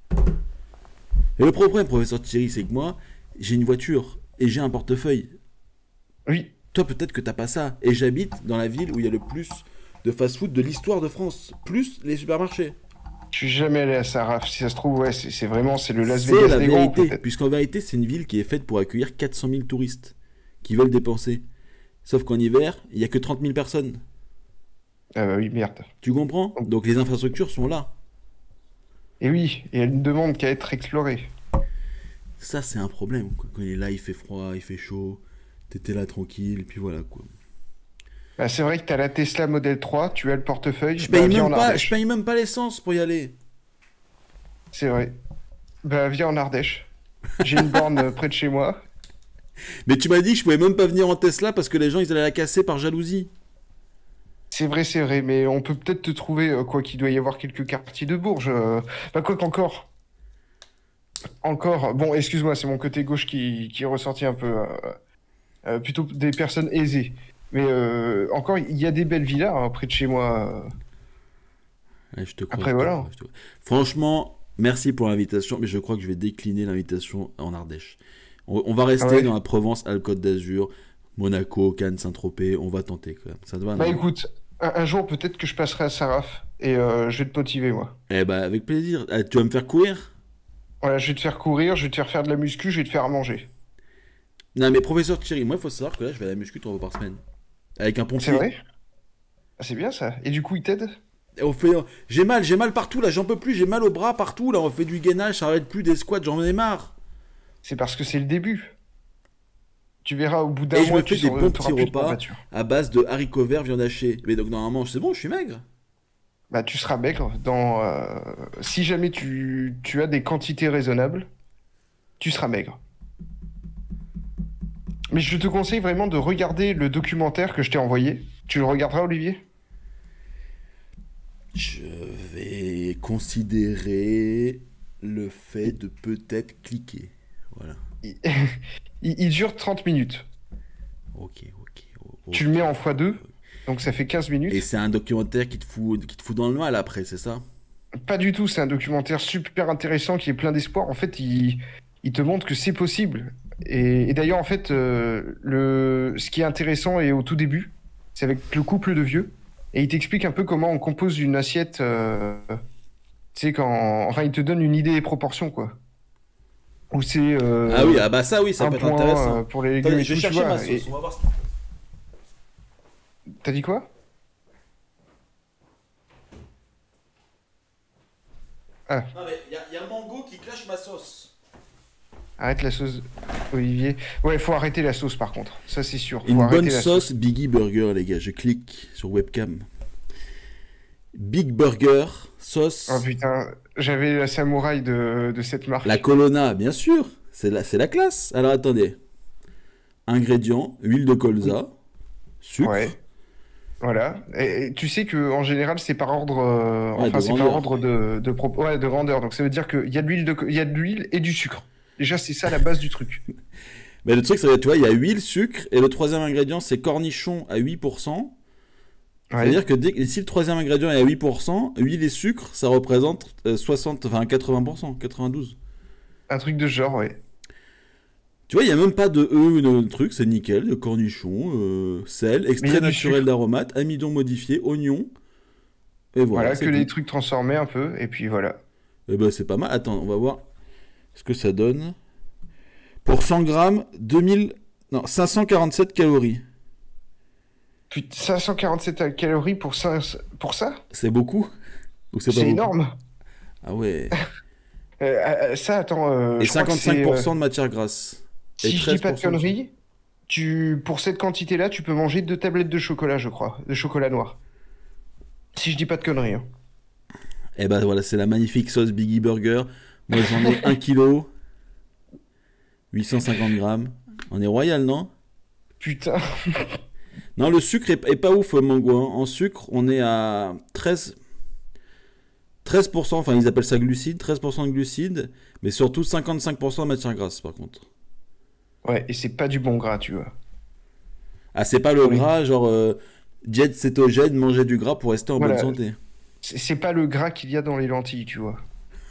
Et le problème, professeur Thierry, c'est que moi, j'ai une voiture et j'ai un portefeuille. Oui, Toi, peut-être que t'as pas ça. Et j'habite dans la ville où il y a le plus de fast-food de l'histoire de France, plus les supermarchés. je suis jamais allé à Saraf. Si ça se trouve, ouais, c'est c'est vraiment, c'est le Las C'est Vegas la des gros, vérité, peut-être. puisqu'en vérité, c'est une ville qui est faite pour accueillir quatre cent mille touristes qui veulent dépenser. Sauf qu'en hiver, il y a que trente mille personnes. Ah bah oui, merde. Tu comprends? Donc les infrastructures sont là. Et oui, et elle ne demande qu'à être explorée. Ça, c'est un problème, quoi. Quand il est là, il fait froid, il fait chaud. T'étais là tranquille, et puis voilà, quoi. Bah, c'est vrai que t'as la Tesla Model trois, tu as le portefeuille, Je bah paye viens même en pas, je Ardèche. paye même pas l'essence pour y aller. C'est vrai. Bah viens en Ardèche. J'ai une borne euh, près de chez moi. Mais tu m'as dit que je pouvais même pas venir en Tesla parce que les gens ils allaient la casser par jalousie. C'est vrai, c'est vrai, mais on peut peut-être te trouver, euh, quoi qu'il doit y avoir quelques quartiers de Bourges. euh. Bah quoi qu'encore. Encore. Bon, excuse-moi, c'est mon côté gauche qui, qui est ressorti un peu. euh, euh, plutôt des personnes aisées. Mais euh, encore, il y a des belles villas hein, près de chez moi. euh. Ouais, je te crois. Après, je te voilà. crois, je te crois. Franchement, merci pour l'invitation, mais je crois que je vais décliner l'invitation en Ardèche. On, on va Ah rester ouais. dans la Provence, Alpes Côte d'Azur, Monaco, Cannes, Saint-Tropez. On va tenter quand même. Ça te va, Bah non? écoute, un, un jour peut-être que je passerai à Saraf et euh, je vais te motiver, moi. Eh bah, avec plaisir. Ah, tu vas me faire courir? Voilà, je vais te faire courir, je vais te faire faire de la muscu, je vais te faire à manger. Non, mais professeur Thierry, moi, il faut savoir que là, je vais à la muscu trois fois par semaine. Avec un C'est pompier. vrai? Ah, c'est bien ça. Et du coup, il t'aide? Et on fait... J'ai mal, j'ai mal partout, là, j'en peux plus. J'ai mal au bras partout, là. On fait du gainage, ça arrête plus des squats, j'en ai marre. C'est parce que c'est le début. Tu verras, au bout d'un Et je me mois, fais tu des sauras- bons t'auras petits plus de repas courbatures. à base de haricots verts, viande hachée. Mais donc normalement, c'est bon, je suis maigre. bah, tu seras maigre. Dans, euh, si jamais tu, tu as des quantités raisonnables, tu seras maigre. Mais je te conseille vraiment de regarder le documentaire que je t'ai envoyé. Tu le regarderas, Olivier? Je vais considérer le fait de peut-être cliquer. Voilà. Il, il- il dure trente minutes. Ok, ok. o- Tu ok. le mets en fois deux, donc ça fait quinze Et minutes. c'est un documentaire qui te fout, qui te fout dans le mal après, c'est ça? Pas du tout, c'est un documentaire super intéressant qui est plein d'espoir. En fait, il, il te montre que c'est possible. Et, et d'ailleurs, en fait, euh, le, ce qui est intéressant est au tout début, c'est avec le couple de vieux. Et il t'explique un peu comment on compose une assiette. euh, tu sais, quand. Enfin, il te donne une idée des proportions, quoi. Où c'est Ah oui, euh, ah bah ça oui, ça un peut être point euh, intéressant. pour les légumes Attendez, et je vais tout, tu chercher ma vois. Et sauce, on va voir ce t'as dit quoi? Ah, Non mais il y, a- y a Mango qui clash ma sauce. arrête la sauce, Olivier. Ouais, faut arrêter la sauce par contre. Ça, c'est sûr. Faut Une arrêter bonne la sauce Biggie Burger, les gars. Je clique sur webcam. Big Burger, sauce. Oh putain, j'avais la samouraï de, de cette marque. La Colonna, bien sûr. C'est la, c'est la classe. Alors attendez. Ingrédients, huile de colza, sucre. Ouais, voilà. Et, et tu sais que en général, c'est par ordre, euh, Ouais, enfin, de c'est par grandeur. ordre de, de, pro- ouais, de grandeur. Donc ça veut dire qu'il y a de l'huile de, co- il y a de l'huile et du sucre. Déjà, c'est ça la base du truc. Mais le truc, c'est que tu vois, il y a huile, sucre. Et le troisième ingrédient, c'est cornichon à huit pour cent. Ouais. C'est-à-dire que dès, si le troisième ingrédient est à huit pour cent, huile et sucre, ça représente euh, soixante, enfin quatre-vingts pour cent, quatre-vingt-douze. Un truc de ce genre, ouais. Tu vois, il n'y a même pas de E, de truc, c'est nickel, de cornichon, euh, sel, Mais il y extrait a du naturel sucre. d'aromate, amidon modifié, oignon, et voilà, Voilà, c'est que les tout. trucs transformés un peu, et puis voilà. Et ben c'est pas mal. Attends, on va voir ce que ça donne. Pour cent grammes, deux mille, non, cinq cent quarante-sept calories. Putain, cinq cent quarante-sept calories pour ça, pour ça? C'est beaucoup? Ou c'est pas C'est beaucoup? énorme. Ah ouais. Euh, euh, ça, attends, euh, Et je crois que c'est, euh, cinquante-cinq pour cent de matière grasse. Et si je dis pas de treize pour cent de sucre. conneries, tu, pour cette quantité-là, tu peux manger deux tablettes de chocolat, je crois, de chocolat noir. Si je dis pas de conneries, hein. Et ben voilà, c'est la magnifique sauce Biggie Burger. Moi j'en ai un kilo, huit cent cinquante grammes. On est royal, non? Putain. Non, le sucre est, est pas ouf, Mango, hein. En sucre, on est à treize, treize pour cent, enfin ils appellent ça glucides, treize pour cent de glucides, mais surtout cinquante-cinq pour cent de matière grasse par contre. Ouais, et c'est pas du bon gras, tu vois. Ah, c'est pas le Oui. gras, genre euh, diète cétogène, manger du gras pour rester en bonne Voilà. santé. C'est c'est pas le gras qu'il y a dans les lentilles, tu vois.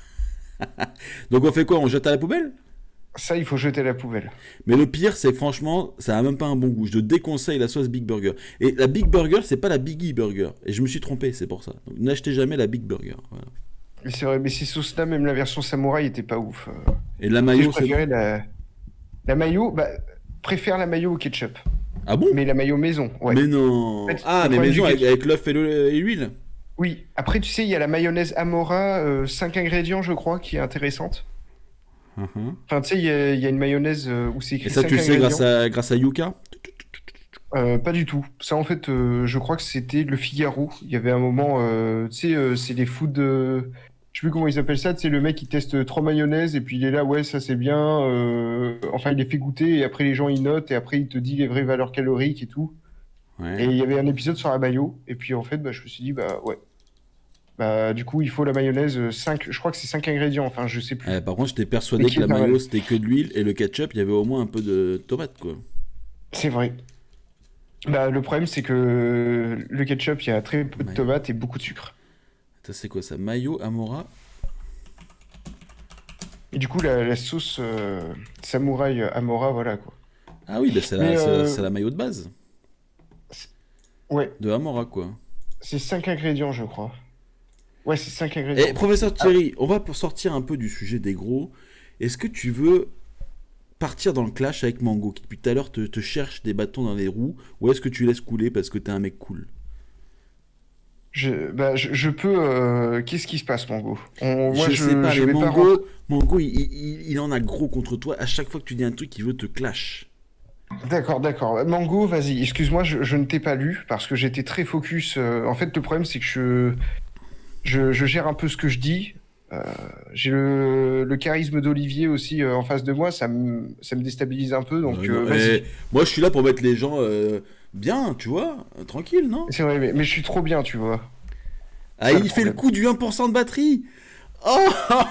Donc on fait quoi? On jette à la poubelle? Ça, il faut jeter à la poubelle. Mais le pire, c'est que franchement, ça a même pas un bon goût. Je te déconseille la sauce Big Burger. Et la Big Burger, c'est pas la Biggie Burger. Et je me suis trompé, c'est pour ça. Donc n'achetez jamais la Big Burger. Voilà. Mais c'est vrai, mais ces sauces-là, même la version samouraï était pas ouf. Euh, Et la tu sais, je mayo, c'est préférais bon? la... la mayo, bah, préfère la mayo au ketchup. Ah bon? Mais la mayo maison, ouais. Mais non. En fait, Ah, le mais problème maison du avec, ketchup- avec l'œuf et le- et l'huile. Oui, après, tu sais, il y a la mayonnaise Amora, euh, cinq ingrédients, je crois, qui est intéressante. Mhm. Enfin, tu sais, il y, a il y a une mayonnaise euh, où c'est Et écrit ça, cinq tu le sais ingrédients. grâce à, grâce à Yuka? Euh, pas du tout. Ça, en fait, euh, je crois que c'était le Figaro. Il y avait un moment, euh, tu sais, euh, c'est des food. euh, Je sais plus comment ils appellent ça. Tu sais, le mec, il teste trois mayonnaises et puis il est là, ouais, ça c'est bien. euh, Enfin, il les fait goûter et après les gens ils notent et après il te dit les vraies valeurs caloriques et tout. Et Ouais. il y avait un épisode sur la mayo. Et puis en fait, bah, je me suis dit, bah ouais. Bah, du coup, il faut la mayonnaise euh, cinq. Je crois que c'est cinq ingrédients. Enfin, je sais plus. Eh, par contre, j'étais Mais persuadé qui que la est pas mayo mal. c'était que de l'huile et le ketchup, il y avait au moins un peu de tomate, quoi. C'est vrai. Bah, le problème, c'est que le ketchup, il y a très peu de Ouais. tomates et beaucoup de sucre. Ça, c'est quoi ça? Mayo, Amora? Et du coup, la, la sauce euh, samouraï Amora, voilà quoi. Ah oui, bah c'est Mais la, c'est la- euh, c'est la mayo de base ouais, de Amora, quoi. c'est cinq ingrédients, je crois. Ouais, c'est cinq Et ingrédients. professeur Ah, Thierry, on va pour sortir un peu du sujet des gros. Est-ce que tu veux partir dans le clash avec Mango qui depuis tout à l'heure te, te cherche des bâtons dans les roues, ou est-ce que tu laisses couler parce que t'es un mec cool? je, bah, je, je peux. euh, Qu'est-ce qui se passe, Mango? On- Moi, Je sais je, pas, je mais vais pas rentrer. Mango, Mango il, il- il en a gros contre toi. À chaque fois que tu dis un truc, il veut te clash. D'accord, d'accord. Mango, vas-y. Excuse-moi, je, je ne t'ai pas lu parce que j'étais très focus. euh, En fait, le problème, c'est que je, je, je gère un peu ce que je dis. Euh, j'ai le, le charisme d'Olivier aussi euh, en face de moi, ça me, ça me déstabilise un peu, Ouais, donc non, euh, eh, vas-y. moi, je suis là pour mettre les gens euh, bien, tu vois, euh, tranquille, non? C'est vrai, mais, mais je suis trop bien, tu vois. C'est Ah, ça le il fait le problème. coup du un pour cent de batterie. Oh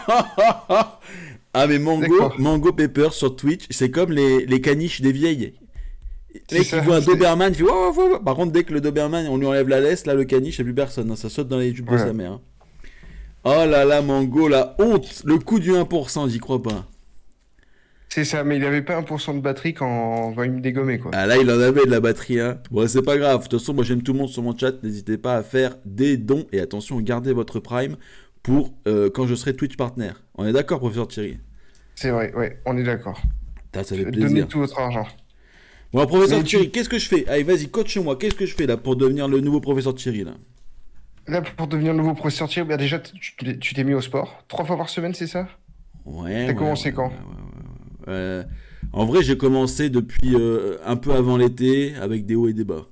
Ah, mais Mango, D'accord, Mango Pepper sur Twitch, c'est comme les, les caniches des vieilles. Le c'est mec, il ça. voit un c'est- Doberman, il fait waouh, waouh, waouh. Par contre, dès que le Doberman, on lui enlève la laisse, là, le caniche, il n'y a plus personne, hein, ça saute dans les jupes de sa Voilà. mère, hein. Oh là là, Mango, la honte, le coup du un pour cent, j'y crois pas. C'est ça, mais il avait pas un pour cent de batterie quand, quand il me dégommait, quoi. Ah là, il en avait de la batterie, hein. Bon, c'est pas grave. De toute façon, moi, j'aime tout le monde sur mon chat. N'hésitez pas à faire des dons. Et attention, gardez votre Prime pour euh, quand je serai Twitch partner. On est d'accord, professeur Thierry? C'est vrai, ouais, on est d'accord. Ça, ça fait Donnez plaisir. tout votre argent. Bon, professeur Mais tu, Thierry, qu'est-ce que je fais? Allez, vas-y, coach-moi. Qu'est-ce que je fais là pour devenir le nouveau professeur Thierry là? là, pour devenir nouveau professeur Thierry, bah déjà, tu tu t'es tu t'es mis au sport. Trois fois par semaine, c'est ça? Ouais, T'as ouais, ouais, commencé ouais, quand? ouais, ouais. Euh, en vrai, j'ai commencé depuis euh, un peu avant l'été avec des hauts et des bas.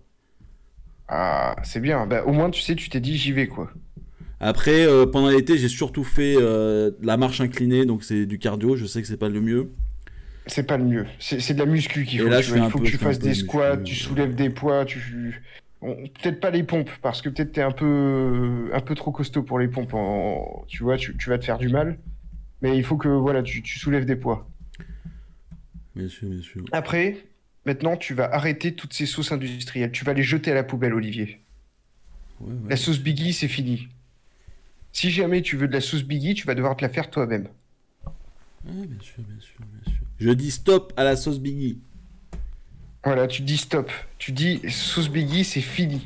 Ah, c'est bien. Bah, au moins, tu sais, tu t'es dit, j'y vais, quoi. Après, euh, pendant l'été, j'ai surtout fait euh, de la marche inclinée, donc c'est du cardio. Je sais que c'est pas le mieux. C'est pas le mieux. C'est c'est de la muscu qu'il Et faut, là, tu je vois. fais Il un faut que peu, je tu fais un fasses peu de des muscu. squats, tu euh. soulèves des poids, tu... Bon, peut-être pas les pompes, parce que peut-être t'es un peu, un peu trop costaud pour les pompes. en- Tu vois, tu, tu vas te faire du mal. Mais il faut que, voilà, tu, tu soulèves des poids. Bien sûr, bien sûr. Après, maintenant, tu vas arrêter toutes ces sauces industrielles. Tu vas les jeter à la poubelle, Olivier. Ouais, La ouais. sauce Biggie, c'est fini. Si jamais tu veux de la sauce Biggie, tu vas devoir te la faire toi-même. Ouais, bien sûr, bien sûr, bien sûr. Je dis stop à la sauce Biggie. Voilà, tu dis stop. Tu dis sauce Biggie, c'est fini.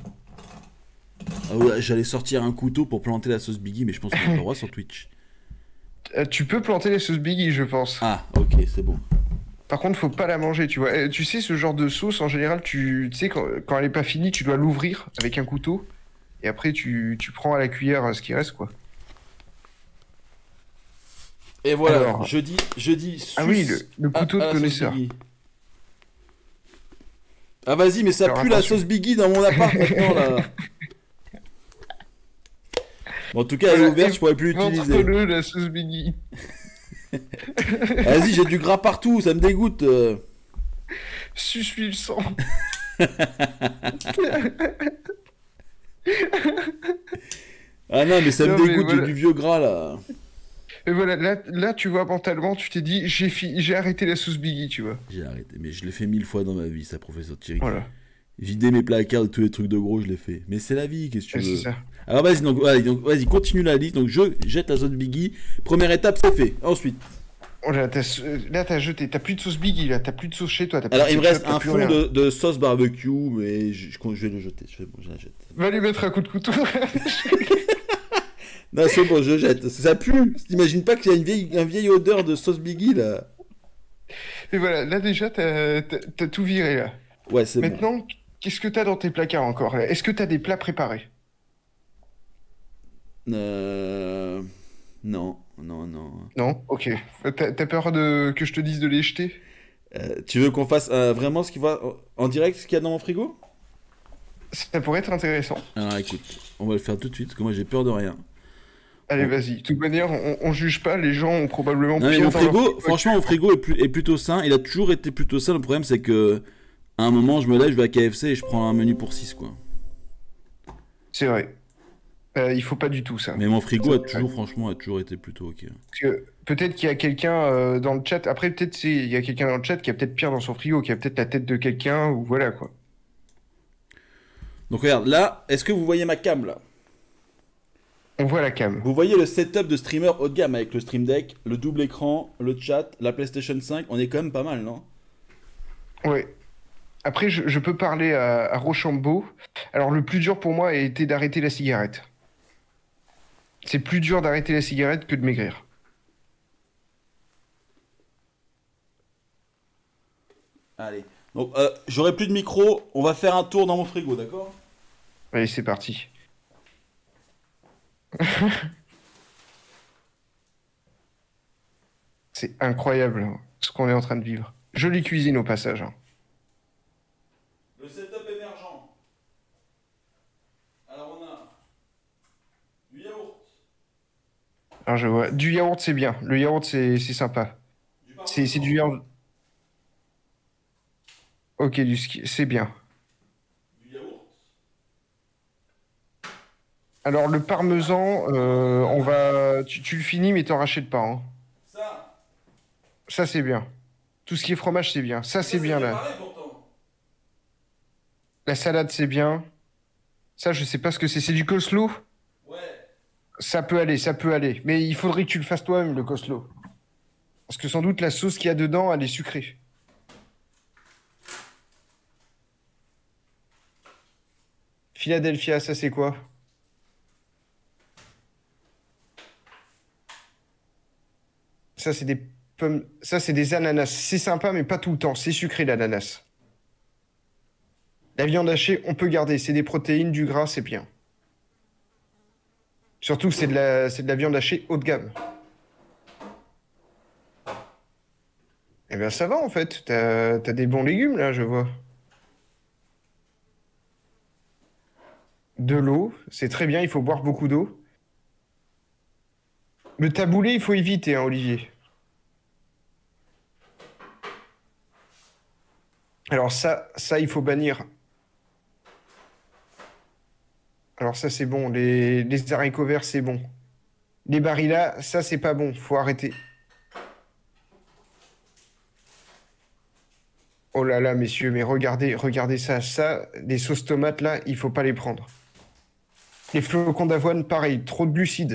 Ah ouais, j'allais sortir un couteau pour planter la sauce Biggie, mais je pense qu'on n'a pas le droit sur Twitch. Euh, Tu peux planter les sauces Biggie, je pense. Ah, ok, c'est bon. Par contre, faut pas la manger, tu vois. Euh, Tu sais, ce genre de sauce, en général, tu, tu sais, quand, quand elle est pas finie, tu dois l'ouvrir avec un couteau. Et après, tu, tu prends à la cuillère euh, ce qui reste, quoi. Et voilà, Alors, je dis, je dis ah oui, le, sus le à, couteau à de la sauce connaisseur. Biggie. Ah vas-y, mais ça Alors, pue la attention. sauce Biggie dans mon appart maintenant là. Bon, en tout cas, elle est Voilà, ouverte, je pourrais plus l'utiliser. évente-le, la sauce Biggie. Vas-y, j'ai du gras partout, ça me dégoûte. euh. Suce-lui le sang. Ah non, mais ça me Non, mais dégoûte, j'ai voilà. du vieux gras là. Et voilà, là, là, tu vois, mentalement, tu t'es dit, j'ai fi- j'ai arrêté la sauce Biggie, tu vois. J'ai arrêté, mais je l'ai fait mille fois dans ma vie, ça, professeur Thierry. Voilà, Vider mes placards de tous les trucs de gros, je l'ai fait. Mais c'est la vie, qu'est-ce que tu et c'est veux. ça. Alors vas-y, donc, vas-y, donc, vas-y, continue la liste. Donc je jette la sauce Biggie. Première étape, c'est fait. Ensuite, Oh là, t'as là, t'as jeté, t'as plus de sauce Biggie, là, t'as plus de sauce chez toi, t'as plus alors de il me ketchup, reste t'as un plus fond rien. de, de sauce barbecue, mais je, je, je vais le jeter. Je, bon, je la jette. Va lui mettre un coup de couteau. Non, c'est bon, je jette. Ça pue. T'imagines pas qu'il y a une vieille, une vieille odeur de sauce Biggie là. Et voilà, là déjà, t'as t'as- t'as tout viré, là. Ouais, c'est bon. Maintenant, qu'est-ce que t'as dans tes placards encore, là? Est-ce que t'as des plats préparés? Euh... Non, non, non. Non? Ok. T'as t'as peur de... que je te dise de les jeter? Euh, tu veux qu'on fasse euh, vraiment ce qu'il va en direct, ce qu'il y a dans mon frigo? Ça pourrait être intéressant. Alors écoute, on va le faire tout de suite, parce que moi j'ai peur de rien. Allez, Bon. vas-y. De toute manière, on, on juge pas, les gens ont probablement Non mais pire mon dans leur frigo, frigo. franchement mon frigo est, plus- est plutôt sain, il a toujours été plutôt sain, le problème c'est que à un moment je me lève, je vais à K F C et je prends un menu pour six quoi. C'est vrai. Euh, il faut pas du tout, ça. Mais mon frigo a Ça- toujours franchement a toujours été plutôt ok. Parce que peut-être qu'il y a quelqu'un euh, dans le chat. Après, peut-être c'est- il y a quelqu'un dans le chat qui a peut-être pire dans son frigo, qui a peut-être la tête de quelqu'un, ou voilà, quoi. Donc regarde, là, est-ce que vous voyez ma cam là? On voit la cam. Vous voyez le setup de streamer haut de gamme avec le Stream Deck, le double écran, le chat, la PlayStation cinq, on est quand même pas mal, non? Ouais. Après, je, je peux parler à, à Rochambeau. Alors, le plus dur pour moi a été d'arrêter la cigarette. C'est plus dur d'arrêter la cigarette que de maigrir. Allez. Donc euh, j'aurai plus de micro, on va faire un tour dans mon frigo, d'accord? Allez, c'est parti. C'est incroyable hein, ce qu'on est en train de vivre. Jolie cuisine au passage. hein. Le setup émergent. Alors on a du yaourt, Alors, je vois. Du yaourt, c'est bien. Le yaourt, c'est c'est sympa. Du C'est c'est parmesan. du yaourt. Ok, du ski, c'est bien. Du yaourt. Alors, le parmesan, euh, on va. Tu, tu le finis, mais t'en rachètes pas, hein. Ça. Ça, c'est bien. Tout ce qui est fromage, c'est bien. Ça, Mais ça, c'est c'est bien, là. préparé pourtant. La salade, c'est bien. Ça, je sais pas ce que c'est. C'est du coleslaw? Ouais. Ça peut aller, ça peut aller. Mais il faudrait que tu le fasses toi-même, le coleslaw. Parce que sans doute, la sauce qu'il y a dedans, elle est sucrée. Philadelphia, ça, c'est quoi? Ça, c'est des pommes. Ça, c'est des ananas. C'est sympa, mais pas tout le temps. C'est sucré, l'ananas. La viande hachée, on peut garder. C'est des protéines, du gras, c'est bien. Surtout que c'est de la, c'est de la viande hachée haut de gamme. Eh bien, ça va, en fait. T'as, t'as des bons légumes, là, je vois. De l'eau, c'est très bien. Il faut boire beaucoup d'eau. Le taboulé, il faut éviter, hein, Olivier. Alors ça, ça, il faut bannir. Alors ça, c'est bon. Les, les haricots verts, c'est bon. Les barilla, ça, c'est pas bon. Faut arrêter. Oh là là, messieurs, mais regardez, regardez ça. Ça, les sauces tomates, là, il faut pas les prendre. Les flocons d'avoine, pareil. Trop de glucides.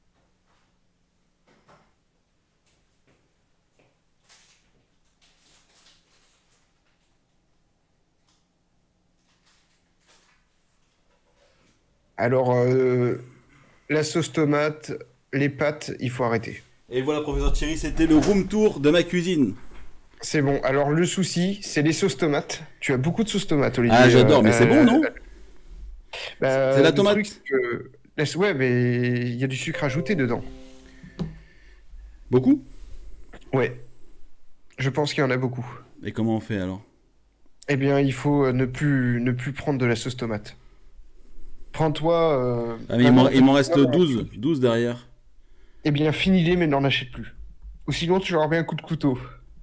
Alors, euh, la sauce tomate, les pâtes, il faut arrêter. Et voilà, professeur Thierry, c'était le room tour de ma cuisine. C'est bon. Alors, le souci, c'est les sauces tomates. Tu as beaucoup de sauces tomates, Olivier. Ah, j'adore, mais c'est bon, Euh, non? C'est bah, la le truc, tomate. c'est que... laisse- Ouais, mais il y a du sucre ajouté dedans. Beaucoup? Ouais, je pense qu'il y en a beaucoup. Et comment on fait alors? Eh bien, il faut euh, ne plus, ne plus prendre de la sauce tomate. Prends-toi euh, Ah, mais il vraiment m'en il m'en petit reste pois. douze, douze derrière. Eh bien, finis-les, mais n'en achète plus. Ou sinon, tu auras bien un coup de couteau.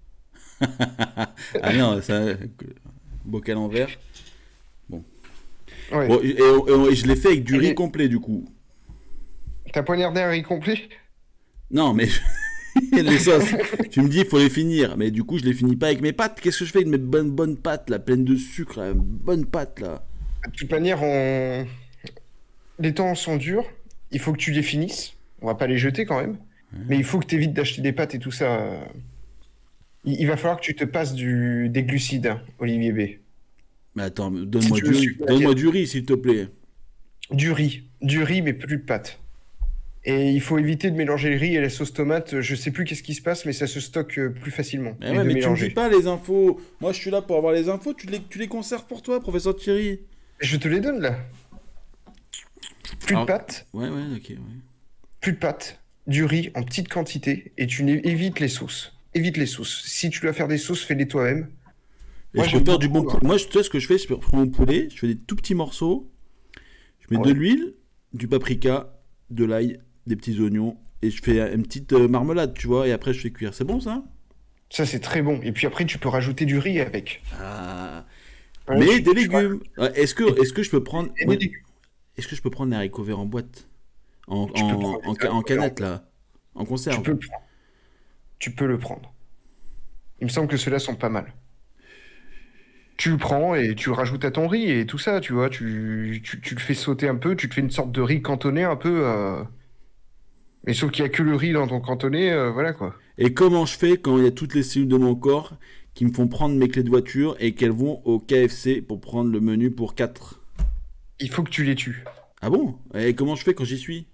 Ah non, ça. Bocal en verre. Bon. Ouais. Bon, et, et- et je l'ai fait avec du Et riz les- complet du coup. T'as poignardé un riz complet? Non, mais les sauces. Tu me dis, il faut les finir. Mais du coup, je les finis pas avec mes pâtes. Qu'est-ce que je fais avec mes bonnes, bonnes pâtes là, pleines de sucre, là, bonnes pâtes là? De toute manière, on... les temps sont durs. Il faut que tu les finisses. On va pas les jeter quand même. Mais il faut que tu évites d'acheter des pâtes et tout ça. Il, il va falloir que tu te passes du... des glucides, hein, Olivier B. Mais attends, Si donne-moi tu veux du riz. suivre la Donne-moi diète. du riz, s'il te plaît. Du riz. Du riz, mais plus de pâtes. Et il faut éviter de mélanger le riz et la sauce tomate. Je sais plus qu'est-ce qui se passe, mais ça se stocke euh, plus facilement. Mais Les ouais, deux mais tu me dis mélangés. pas les infos. Moi, je suis là pour avoir les infos. Tu les, tu les conserves pour toi, professeur Thierry. Je te les donne là. Plus de Alors, pâtes, ouais, ouais, ok, ouais. plus de pâtes, du riz en petite quantité et tu n'é- évites les sauces. Évite les sauces. Si tu dois faire des sauces, fais-les toi-même. Et Moi, je peux j'aime faire du bon beaucoup, hein. poulet. Moi, je- tu sais ce que je fais? Je prends mon poulet, je fais des tout petits morceaux. Je mets de Ouais. l'huile, du paprika, de l'ail, des petits oignons. Et je fais une petite euh, marmelade, tu vois. Et après, je fais cuire. C'est bon, ça? Ça, c'est très bon. Et puis après, tu peux rajouter du riz avec. Ah. Ouais, Mais tu- des tu légumes. Ouais, Est-ce que, est-ce que je peux prendre. Et Ouais, des légumes. est-ce que je peux prendre les haricots verts en boîte? En, Tu peux en, prendre en, des ca- en haricots verts. canette, là. En Tu conserve. peux le prendre. Tu peux le prendre. Il me semble que ceux-là sont pas mal. Tu le prends et tu le rajoutes à ton riz et tout ça, tu vois. Tu, tu, tu le fais sauter un peu, tu te fais une sorte de riz cantonné un peu. euh, Mais sauf qu'il y a que le riz dans ton cantonné, euh, voilà quoi. Et comment je fais quand il y a toutes les cellules de mon corps qui me font prendre mes clés de voiture et qu'elles vont au K F C pour prendre le menu pour quatre? Il faut que tu les tues. Ah bon? Et comment je fais quand j'y suis?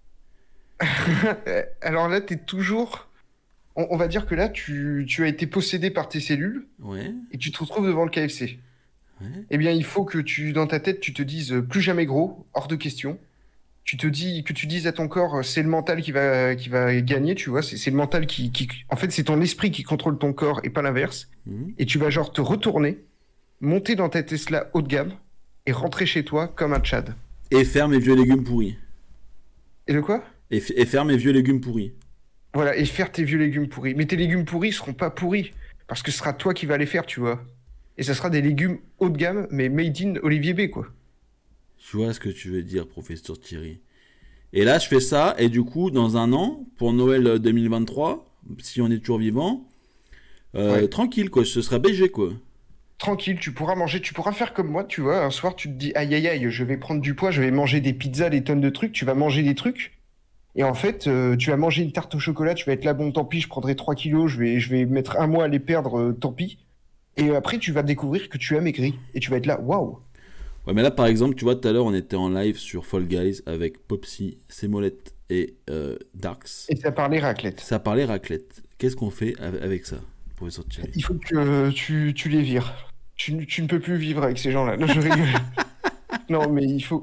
Euh, Alors là, t'es toujours. On, on va dire que là, tu, tu as été possédé par tes cellules Ouais, et tu te retrouves devant le K F C. ouais. Eh bien, il faut que tu, dans ta tête, tu te dises euh, plus jamais gros, hors de question. Tu te dis, que tu dises à ton corps, euh, c'est le mental qui va, qui va gagner, tu vois. C'est c'est le mental qui, qui, en fait, c'est ton esprit qui contrôle ton corps et pas l'inverse. Mhm. Et tu vas genre te retourner, monter dans ta Tesla haut de gamme et rentrer chez toi comme un Tchad. Et faire mes vieux légumes pourris. Et de quoi? Et, f- et faire mes vieux légumes pourris. Voilà, et faire tes vieux légumes pourris. Mais tes légumes pourris seront pas pourris, parce que ce sera toi qui vas les faire, tu vois. Et ça sera des légumes haut de gamme, mais made in Olivier B, quoi. Je vois ce que tu veux dire, professeur Thierry. Et là, je fais ça, et du coup, dans un an, pour Noël euh, deux mille vingt-trois, si on est toujours vivant, euh, Ouais. tranquille, quoi, ce sera B G, quoi. Tranquille, tu pourras manger, tu pourras faire comme moi, tu vois. Un soir, tu te dis, aïe aïe aïe, je vais prendre du poids, je vais manger des pizzas, des tonnes de trucs, tu vas manger des trucs. Et en fait, euh, tu vas manger une tarte au chocolat, tu vas être là, bon, tant pis, je prendrai trois kilos, je vais, je vais mettre un mois à les perdre, euh, tant pis. Et après, tu vas découvrir que tu as maigri. Et tu vas être là, waouh! Ouais, mais là, par exemple, tu vois, tout à l'heure, on était en live sur Fall Guys avec Popsy, Sémolette et euh, Darks. Et ça parlait raclette. Ça parlait raclette. Qu'est-ce qu'on fait av- avec ça, professeur Thierry? Il faut que euh, tu, tu les vires. Tu, tu ne peux plus vivre avec ces gens-là. Non, je rigole. Non, mais il faut.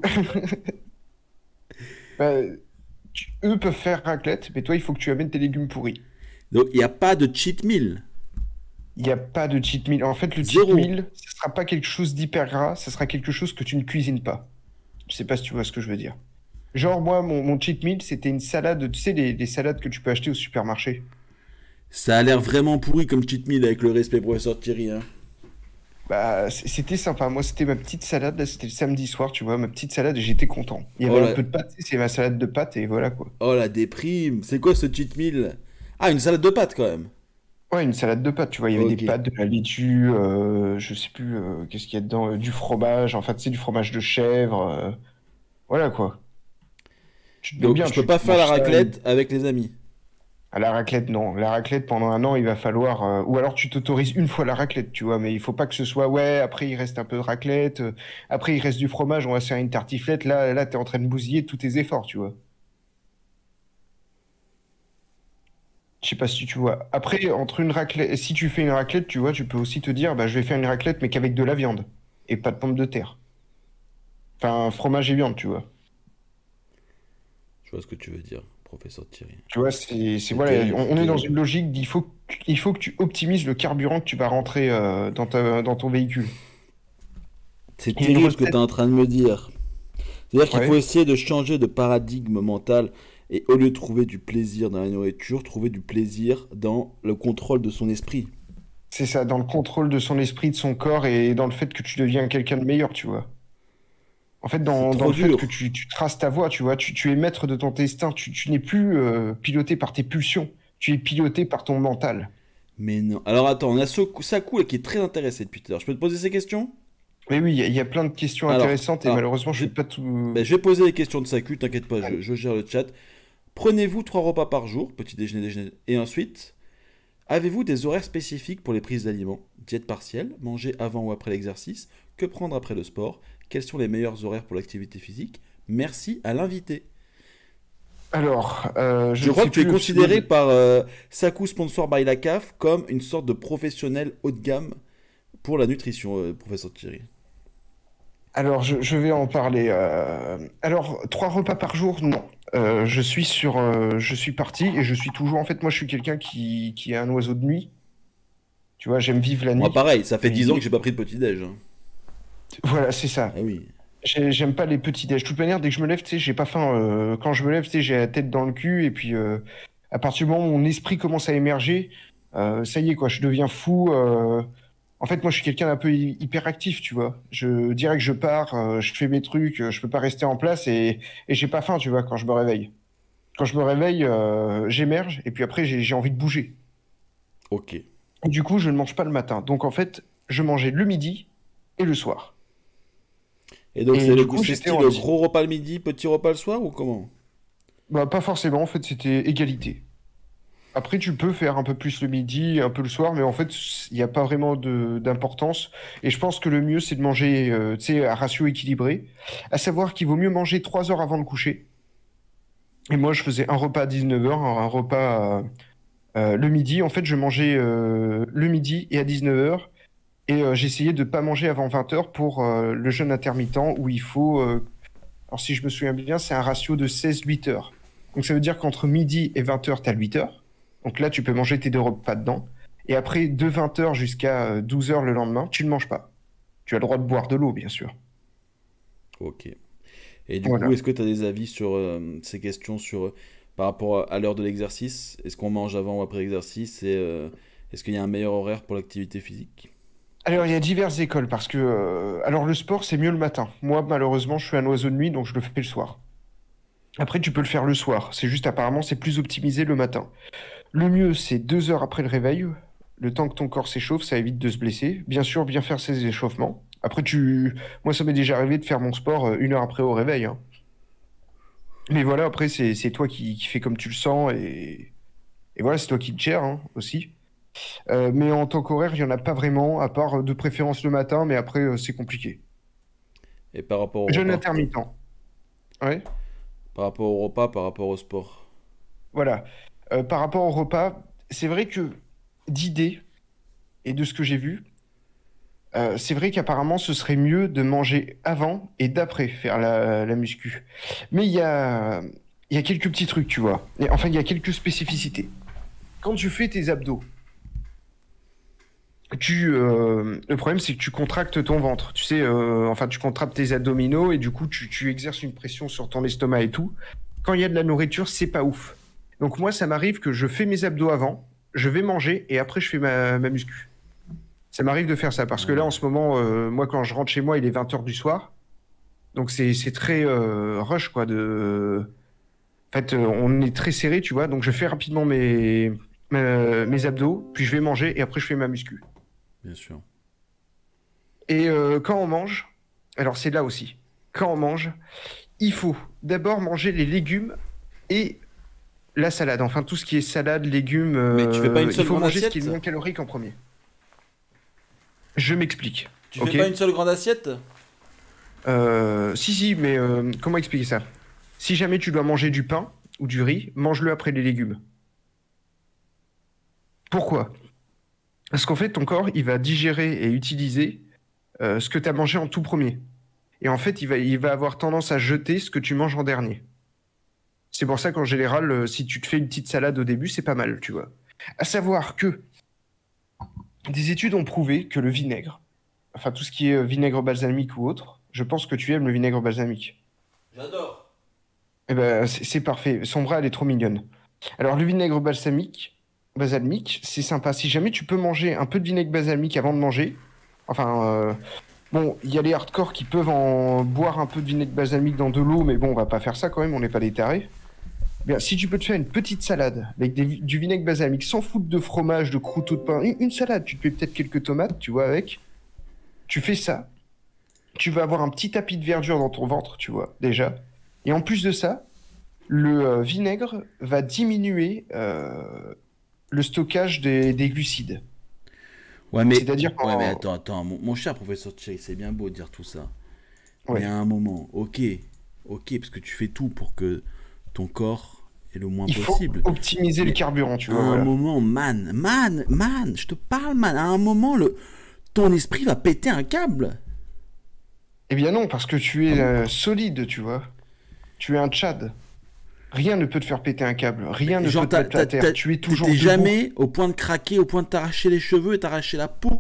Bah, tu- eux peuvent faire raclette, mais toi, il faut que tu amènes tes légumes pourris. Donc, il n'y a pas de cheat meal. Il n'y a pas de cheat meal. En fait, le cheat Zéro. meal, ce sera pas quelque chose d'hyper gras, ce sera quelque chose que tu ne cuisines pas. Je sais pas si tu vois ce que je veux dire. Genre, moi, mon, mon cheat meal, c'était une salade, tu sais, les, les salades que tu peux acheter au supermarché. Ça a l'air vraiment pourri comme cheat meal avec le respect, professeur Thierry. Hein. Bah, c- c'était sympa. Moi, c'était ma petite salade, là, c'était le samedi soir, tu vois, ma petite salade, et j'étais content. Il y Oh avait un la, peu de pâte, tu sais, c'est ma salade de pâte, et voilà, quoi. oh la déprime. C'est quoi ce cheat meal? Ah, une salade de pâtes quand même. Ouais, une salade de pâtes, tu vois, il y avait des Ok. pâtes, de la laitue, euh, je sais plus, euh, qu'est-ce qu'il y a dedans, euh, du fromage, enfin, tu sais, du fromage de chèvre, euh, voilà, quoi. Tu te mets Donc, bien, je peux tu, pas tu faire la manges ça. raclette avec les amis. À la raclette, non. La raclette, pendant un an, il va falloir. euh, Ou alors tu t'autorises une fois la raclette, tu vois. Mais il faut pas que ce soit, ouais, après il reste un peu de raclette, euh, après il reste du fromage, on va se faire une tartiflette. Là, là, t'es en train de bousiller tous tes efforts, tu vois. Je sais pas si tu vois. Après, entre une raclette, si tu fais une raclette, tu vois, tu peux aussi te dire, bah, je vais faire une raclette, mais qu'avec de la viande et pas de pommes de terre. Enfin, fromage et viande, tu vois. Je vois ce que tu veux dire, professeur Thierry. Tu vois, c'est, c'est C'est voilà, terrible, on, c'est on est dans terrible. une logique d'il faut, que- il faut que tu optimises le carburant que tu vas rentrer euh, dans ta, dans ton véhicule. C'est Il y a une terrible ce que tu es recette. en train de me dire. C'est-à-dire qu'il faut Ouais. essayer de changer de paradigme mental et au lieu de trouver du plaisir dans la nourriture, trouver du plaisir dans le contrôle de son esprit. C'est ça, dans le contrôle de son esprit, de son corps et dans le fait que tu deviens quelqu'un de meilleur, tu vois. En fait, C'est dans, dans trop le fait que dur. tu, tu traces ta voie, tu vois, tu, tu es maître de ton destin, tu, tu n'es plus euh, piloté par tes pulsions, tu es piloté par ton mental. Mais non. Alors attends, on a Saku Saku, là, qui est très intéressé depuis tout à l'heure. Je peux te poser ces questions? Mais oui, il y, a il y a plein de questions Alors, intéressantes et alors malheureusement, je je ne vais, peux pas tout. ben, je vais poser les questions de Saku, t'inquiète pas, je, Allez. je gère le chat. Prenez-vous trois repas par jour, petit déjeuner, déjeuner, et ensuite, avez-vous des horaires spécifiques pour les prises d'aliments? Diète partielle, manger avant ou après l'exercice, que prendre après le sport? Quels sont les meilleurs horaires pour l'activité physique? Merci à l'invité. Alors, euh, je Je ne crois sais que tu es plus le pseudo considéré de- par euh, Saku Sponsor by la C A F comme une sorte de professionnel haut de gamme pour la nutrition, euh, professeur Thierry. Alors, je, je vais en parler. euh, Alors, trois repas par jour, non. Euh, je suis sur, euh, je suis parti et je suis toujours. En fait, moi, je suis quelqu'un qui, qui est un oiseau de nuit. Tu vois, j'aime vivre la Moi, nuit. pareil, ça fait dix ans que Et j'ai pas pris de petit-déj. Hein. voilà, c'est ça. Ah oui. J'ai- J'aime pas les petits déj. De toute manière, dès que je me lève, tu sais, j'ai pas faim. euh, Quand je me lève, tu sais, j'ai la tête dans le cul. Et puis, euh, à partir du moment où mon esprit commence à émerger, euh, ça y est, quoi, je deviens fou. euh. En fait, moi, je suis quelqu'un d'un peu hy- hyperactif, tu vois. Je dirais que je pars, euh, je fais mes trucs, euh, je peux pas rester en place et, et j'ai pas faim, tu vois, quand je me réveille. Quand je me réveille, euh, j'émerge et puis après, j'ai j'ai envie de bouger. Ok. Et du coup, je ne mange pas le matin. Donc, en fait, je mangeais le midi et le soir. Et donc, Et c'est du le, coup, c'est j'étais style en... gros repas le midi, petit repas le soir ou comment? Bah, pas forcément, en fait, c'était égalité. Après, tu peux faire un peu plus le midi, un peu le soir, mais en fait, il n'y a pas vraiment de d'importance. Et je pense que le mieux, c'est de manger, euh, tu sais, à ratio équilibré. À savoir qu'il vaut mieux manger trois heures avant le coucher. Et moi, je faisais un repas à dix-neuf heures, un repas euh, le midi. En fait, je mangeais euh, le midi et à dix-neuf heures. Et euh, j'essayais de ne pas manger avant vingt heures pour euh, le jeûne intermittent où il faut, euh, alors si je me souviens bien, c'est un ratio de seize huit heures. Donc ça veut dire qu'entre midi et vingt heures, tu as huit heures. Donc là, tu peux manger tes deux repas dedans. Et après, de vingt heures jusqu'à euh, douze heures le lendemain, tu ne manges pas. Tu as le droit de boire de l'eau, bien sûr. Ok. Et du coup, Voilà. est-ce que tu as des avis sur euh, ces questions sur euh, Par rapport à l'heure de l'exercice, est-ce qu'on mange avant ou après l'exercice et euh, est-ce qu'il y a un meilleur horaire pour l'activité physique? Alors, il y a diverses écoles parce que, euh, alors le sport, c'est mieux le matin. Moi, malheureusement, je suis un oiseau de nuit, donc je le fais le soir. Après, tu peux le faire le soir. C'est juste, apparemment, c'est plus optimisé le matin. Le mieux, c'est deux heures après le réveil. Le temps que ton corps s'échauffe, ça évite de se blesser. Bien sûr, bien faire ses échauffements. Après, tu... Moi, ça m'est déjà arrivé de faire mon sport euh, une heure après au réveil, hein. Mais voilà, après, c'est c'est toi qui, qui fais comme tu le sens et, et voilà, c'est toi qui te gères hein, aussi. Euh, mais en tant qu'horaire, il n'y en a pas vraiment, à part euh, de préférence le matin, mais après, euh, c'est compliqué. Et par rapport au Jeûne repas? intermittent. Ouais, Par rapport au repas, par rapport au sport? voilà. Euh, par rapport au repas, c'est vrai que d'idées et de ce que j'ai vu, euh, c'est vrai qu'apparemment, ce serait mieux de manger avant et d'après faire la, la muscu. Mais il y a, il y a quelques petits trucs, tu vois. Et enfin, il y a quelques spécificités. Quand tu fais tes abdos, tu, euh, le problème, c'est que tu contractes ton ventre. Tu sais, euh, enfin, tu contractes tes abdominaux et du coup, tu, tu exerces une pression sur ton estomac et tout. Quand il y a de la nourriture, c'est pas ouf. Donc moi, ça m'arrive que je fais mes abdos avant, je vais manger et après, je fais ma, ma muscu. Ça m'arrive de faire ça parce que là, en ce moment, euh, moi, quand je rentre chez moi, il est vingt heures du soir. Donc c'est c'est très euh, rush, quoi. De... En fait, euh, on est très serré, tu vois. Donc je fais rapidement mes, mes, mes abdos, puis je vais manger et après, je fais ma muscu. Bien sûr. Et euh, quand on mange, alors c'est là aussi, quand on mange, il faut d'abord manger les légumes et la salade. Enfin, tout ce qui est salade, légumes, Mais tu fais pas une euh, il seule faut grande manger ce qui est assiette? le moins calorique en premier. Je m'explique. Tu fais Ok? pas une seule grande assiette? Euh, si, si, mais euh, comment expliquer ça? Si jamais tu dois manger du pain ou du riz, mange-le après les légumes. Pourquoi? Parce qu'en fait, ton corps, il va digérer et utiliser euh, ce que tu as mangé en tout premier. Et en fait, il va, il va avoir tendance à jeter ce que tu manges en dernier. C'est pour ça qu'en général, euh, si tu te fais une petite salade au début, c'est pas mal, tu vois. À savoir que des études ont prouvé que le vinaigre, enfin tout ce qui est euh, vinaigre balsamique ou autre, je pense que tu aimes le vinaigre balsamique. J'adore. Eh ben, c'est c'est parfait. Son bras, elle est trop mignonne. Alors, le vinaigre balsamique, balsamique, c'est sympa. Si jamais tu peux manger un peu de vinaigre balsamique avant de manger, enfin, euh, bon, il y a les hardcore qui peuvent en boire un peu de vinaigre balsamique dans de l'eau, mais bon, on va pas faire ça quand même, on n'est pas des tarés. Bien, si tu peux te faire une petite salade avec des- du vinaigre balsamique sans foutre de fromage, de croûteau de pain, une, une salade, tu te mets peut-être quelques tomates, tu vois, avec. Tu fais ça, tu vas avoir un petit tapis de verdure dans ton ventre, tu vois, déjà. Et en plus de ça, le euh, vinaigre va diminuer euh, le stockage des, des glucides. Ouais, mais, C'est-à-dire ouais, mais qu'en... attends, attends, mon, mon cher professeur Thierry, c'est bien beau de dire tout ça. Mais à Ouais. un moment, ok, ok, parce que tu fais tout pour que ton corps est le moins Il faut possible. optimiser le Mais carburant, tu à vois, un voilà. moment, man, man, man, je te parle, man, à un moment, le, ton esprit va péter un câble. Eh bien non, parce que tu Ah es bon? euh, solide, tu vois. Tu es un Tchad. Rien ne peut te faire péter un câble. Rien Mais ne peut genre, te t'as- mettre à t'as- terre. t'as- Tu es toujours t'étais debout. jamais au point de craquer, au point de t'arracher les cheveux et t'arracher la peau.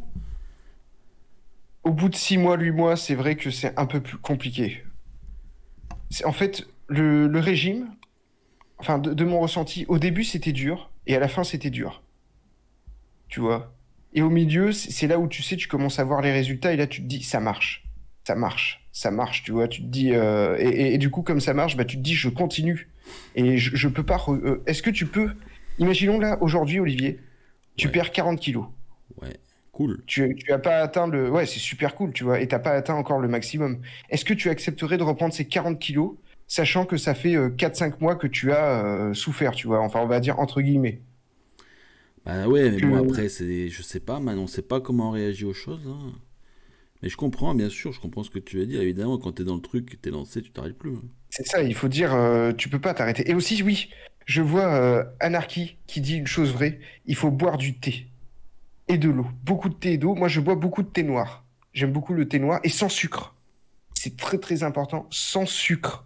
Au bout de six mois, huit mois, c'est vrai que c'est un peu plus compliqué. C'est- En fait, le, le régime, enfin, de, de mon ressenti, au début, c'était dur, et à la fin, c'était dur. Tu vois. Et au milieu, c'est c'est là où tu sais, tu commences à voir les résultats, et là, tu te dis, ça marche. Ça marche. Ça marche, tu vois. Tu te dis, euh, et, et- et du coup, comme ça marche, bah, tu te dis, je continue. Et je, je peux pas. re- euh, Est-ce que tu peux. Imaginons là, aujourd'hui, Olivier, tu Ouais, perds quarante kilos. ouais, cool. Tu, tu as pas atteint le. Ouais, c'est super cool, tu vois, et t'as pas atteint encore le maximum. Est-ce que tu accepterais de reprendre ces quarante kilos, sachant que ça fait euh, quatre cinq mois que tu as euh, souffert, tu vois, enfin, on va dire entre guillemets. Bah ouais, mais bon, Que- après, c'est, je sais pas, man, on sait pas comment on réagit aux choses, hein. Mais je comprends, bien sûr, je comprends ce que tu veux dire. Évidemment, quand t'es dans le truc, t'es lancé, tu t'arrêtes plus, hein. C'est ça, il faut dire, euh, tu peux pas t'arrêter. Et aussi, oui, je vois euh, Anarchy qui dit une chose vraie, il faut boire du thé et de l'eau. Beaucoup de thé et d'eau. Moi, je bois beaucoup de thé noir. J'aime beaucoup le thé noir et sans sucre. C'est très très important, sans sucre.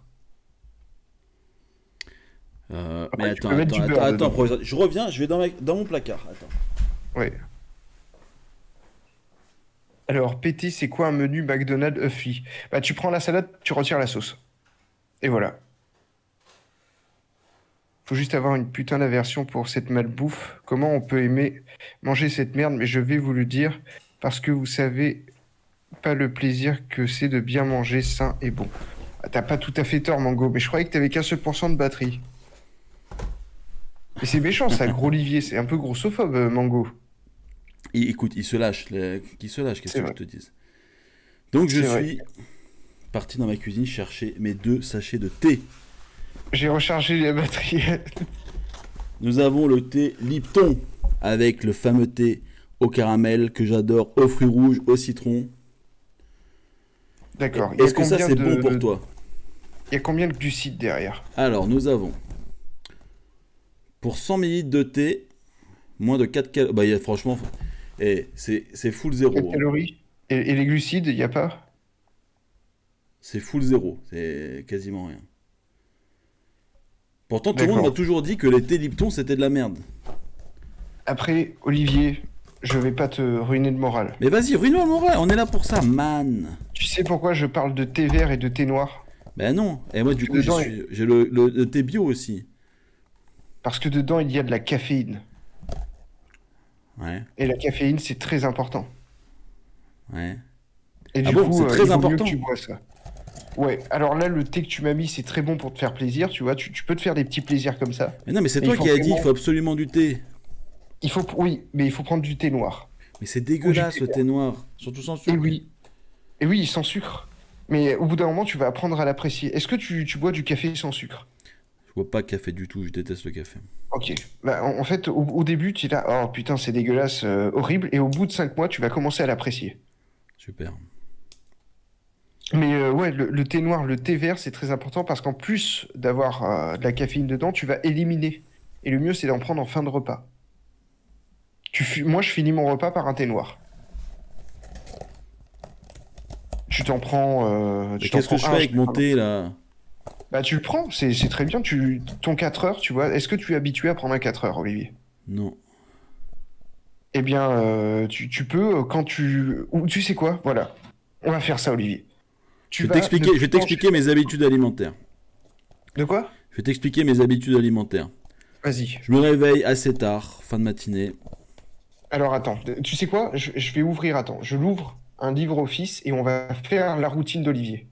Euh, mais Après, tu attends, peux mettre attends, du attends, beurre attends, dedans. professeur. Je reviens, je vais dans, ma- dans mon placard. Attends. Ouais. Alors, pété, c'est quoi un menu McDonald's Huffy? Bah, tu prends la salade, tu retires la sauce. Et voilà. Faut juste avoir une putain d'aversion pour cette malbouffe. Comment on peut aimer manger cette merde? Mais je vais vous le dire, parce que vous savez pas le plaisir que c'est de bien manger sain et bon. Ah, t'as pas tout à fait tort, Mango, mais je croyais que t'avais qu'un seul pour cent de batterie. Mais c'est méchant, ça, gros Olivier. C'est un peu grossophobe, euh, Mango. Et écoute, il se lâche, le- il se lâche, qu'est-ce C'est que je vrai. te dise. Donc je C'est vrai. suis parti dans ma cuisine chercher mes deux sachets de thé. J'ai rechargé la batterie. Nous avons le thé Lipton avec le fameux thé au caramel que j'adore, aux fruits rouges, au citron. D'accord. Il y a Est-ce que ça combien c'est de... bon pour toi? Il y a combien de glucides derrière? Alors nous avons pour cent millilitres de thé moins de quatre calories. Bah il y a franchement, eh, c'est c'est full quatre zéro, hein. calories? Et, et les glucides, il n'y a pas? C'est full zéro, c'est quasiment rien. Pourtant tout le monde D'accord. m'a toujours dit que les thés Lipton c'était de la merde. Après, Olivier, je vais pas te ruiner le moral. Mais vas-y, ruine-moi le moral, on est là pour ça, man. Tu sais pourquoi je parle de thé vert et de thé noir? Ben non. Et moi du coup Dedans, j'y suis- j'ai le, le, le thé bio aussi. Parce que dedans, il y a de la caféine. Ouais, Et la caféine, c'est très important. ouais. Et Ah du bon, coup, c'est euh, très il vaut mieux important. que tu bois ça. Ouais, alors là, le thé que tu m'as mis, c'est très bon pour te faire plaisir, tu vois. Tu, tu peux te faire des petits plaisirs comme ça. Mais non, mais c'est Mais il toi faut qui as dit il vraiment... faut absolument du thé. Il faut... Oui, mais il faut prendre du thé noir. Mais c'est Ou du dégueulasse thé le vert. thé noir, surtout sans Et sucre. oui. Et oui, sans sucre. Mais au bout d'un moment, tu vas apprendre à l'apprécier. Est-ce que tu, tu bois du café sans sucre? Je bois pas de café du tout, je déteste le café. Ok. Bah, en, en fait, au, au début, tu es là, oh putain, c'est dégueulasse, euh, horrible. Et au bout de cinq mois, tu vas commencer à l'apprécier. Super. Mais euh, ouais, le, le thé noir, le thé vert, c'est très important parce qu'en plus d'avoir euh, de la caféine dedans, tu vas éliminer. Et le mieux, c'est d'en prendre en fin de repas. Tu, fi- moi, je finis mon repas par un thé noir. Tu t'en prends, euh, Mais tu t'en qu'est-ce que prends je fais un. avec mon thé là? Bah, tu le prends, c'est c'est très bien. Tu, ton quatre heures, tu vois. Est-ce que tu es habitué à prendre un quatre heures, Olivier? Non. Eh bien, euh, tu, tu peux, euh, quand tu... Ou tu sais quoi? Voilà. On va faire ça, Olivier. Je Tu vais vas ne t'expliquer, je vais plus t'expliquer manger... mes habitudes alimentaires. De quoi? Je vais t'expliquer mes habitudes alimentaires. Vas-y. Je me réveille assez tard, fin de matinée. Alors, attends. Tu sais quoi? Je, je vais ouvrir, attends. Je l'ouvre, un livre office, et on va faire la routine d'Olivier.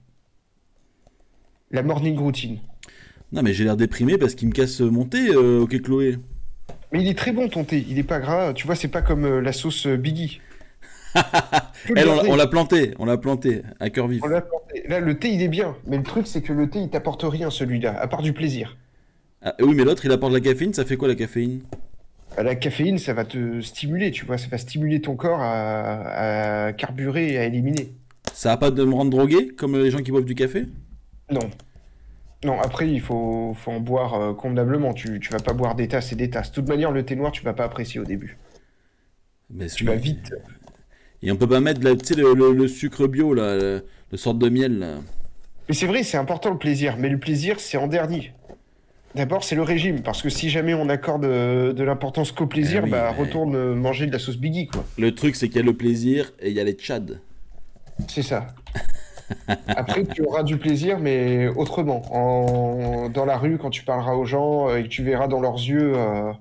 La morning routine. Non mais j'ai l'air déprimé parce qu'il me casse mon thé, euh, ok Chloé. Mais il est très bon, ton thé. Il est pas gras. Tu vois, c'est pas comme euh, la sauce euh, Biggie. Tu peux le Elle, on, l'a- garder. on l'a planté, on l'a planté, à cœur vif. On l'a planté. Là, le thé, il est bien. Mais le truc, c'est que le thé, il t'apporte rien, celui-là, à part du plaisir. Ah, oui mais l'autre il apporte de la caféine, ça fait quoi la caféine? Bah, la caféine, ça va te stimuler, tu vois. Ça va stimuler ton corps à, à carburer et à éliminer. Ça va pas de me rendre drogué, comme les gens qui boivent du café? Non. Non, après, il faut, faut en boire euh, convenablement. Tu, tu vas pas boire des tasses et des tasses. De toute manière, le thé noir, tu vas pas apprécier au début. Ben Tu oui. vas vite. Et on peut pas mettre de la- tu sais, le, le- le sucre bio, là, le, le sorte de miel, là. Mais c'est vrai, c'est important le plaisir. Mais le plaisir, c'est en dernier. D'abord, c'est le régime. Parce que si jamais on accorde euh, de l'importance qu'au plaisir, Eh oui, bah mais- retourne euh, manger de la sauce Biggie, quoi. Le truc, c'est qu'il y a le plaisir et il y a les tchads. C'est ça. Après, tu auras du plaisir, mais autrement. En... Dans la rue, quand tu parleras aux gens euh, et que tu verras dans leurs yeux euh,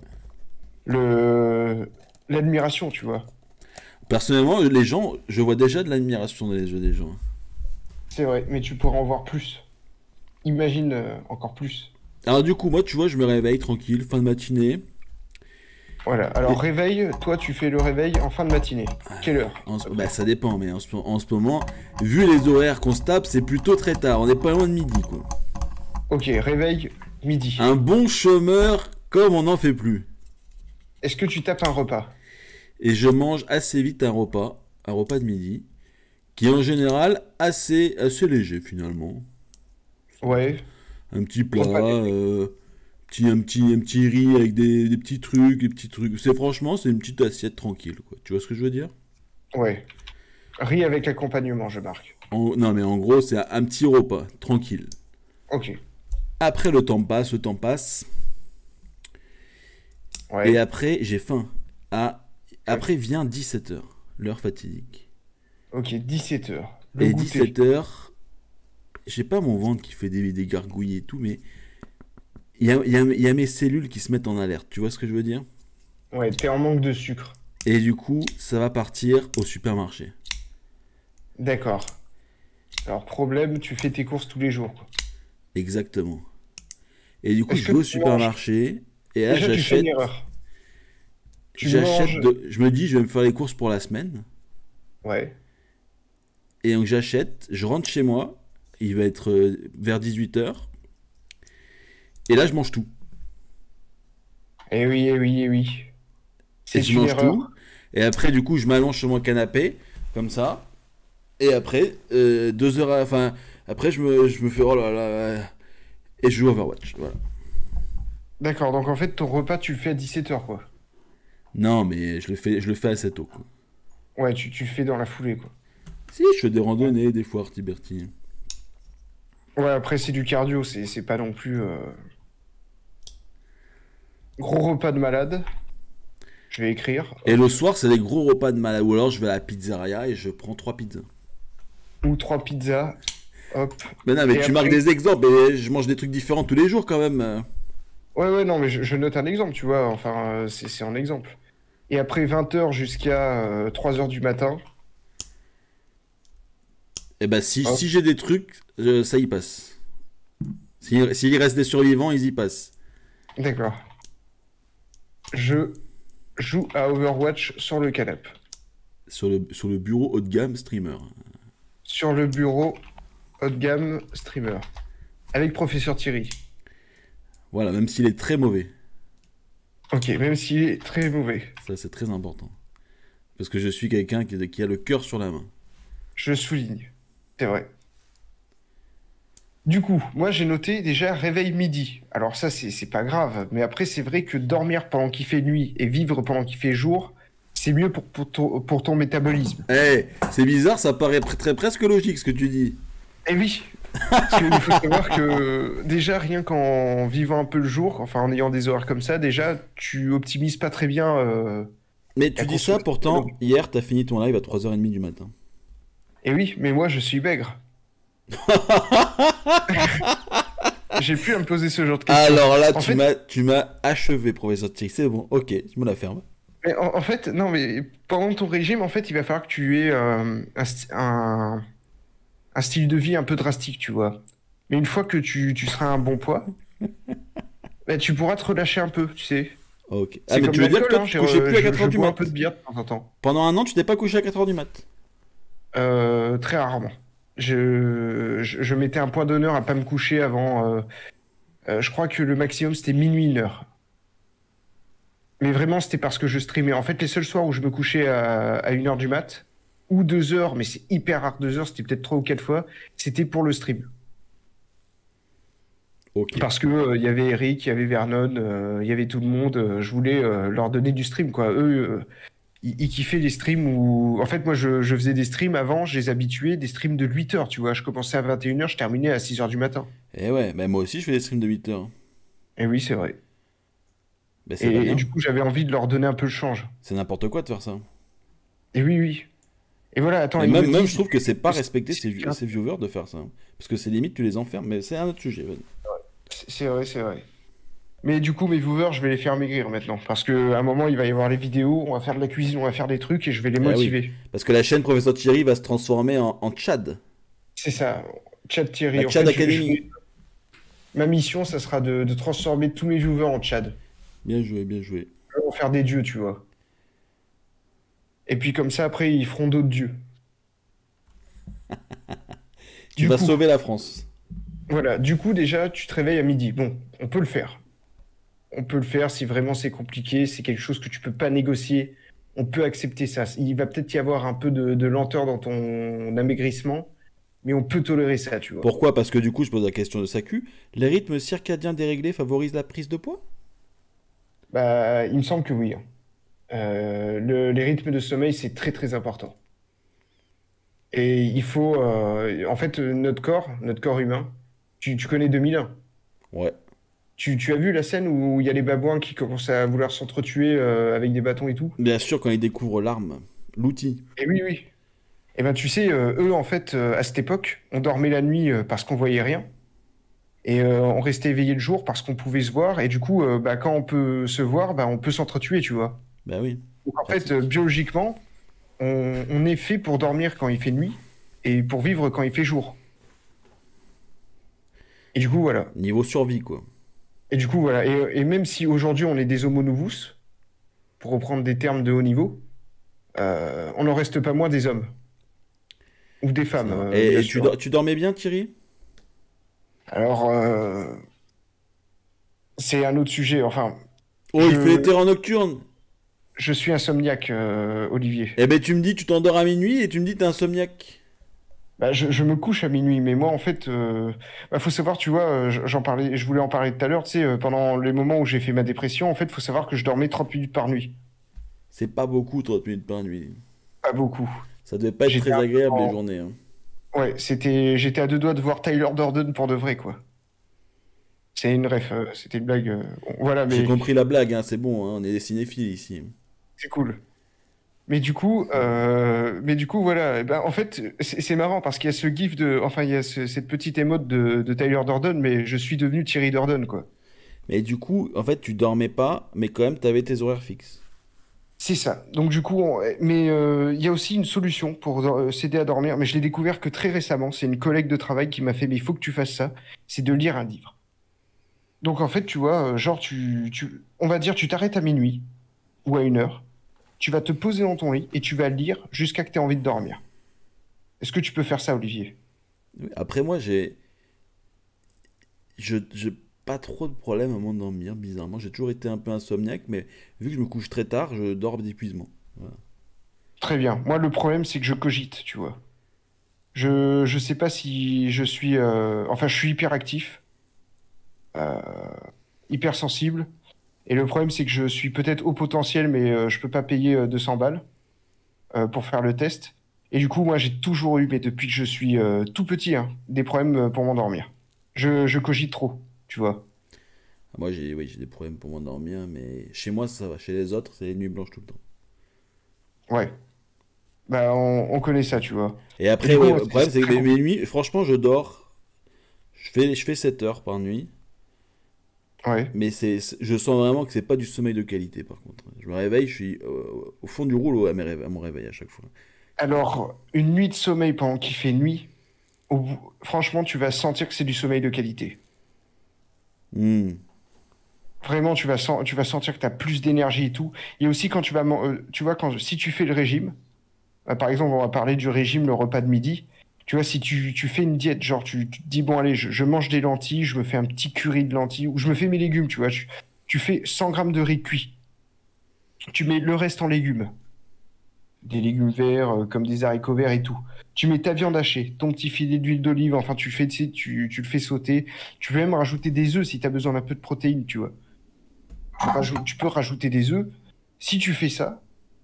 le... l'admiration, tu vois. Personnellement, les gens, je vois déjà de l'admiration dans les yeux des gens. C'est vrai, mais tu pourras en voir plus. Imagine euh, encore plus. Alors du coup, moi, tu vois, je me réveille tranquille, fin de matinée. Voilà. Alors, réveil, toi, tu fais le réveil en fin de matinée. Quelle heure? En ce- bah, ça dépend, mais en ce, en ce moment, vu les horaires qu'on se tape, c'est plutôt très tard. On n'est pas loin de midi, quoi. Ok, réveil, midi. Un bon chômeur, comme on n'en fait plus. Est-ce que tu tapes un repas? Et je mange assez vite un repas, un repas de midi, qui est en général assez, assez léger, finalement. Ouais. Un petit plat, Repas léger. euh, petit, un, petit, un petit riz avec des, des petits trucs, des petits trucs. C'est franchement, c'est une petite assiette tranquille, quoi. Tu vois ce que je veux dire? Ouais. Riz avec accompagnement, je marque. En- Non, mais en gros, c'est un, un petit repas, tranquille. Ok. Après, le temps passe, le temps passe. Ouais. Et après, j'ai faim. Ah, après vient dix-sept heures, l'heure fatidique. Ok, dix-sept heures. Le Et goûter. dix-sept heures, j'ai pas mon ventre qui fait des, des gargouilles et tout, mais il y a, il y a- il y a mes cellules qui se mettent en alerte, tu vois ce que je veux dire? Ouais, t'es en manque de sucre. Et du coup, ça va partir au supermarché. D'accord. Alors, problème, tu fais tes courses tous les jours, quoi. Exactement. Et du coup, Est-ce je que vais au tu manges... supermarché, et là, Déjà, tu fais une j'achète, erreur. Tu j'achète manges... de, je me dis, je vais me faire les courses pour la semaine, Ouais. et donc j'achète, je rentre chez moi, il va être euh, vers dix-huit heures, et là, je mange tout. Eh oui, eh oui, eh oui. Et C'est je une mange erreur. tout, et après, du coup, je m'allonge sur mon canapé, comme ça, et après, euh, deux heures, à- enfin, après, je me, je me fais, oh là là, et je joue Overwatch, voilà. D'accord, donc en fait, ton repas, tu le fais à dix-sept heures, quoi. Non, mais je le fais, je le fais assez tôt, quoi. Ouais, tu, tu le fais dans la foulée, quoi. Si, je fais des randonnées, des fois, Artiberti. Ouais, après, c'est du cardio, c'est c'est pas non plus... euh, Gros repas de malade. Je vais écrire. Et le soir, c'est des gros repas de malade. Ou alors, je vais à la pizzeria et je prends trois pizzas. Ou trois pizzas. Hop. Mais non, mais Et tu marques après... des exemples. Et je mange des trucs différents tous les jours quand même. Ouais, ouais, non, mais je, je note un exemple, tu vois. Enfin, euh, c'est c'est un exemple. Et après vingt heures jusqu'à euh, trois heures du matin. Et bah, si, Hop. si j'ai des trucs, euh, ça y passe. S'il s'il reste des survivants, ils y passent. D'accord. Je joue à Overwatch sur le canapé. Sur le, sur le bureau haut de gamme streamer. Sur le bureau haut de gamme streamer. Avec professeur Thierry. Voilà, même s'il est très mauvais. Ok, même s'il est très mauvais. Ça, c'est très important. Parce que je suis quelqu'un qui, qui a le cœur sur la main. Je souligne. C'est vrai. Du coup, moi j'ai noté déjà réveil midi. Alors ça, c'est c'est pas grave. Mais après, c'est vrai que dormir pendant qu'il fait nuit et vivre pendant qu'il fait jour, c'est mieux pour, pour ton, pour ton métabolisme. Eh, c'est bizarre, ça paraît pr- très presque logique ce que tu dis. Eh oui, parce qu'il faut savoir que déjà, rien qu'en vivant un peu le jour, enfin en ayant des horaires comme ça, déjà, tu optimises pas très bien euh, Mais la tu dis ça, consommation pourtant, calorique. hier, t'as fini ton live à trois heures trente du matin. Eh oui, mais moi je suis maigre. J'ai pu me poser ce genre de questions. Alors là, En tu fait, m'as, tu m'as achevé, professeur Thierry. C'est bon, ok, je me la ferme. mais en, en fait, non, mais pendant ton régime, en fait, il va falloir que tu aies euh, un, st- un- un style de vie un peu drastique, tu vois. Mais une fois que tu, tu seras à un bon poids, bah, tu pourras te relâcher un peu, tu sais. Ok. Ah, C'est mais comme tu veux dire que l'alcool, toi, hein. tu te j'ai, couchais euh, plus à Je, quatre heures je du bois un mat? peu de bière de temps en temps. Pendant un an, tu t'es pas couché à quatre heures du mat? Euh, très rarement. Je, je, je mettais un point d'honneur à pas me coucher avant. euh, euh, je crois que le maximum c'était minuit, une heure. Mais vraiment, c'était parce que je streamais. En fait, les seuls soirs où je me couchais à, à une heure du mat, ou deux heures, mais c'est hyper rare deux heures, c'était peut-être trois ou quatre fois, c'était pour le stream. Ok. Parce que euh, il y avait Eric, il y avait Vernon, euh, il y avait tout le monde. euh, je voulais euh, leur donner du stream, quoi. Eux, euh, ils, ils kiffaient les streams où. En fait, moi, je, je faisais des streams avant, je les habituais, des streams de huit heures, tu vois. Je commençais à vingt et une heures, je terminais à six heures du matin. Et ouais, mais moi aussi, je fais des streams de huit heures. Et oui, c'est vrai. Ben, c'est pas Et, et bien. du coup, j'avais envie de leur donner un peu le change. C'est n'importe quoi de faire ça. Et oui, oui. Et voilà, attends, Mais ils me même, même, je disent trouve que c'est pas que respecter c'est ces, ces viewers de faire ça. Parce que c'est limite, tu les enfermes. Mais c'est un autre sujet. Vas-y. c'est vrai, c'est vrai. Mais du coup, mes viewers, je vais les faire maigrir maintenant. Parce qu'à un moment, il va y avoir les vidéos, on va faire de la cuisine, on va faire des trucs et je vais les Eh oui. motiver. Parce que la chaîne Professeur Thierry va se transformer en, en Tchad. C'est ça. Chat Thierry. La En Tchad fait, je- je Academy. vais- ma mission, ça sera de, de transformer tous mes viewers en Tchad. Bien joué, bien joué. Ils vont faire des dieux, tu vois. Et puis comme ça, après, ils feront d'autres dieux. Tu Du vas coup, sauver la France. voilà. Du coup, déjà, tu te réveilles à midi. Bon, on peut le faire. On peut le faire si vraiment c'est compliqué, c'est quelque chose que tu peux pas négocier. On peut accepter ça. Il va peut-être y avoir un peu de, de lenteur dans ton amaigrissement, mais on peut tolérer ça, tu vois. Pourquoi? Parce que du coup, je pose la question de Saku. Les rythmes circadiens déréglés favorisent la prise de poids? Bah, il me semble que oui, hein. Euh, le- les rythmes de sommeil, c'est très très important. Et il faut, euh, en fait, euh, notre corps, notre corps humain, tu, tu connais deux mille un. Ouais. Tu, tu as vu la scène où il y a les babouins qui commencent à vouloir s'entretuer euh, avec des bâtons et tout? Bien sûr, quand ils découvrent l'arme, l'outil. Et oui, oui. Et ben tu sais, euh, eux, en fait, euh, à cette époque, on dormait la nuit euh, parce qu'on voyait rien. Et euh, on restait éveillé le jour parce qu'on pouvait se voir. Et du coup, euh, bah, quand on peut se voir, bah, on peut s'entretuer, tu vois. Bah oui, Donc en fait, euh, pratique. biologiquement, on, on est fait pour dormir quand il fait nuit et pour vivre quand il fait jour. Et du coup, voilà. Niveau survie, quoi. Et du coup, voilà. Et, et même si aujourd'hui on est des homo novus, pour reprendre des termes de haut niveau, euh, on n'en reste pas moins des hommes. Ou des C'est femmes, vrai. euh, Et, bien et tu, sûr. dor- tu dormais bien, Thierry? Alors, euh, c'est un autre sujet. Enfin, Oh, il fait les je, terrains nocturnes. je suis insomniaque, euh, Olivier. Eh ben, tu me dis, tu t'endors à minuit et tu me dis, t'es insomniaque. Bah, je, je me couche à minuit, mais moi, en fait, euh, bah, faut savoir, tu vois, euh, j'en parlais, je voulais en parler tout à l'heure, tu sais, euh, pendant les moments où j'ai fait ma dépression, en fait, faut savoir que je dormais trente minutes par nuit. C'est pas beaucoup, trente minutes par nuit. Pas beaucoup. Ça devait pas être J'étais très un peu agréable les en... journées, hein. Ouais, c'était, j'étais à deux doigts de voir Tyler Durden pour de vrai, quoi. C'est une ref, euh, c'était une blague. euh, bon, voilà, J'ai mais compris la blague, hein, c'est bon, hein, on est des cinéphiles ici. c'est cool. Mais du coup, euh, mais du coup, voilà. Eh ben, en fait, c'est c'est marrant parce qu'il y a ce gif de, enfin, il y a ce- cette petite émote de, de Tyler Durden, mais je suis devenu Thierry Durden, quoi. Mais du coup, en fait, tu dormais pas, mais quand même, t'avais tes horaires fixes. C'est ça. Donc du coup, on- mais euh, il y a aussi une solution pour euh, s'aider à dormir, mais je l'ai découvert que très récemment. C'est une collègue de travail qui m'a fait, mais il faut que tu fasses ça. C'est de lire un livre. Donc en fait, tu vois, euh, genre tu, tu, on va dire, tu t'arrêtes à minuit ou à une heure. Tu vas te poser dans ton lit et tu vas lire jusqu'à que tu aies envie de dormir. Est-ce que tu peux faire ça, Olivier? Après, moi, j'ai. Je, j'ai pas trop de problèmes à m'endormir, bizarrement. J'ai toujours été un peu insomniaque, mais vu que je me couche très tard, je dors d'épuisement. Voilà. Très bien. Moi, le problème, c'est que je cogite, tu vois. Je, je sais pas si je suis, euh, enfin, je suis hyperactif, euh, hypersensible. Et le problème, c'est que je suis peut-être haut potentiel, mais euh, je peux pas payer euh, deux cents balles euh, pour faire le test. Et du coup, moi, j'ai toujours eu, mais depuis que je suis euh, tout petit, hein, des problèmes euh, pour m'endormir. Je, je cogite trop, tu vois. Ah, moi, j'ai oui, j'ai des problèmes pour m'endormir, mais chez moi, ça va. Chez les autres, c'est les nuits blanches tout le temps. Ouais. Bah, on, on connaît ça, tu vois. Et Et après, du coup, ouais, moi, le c'est problème, c'est c'est que très mes, mes compliqué. nuits, franchement, je dors. Je fais, je fais sept heures par nuit. Ouais. Mais c'est, c'est- je sens vraiment que c'est pas du sommeil de qualité, par contre. Je me réveille, je suis euh, au fond du rouleau à, mes réve- à mon réveil à chaque fois. Alors, une nuit de sommeil pendant qu'il fait nuit, au bout- franchement, tu vas sentir que c'est du sommeil de qualité. Hmm. Vraiment, tu vas, sen- tu vas sentir que tu as plus d'énergie et tout. Et aussi, quand tu vas, man- euh, tu vois, quand, si tu fais le régime, euh, par exemple, on va parler du régime, le repas de midi. Tu vois, si tu, tu fais une diète, genre tu, tu te dis, bon, allez, je, je mange des lentilles, je me fais un petit curry de lentilles, ou je me fais mes légumes, tu vois. Tu, tu fais cent grammes de riz cuit. Tu mets le reste en légumes. Des légumes verts, euh, comme des haricots verts et tout. Tu mets ta viande hachée, ton petit filet d'huile d'olive, enfin, tu fais, tu, sais, tu, tu le fais sauter. Tu peux même rajouter des œufs si tu as besoin d'un peu de protéines, tu vois. Tu, rajoutes- tu peux rajouter des œufs. Si tu fais ça,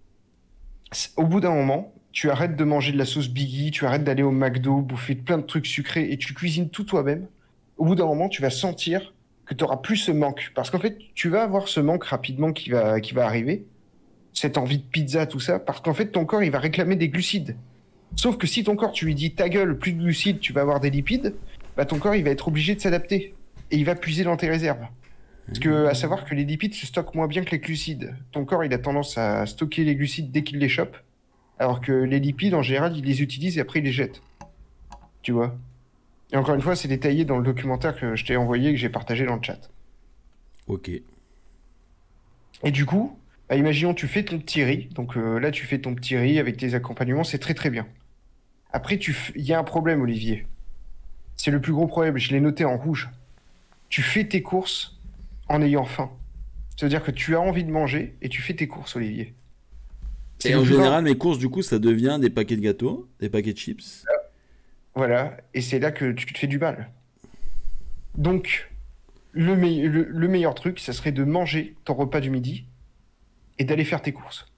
c- au bout d'un moment, tu arrêtes de manger de la sauce Biggie, tu arrêtes d'aller au McDo, bouffer plein de trucs sucrés et tu cuisines tout toi-même. Au bout d'un moment, tu vas sentir que tu auras plus ce manque. Parce qu'en fait, tu vas avoir ce manque rapidement qui va, qui va arriver, cette envie de pizza, tout ça, parce qu'en fait, ton corps, il va réclamer des glucides. Sauf que si ton corps, tu lui dis ta gueule, plus de glucides, tu vas avoir des lipides, bah ton corps, il va être obligé de s'adapter. Et il va puiser dans tes réserves. Parce que, à savoir que les lipides se stockent moins bien que les glucides. Ton corps, il a tendance à stocker les glucides dès qu'il les chope, alors que les lipides, en général, il les utilise et après, il les jette. Tu vois? Et encore une fois, c'est détaillé dans le documentaire que je t'ai envoyé et que j'ai partagé dans le chat. Ok. Et du coup, bah, imaginons, tu fais ton petit riz. Donc euh, là, tu fais ton petit riz avec tes accompagnements, c'est très très bien. Après, tu f- il y a un problème, Olivier. C'est le plus gros problème, je l'ai noté en rouge. Tu fais tes courses en ayant faim. C'est-à-dire que tu as envie de manger et tu fais tes courses, Olivier. C'est Et le en plus grave. général, mes courses, du coup, ça devient des paquets de gâteaux, des paquets de chips. Voilà, et c'est là que tu te fais du mal. Donc, le, me- le- le meilleur truc, ça serait de manger ton repas du midi et d'aller faire tes courses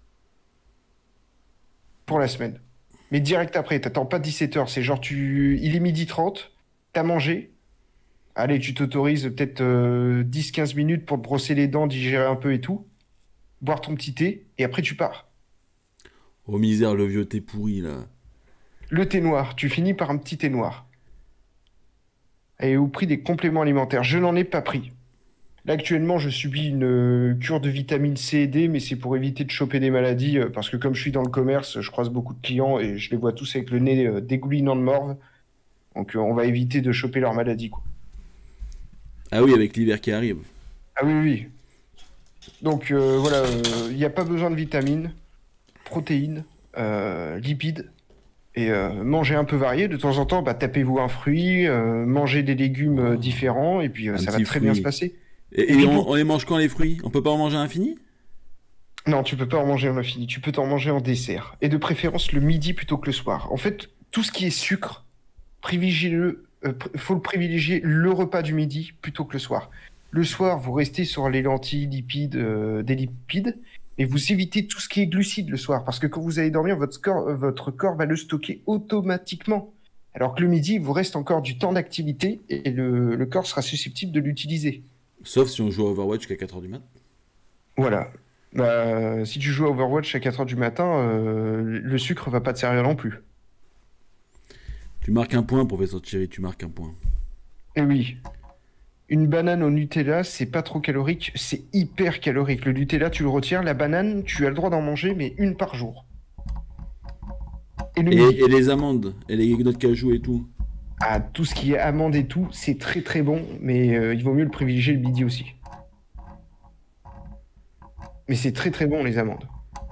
pour la semaine. Mais direct après, t'attends pas dix-sept heures, c'est genre tu... Il est midi trente, t'as mangé, allez, tu t'autorises peut-être euh, dix quinze minutes pour te brosser les dents, digérer un peu et tout, boire ton petit thé, et après tu pars. Oh misère, le vieux thé pourri, là. Le thé noir, tu finis par un petit thé noir. et au prix des compléments alimentaires. Je n'en ai pas pris. Là, actuellement, je subis une euh, cure de vitamine C et D, mais c'est pour éviter de choper des maladies, euh, parce que comme je suis dans le commerce, je croise beaucoup de clients et je les vois tous avec le nez euh, dégoulinant de morve. Donc, euh, on va éviter de choper leurs maladies, quoi. Ah oui, avec l'hiver qui arrive. Ah oui, oui, oui. Donc, euh, voilà, euh, il n'y a pas besoin de vitamines, protéines, euh, lipides. Et euh, manger un peu varié, de temps en temps, bah, tapez-vous un fruit, euh, mangez des légumes euh, différents, et puis euh, Un ça va petit très bien se fruit. passer. Et, Et et puis on, pour... on les mange quand les fruits? On peut pas en manger à l'infini? Non, tu peux pas en manger en infini, tu peux t'en manger en dessert. Et de préférence le midi plutôt que le soir. En fait, tout ce qui est sucre, privilégiez-le, euh, pr- faut le privilégier le repas du midi plutôt que le soir. Le soir, vous restez sur les lentilles, lipides, euh, des lipides, et vous évitez tout ce qui est glucides le soir, parce que quand vous allez dormir, votre corps, euh, votre corps va le stocker automatiquement. Alors que le midi, il vous reste encore du temps d'activité, et le, le corps sera susceptible de l'utiliser. Sauf si on joue à Overwatch jusqu'à quatre heures du mat. Voilà. Bah, si tu joues à Overwatch à quatre heures du matin, euh, le sucre va pas te servir non plus. Tu marques un point, professeur Thierry, tu marques un point. Et oui, une banane au Nutella, c'est pas trop calorique, c'est hyper calorique. Le Nutella, tu le retires, la banane, tu as le droit d'en manger, mais une par jour. Et le Et, midi. et les amandes, et les noix de cajou et tout. Ah, tout ce qui est amande et tout, c'est très très bon, mais euh, il vaut mieux le privilégier le midi aussi. Mais c'est très très bon les amandes.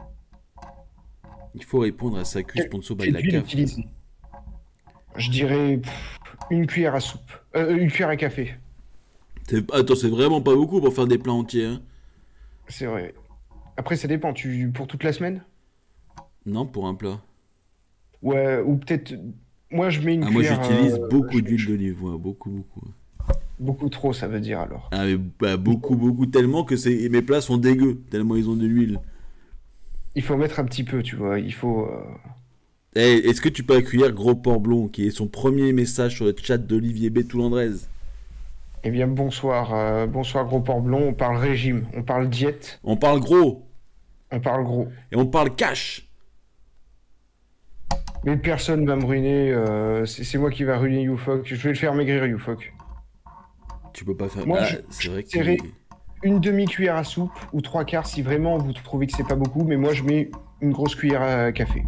Il faut répondre à Saku, Quelle, sponsor by quelle la huile C A F. utiliser? Je dirais pff, une cuillère à soupe. Euh, une cuillère à café, C'est- Attends, c'est vraiment pas beaucoup pour faire des plats entiers. Hein. c'est vrai. Après, ça dépend. Tu, pour toute la semaine? Non, pour un plat. Ouais, ou peut-être. Moi, je mets une Ah, moi cuillère. j'utilise euh, beaucoup je- d'huile je- d'olive, ouais, beaucoup, beaucoup. Beaucoup trop, ça veut dire alors. Ah, mais bah, Il beaucoup, faut, beaucoup, tellement que c'est... mes plats sont dégueux, tellement ils ont de l'huile. il faut mettre un petit peu, tu vois. Il faut. euh, Eh, est-ce que tu peux accueillir Gros Port Blond, qui est son premier message sur le chat d'Olivier B. Toulandrez? Eh bien, bonsoir, euh, bonsoir, gros porc blond. On parle régime, on parle diète, On parle gros, on parle gros. et on parle cash. Mais personne va me ruiner. euh, c'est c'est moi qui va ruiner YouFoc. Je vais le faire maigrir, YouFoc. Tu peux pas faire... Moi, Ah, je, c'est je vrai mettrais qu'il... une demi-cuillère à soupe ou trois quarts si vraiment vous trouvez que c'est pas beaucoup. Mais moi, je mets une grosse cuillère à café.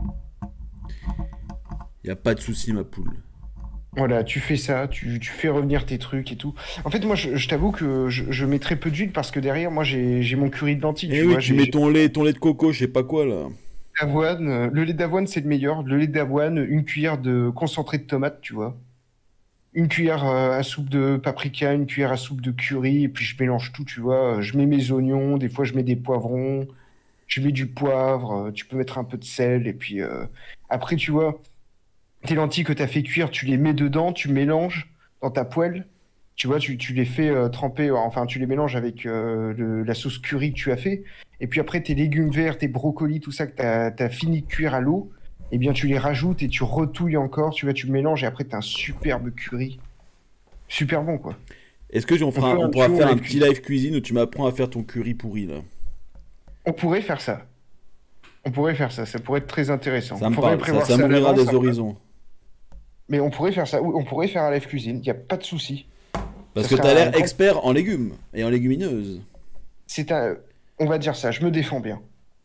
Y a pas de souci, ma poule. Voilà, tu fais ça, tu, tu fais revenir tes trucs et tout. En fait, moi, je, je t'avoue que je, je mets très peu d'huile parce que derrière, moi, j'ai j'ai mon curry de lentilles, Eh tu oui, vois. tu J'ai mets j'ai ton lait, ton lait de coco, je sais pas quoi, là. l'avoine. euh, Le lait d'avoine, c'est le meilleur. Le lait d'avoine, une cuillère de concentré de tomate, tu vois. Une cuillère euh, à soupe de paprika, une cuillère à soupe de curry, et puis je mélange tout, tu vois. Je mets mes oignons, des fois je mets des poivrons, je mets du poivre, euh, tu peux mettre un peu de sel, et puis euh, après, tu vois, tes lentilles que tu as fait cuire, tu les mets dedans, tu mélanges dans ta poêle, tu vois, tu, tu les fais euh, tremper, euh, enfin, tu les mélanges avec euh, le- la sauce curry que tu as fait, et puis après, tes légumes verts, tes brocolis, tout ça que tu as fini de cuire à l'eau, eh bien, tu les rajoutes et tu retouilles encore, tu vois, tu mélanges, et après, tu as un superbe curry. Super bon, quoi. Est-ce que on, On fera, peut on un pourra jour faire un live petit cuisine. live cuisine où tu m'apprends à faire ton curry pourri, là? On pourrait faire ça. On pourrait faire ça. Ça pourrait être très intéressant. Ça Il me faudrait parle, ça, prévoir ça ça à m'ouvrira l'avance, des hein. horizons. Mais on pourrait faire ça. Oui, on pourrait faire un live cuisine. Il n'y a pas de souci. Parce Ça que serait t'as un l'air grand... expert en légumes et en légumineuses. C'est un... On va dire ça. Je me défends bien.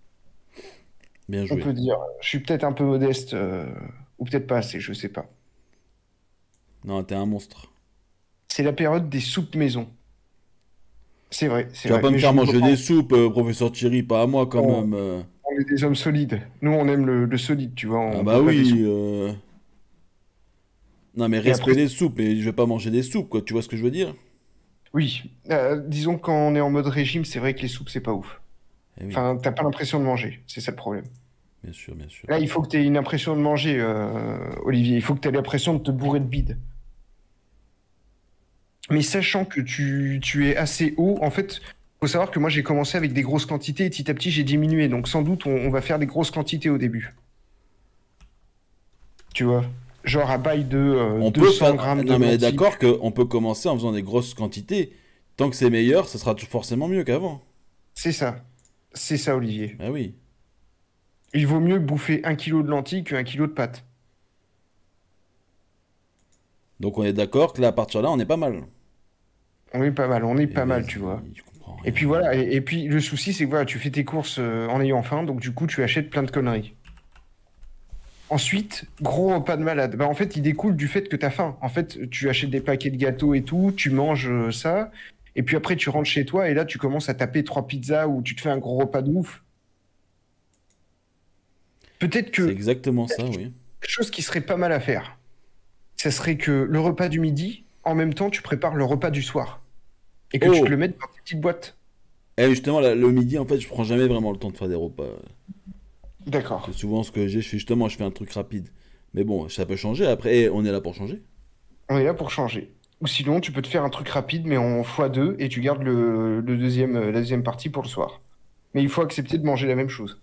Bien On joué. peut dire. Je suis peut-être un peu modeste. euh, Ou peut-être pas assez. Je sais pas. Non, t'es un monstre. C'est la période des soupes maison. C'est vrai. C'est Tu vas vrai. pas me Mais je faire vous manger des reprends. soupes, euh, professeur Thierry, pas à moi quand On... même. euh. on est des hommes solides. Nous, on aime le, le solide, tu vois. Ah On bah veut pas des oui. soupes. euh. Non mais Et après, respect des soupes, et je vais pas manger des soupes, quoi. Tu vois ce que je veux dire? oui. Euh, disons que quand on est en mode régime, c'est vrai que les soupes, c'est pas ouf. Eh oui, Enfin, t'as pas l'impression de manger. C'est ça le problème. bien sûr, bien sûr. Là, il faut que tu aies une impression de manger, euh, Olivier. Il faut que tu aies l'impression de te bourrer de bide. Mais sachant que tu, tu es assez haut, en fait, faut savoir que moi, j'ai commencé avec des grosses quantités et petit à petit, j'ai diminué. Donc, sans doute, on, on va faire des grosses quantités au début. Tu vois? Genre à bail de euh, On peut deux cents faire. grammes de Non mais lentilles. d'accord qu'on peut commencer en faisant des grosses quantités. Tant que c'est meilleur, ça sera tout- forcément mieux qu'avant. C'est ça. C'est ça, Olivier. Ah oui. Il vaut mieux bouffer un kilo de lentilles qu'un kilo de pâtes. Donc on est d'accord que là, à partir de là, on est pas mal. On est pas mal, on est Et pas mal, tu vois. vas-y, je comprends Et rien. puis voilà, et, et puis le souci, c'est que voilà, tu fais tes courses euh, en ayant faim, donc du coup, tu achètes plein de conneries. Ensuite, gros repas de malade. Bah, en fait, il découle du fait que tu as faim. En fait, tu achètes des paquets de gâteaux et tout, tu manges euh, ça, et puis après, tu rentres chez toi, et là, tu commences à taper trois pizzas ou tu te fais un gros repas de ouf. Peut-être C'est que exactement ça, oui. quelque chose qui serait pas mal à faire, ça serait que le repas du midi, en même temps, tu prépares le repas du soir. Et que tu te le Oh! mettes dans tes petites boîtes. Eh, justement, là, le midi, en fait, je prends jamais vraiment le temps de faire des repas. D'accord. C'est souvent ce que j'ai. Je fais justement, je fais un truc rapide. Mais bon, ça peut changer. Après, eh, on est là pour changer. On est là pour changer. Ou sinon, tu peux te faire un truc rapide, mais en fois deux, et tu gardes le, le deuxième, la deuxième partie pour le soir. Mais il faut accepter de manger la même chose.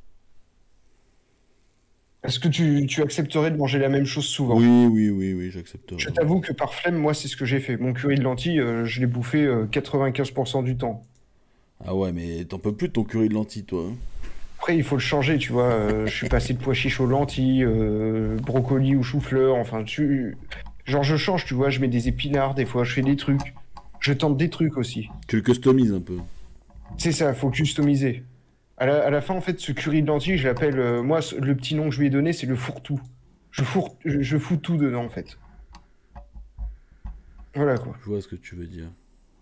Est-ce que tu, tu accepterais de manger la même chose souvent? Oui, oui, oui, oui, j'accepterai. Je Oui. t'avoue que par flemme, moi, c'est ce que j'ai fait. Mon curry de lentilles, euh, je l'ai bouffé euh, quatre-vingt-quinze pour cent du temps. Ah ouais, mais t'en peux plus de ton curry de lentilles, toi, hein. Après, il faut le changer, tu vois. euh, je suis passé de pois chiches aux lentilles, euh, brocoli ou chou-fleur. Enfin, tu... genre, je change, tu vois. Je mets des épinards, des fois, je fais des trucs. Je tente des trucs aussi. Tu le customises un peu. C'est ça, faut customiser. À la, à la fin, en fait, ce curry de lentilles, je l'appelle, euh, moi, ce- le petit nom que je lui ai donné, c'est le fourre-tout. Je, fourre, je, je fous tout dedans, en fait. Voilà, quoi. Je vois ce que tu veux dire.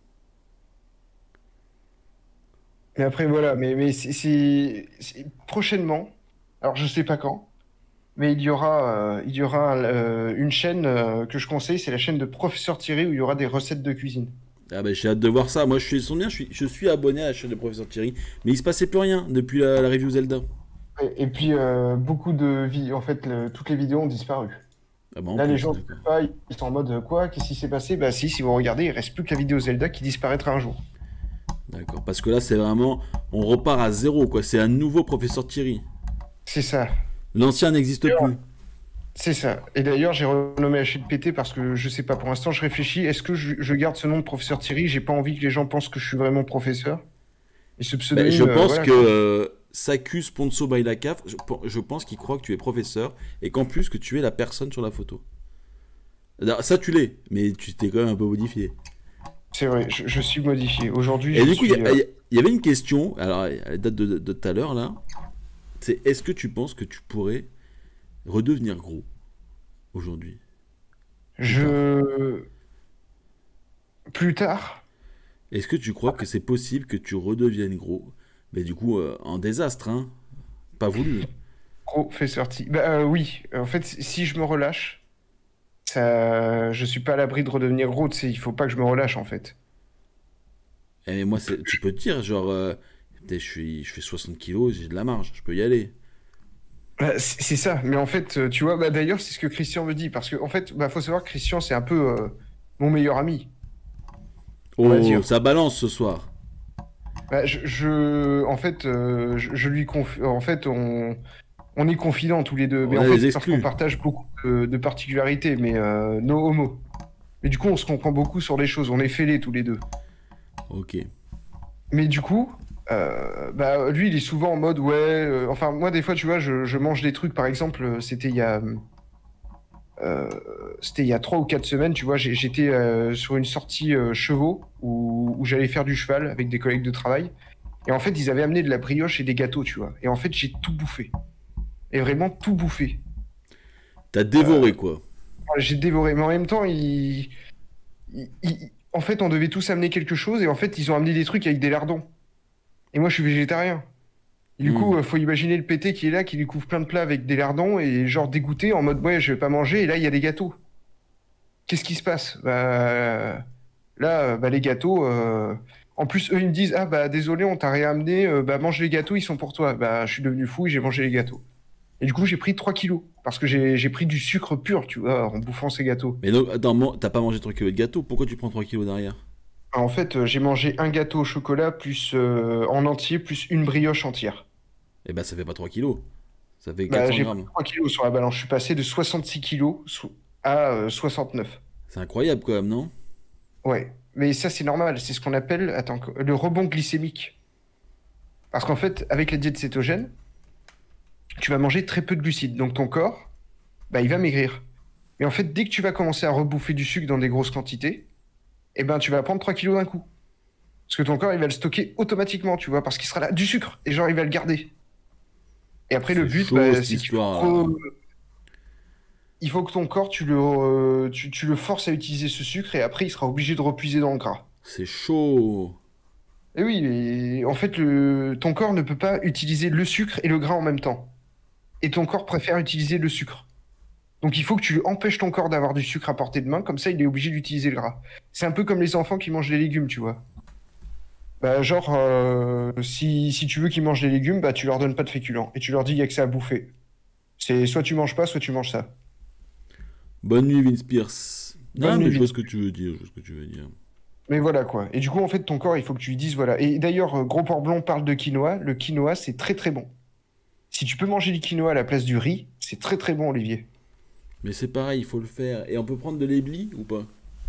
Mais après, voilà, mais, mais c'est c'est- c'est- prochainement, alors je sais pas quand, mais il y aura, euh, il y aura euh, une chaîne euh, que je conseille, c'est la chaîne de Professeur Thierry, où il y aura des recettes de cuisine. Ah bah j'ai hâte de voir ça. Moi je suis son bien, je suis, je suis abonné à la chaîne de Professeur Thierry, mais il se passait plus rien depuis la, la review Zelda. Et, et puis, euh, beaucoup de vies, en fait, le- toutes les vidéos ont disparu. Ah bah en Là, les plus, gens ne d'accord. savent pas, ils sont en mode, euh, quoi? Qu'est-ce qui s'est passé? Bah si, si vous regardez, il reste plus que la vidéo Zelda qui disparaîtra un jour. D'accord. Parce que là c'est vraiment, on repart à zéro quoi. C'est un nouveau Professeur Thierry. C'est ça. L'ancien n'existe plus. C'est ça. Et d'ailleurs, j'ai renommé la chaîne P T parce que je sais pas, pour l'instant, je réfléchis. Est-ce que je, je garde ce nom de professeur Thierry? J'ai pas envie que les gens pensent que je suis vraiment professeur. Et ce Bah, je pseudonyme, euh, pense voilà que quoi. euh, Saku Sponso by la C A F, je, je pense qu'il croit que tu es professeur et qu'en plus que tu es la personne sur la photo. Alors, ça tu l'es, mais tu t'es quand même un peu modifié. C'est vrai, je, je suis modifié. Aujourd'hui, Et je du coup, il y, suis. a- euh, il y avait une question, alors elle date de, de, de tout à l'heure là, c'est est-ce que tu penses que tu pourrais redevenir gros aujourd'hui, plus tard? je. Plus tard, Est-ce que tu crois que c'est possible que tu redeviennes gros? Mais du coup, euh, en désastre, hein? Pas voulu, hein. professeur Thierry. Bah euh, oui, en fait, si je me relâche, ça, je suis pas à l'abri de redevenir gros. Tu sais, il faut pas que je me relâche en fait. Eh, mais moi, c'est- tu peux te dire, genre, euh, putain, je, suis, je fais soixante kilos, j'ai de la marge, je peux y aller. Bah, c'est c'est ça, mais en fait, euh, tu vois, bah, d'ailleurs, c'est ce que Christian me dit, parce que en fait, bah, faut savoir que Christian, c'est un peu euh, mon meilleur ami, on va Oh, dire. ça balance ce soir. Bah, je, je- en fait, euh, je, je lui conf... en fait, on, on est confidents tous les deux, mais On en a fait, des c'est parce qu'on exclus. partage beaucoup de, de particularités, mais euh, no homo. Mais du coup, on se comprend beaucoup sur les choses, on est fêlés tous les deux. Ok. Mais du coup, euh, bah, lui, il est souvent en mode, ouais, euh, enfin, moi, des fois, tu vois, je, je mange des trucs, par exemple, euh, c'était il y a, euh, c'était il y a trois ou quatre semaines, tu vois, j'ai- j'étais euh, sur une sortie euh, chevaux où, où j'allais faire du cheval avec des collègues de travail. Et en fait, ils avaient amené de la brioche et des gâteaux, tu vois. Et en fait, j'ai tout bouffé. Et vraiment tout bouffé. T'as dévoré quoi. Voilà, j'ai dévoré. Mais en même temps, ils... ils- ils- en fait, on devait tous amener quelque chose. Et en fait, ils ont amené des trucs avec des lardons. Et moi, je suis végétarien. Et du Hmm. coup, euh, faut imaginer le pété qui est là, qui lui couvre plein de plats avec des lardons et genre dégoûté en mode, ouais, je vais pas manger. Et là, il y a des gâteaux. Qu'est-ce qui se passe? Bah, là, euh, bah, les gâteaux. euh, En plus, eux, ils me disent, ah bah désolé, on t'a rien amené. euh, bah mange les gâteaux, ils sont pour toi. Bah, je suis devenu fou et j'ai mangé les gâteaux. Et du coup, j'ai pris trois kilos. Parce que j'ai j'ai pris du sucre pur, tu vois, en bouffant ces gâteaux. Mais non, attends, man- t'as pas mangé trois kilos de gâteau, pourquoi tu prends trois kilos derrière? En fait, euh, j'ai mangé un gâteau au chocolat plus euh, en entier, plus une brioche entière. Eh ben ça fait pas trois kilos, ça fait quatre Bah, cents j'ai pris grammes. trois kilos sur la balance. Je suis passé de soixante-six kilos sou- à euh, soixante-neuf. C'est incroyable quand même, non? Ouais. Mais ça, c'est normal. C'est ce qu'on appelle, attends, le rebond glycémique. Parce qu'en fait, avec la diète cétogène, tu vas manger très peu de glucides. Donc ton corps, bah, il va maigrir. Mais Et en fait, dès que tu vas commencer à rebouffer du sucre dans des grosses quantités, eh ben, tu vas prendre trois kilos d'un coup. Parce que ton corps, il va le stocker automatiquement, tu vois, parce qu'il sera là, du sucre. Et genre, il va le garder. Et après, le C'est but, chaud bah, cette c'est qu'il faut, histoire là. re- il faut que ton corps, tu le, euh, tu, tu le forces à utiliser ce sucre et après, il sera obligé de repuiser dans le gras. C'est chaud. Et oui, et en fait, le, ton corps ne peut pas utiliser le sucre et le gras en même temps. Et ton corps préfère utiliser le sucre. Donc, il faut que tu empêches ton corps d'avoir du sucre à portée de main, comme ça, il est obligé d'utiliser le gras. C'est un peu comme les enfants qui mangent des légumes, tu vois. Bah, genre, euh, si, si tu veux qu'ils mangent des légumes, bah, tu leur donnes pas de féculents. Et tu leur dis, il y a que ça à bouffer. C'est soit tu manges pas, soit tu manges ça. Bonne nuit, Vince Pierce. Bonne Non, mais nuit, je vois Vince. ce que tu veux dire. Je vois ce que tu veux dire. Mais voilà, quoi. Et du coup, en fait, ton corps, il faut que tu lui dises, voilà. Et d'ailleurs, euh, Gros Porc parle de quinoa. Le quinoa, c'est très, très bon. Si tu peux manger du quinoa à la place du riz, c'est très, très bon, Olivier. Mais c'est pareil, il faut le faire. Et on peut prendre de l'éblis ou pas?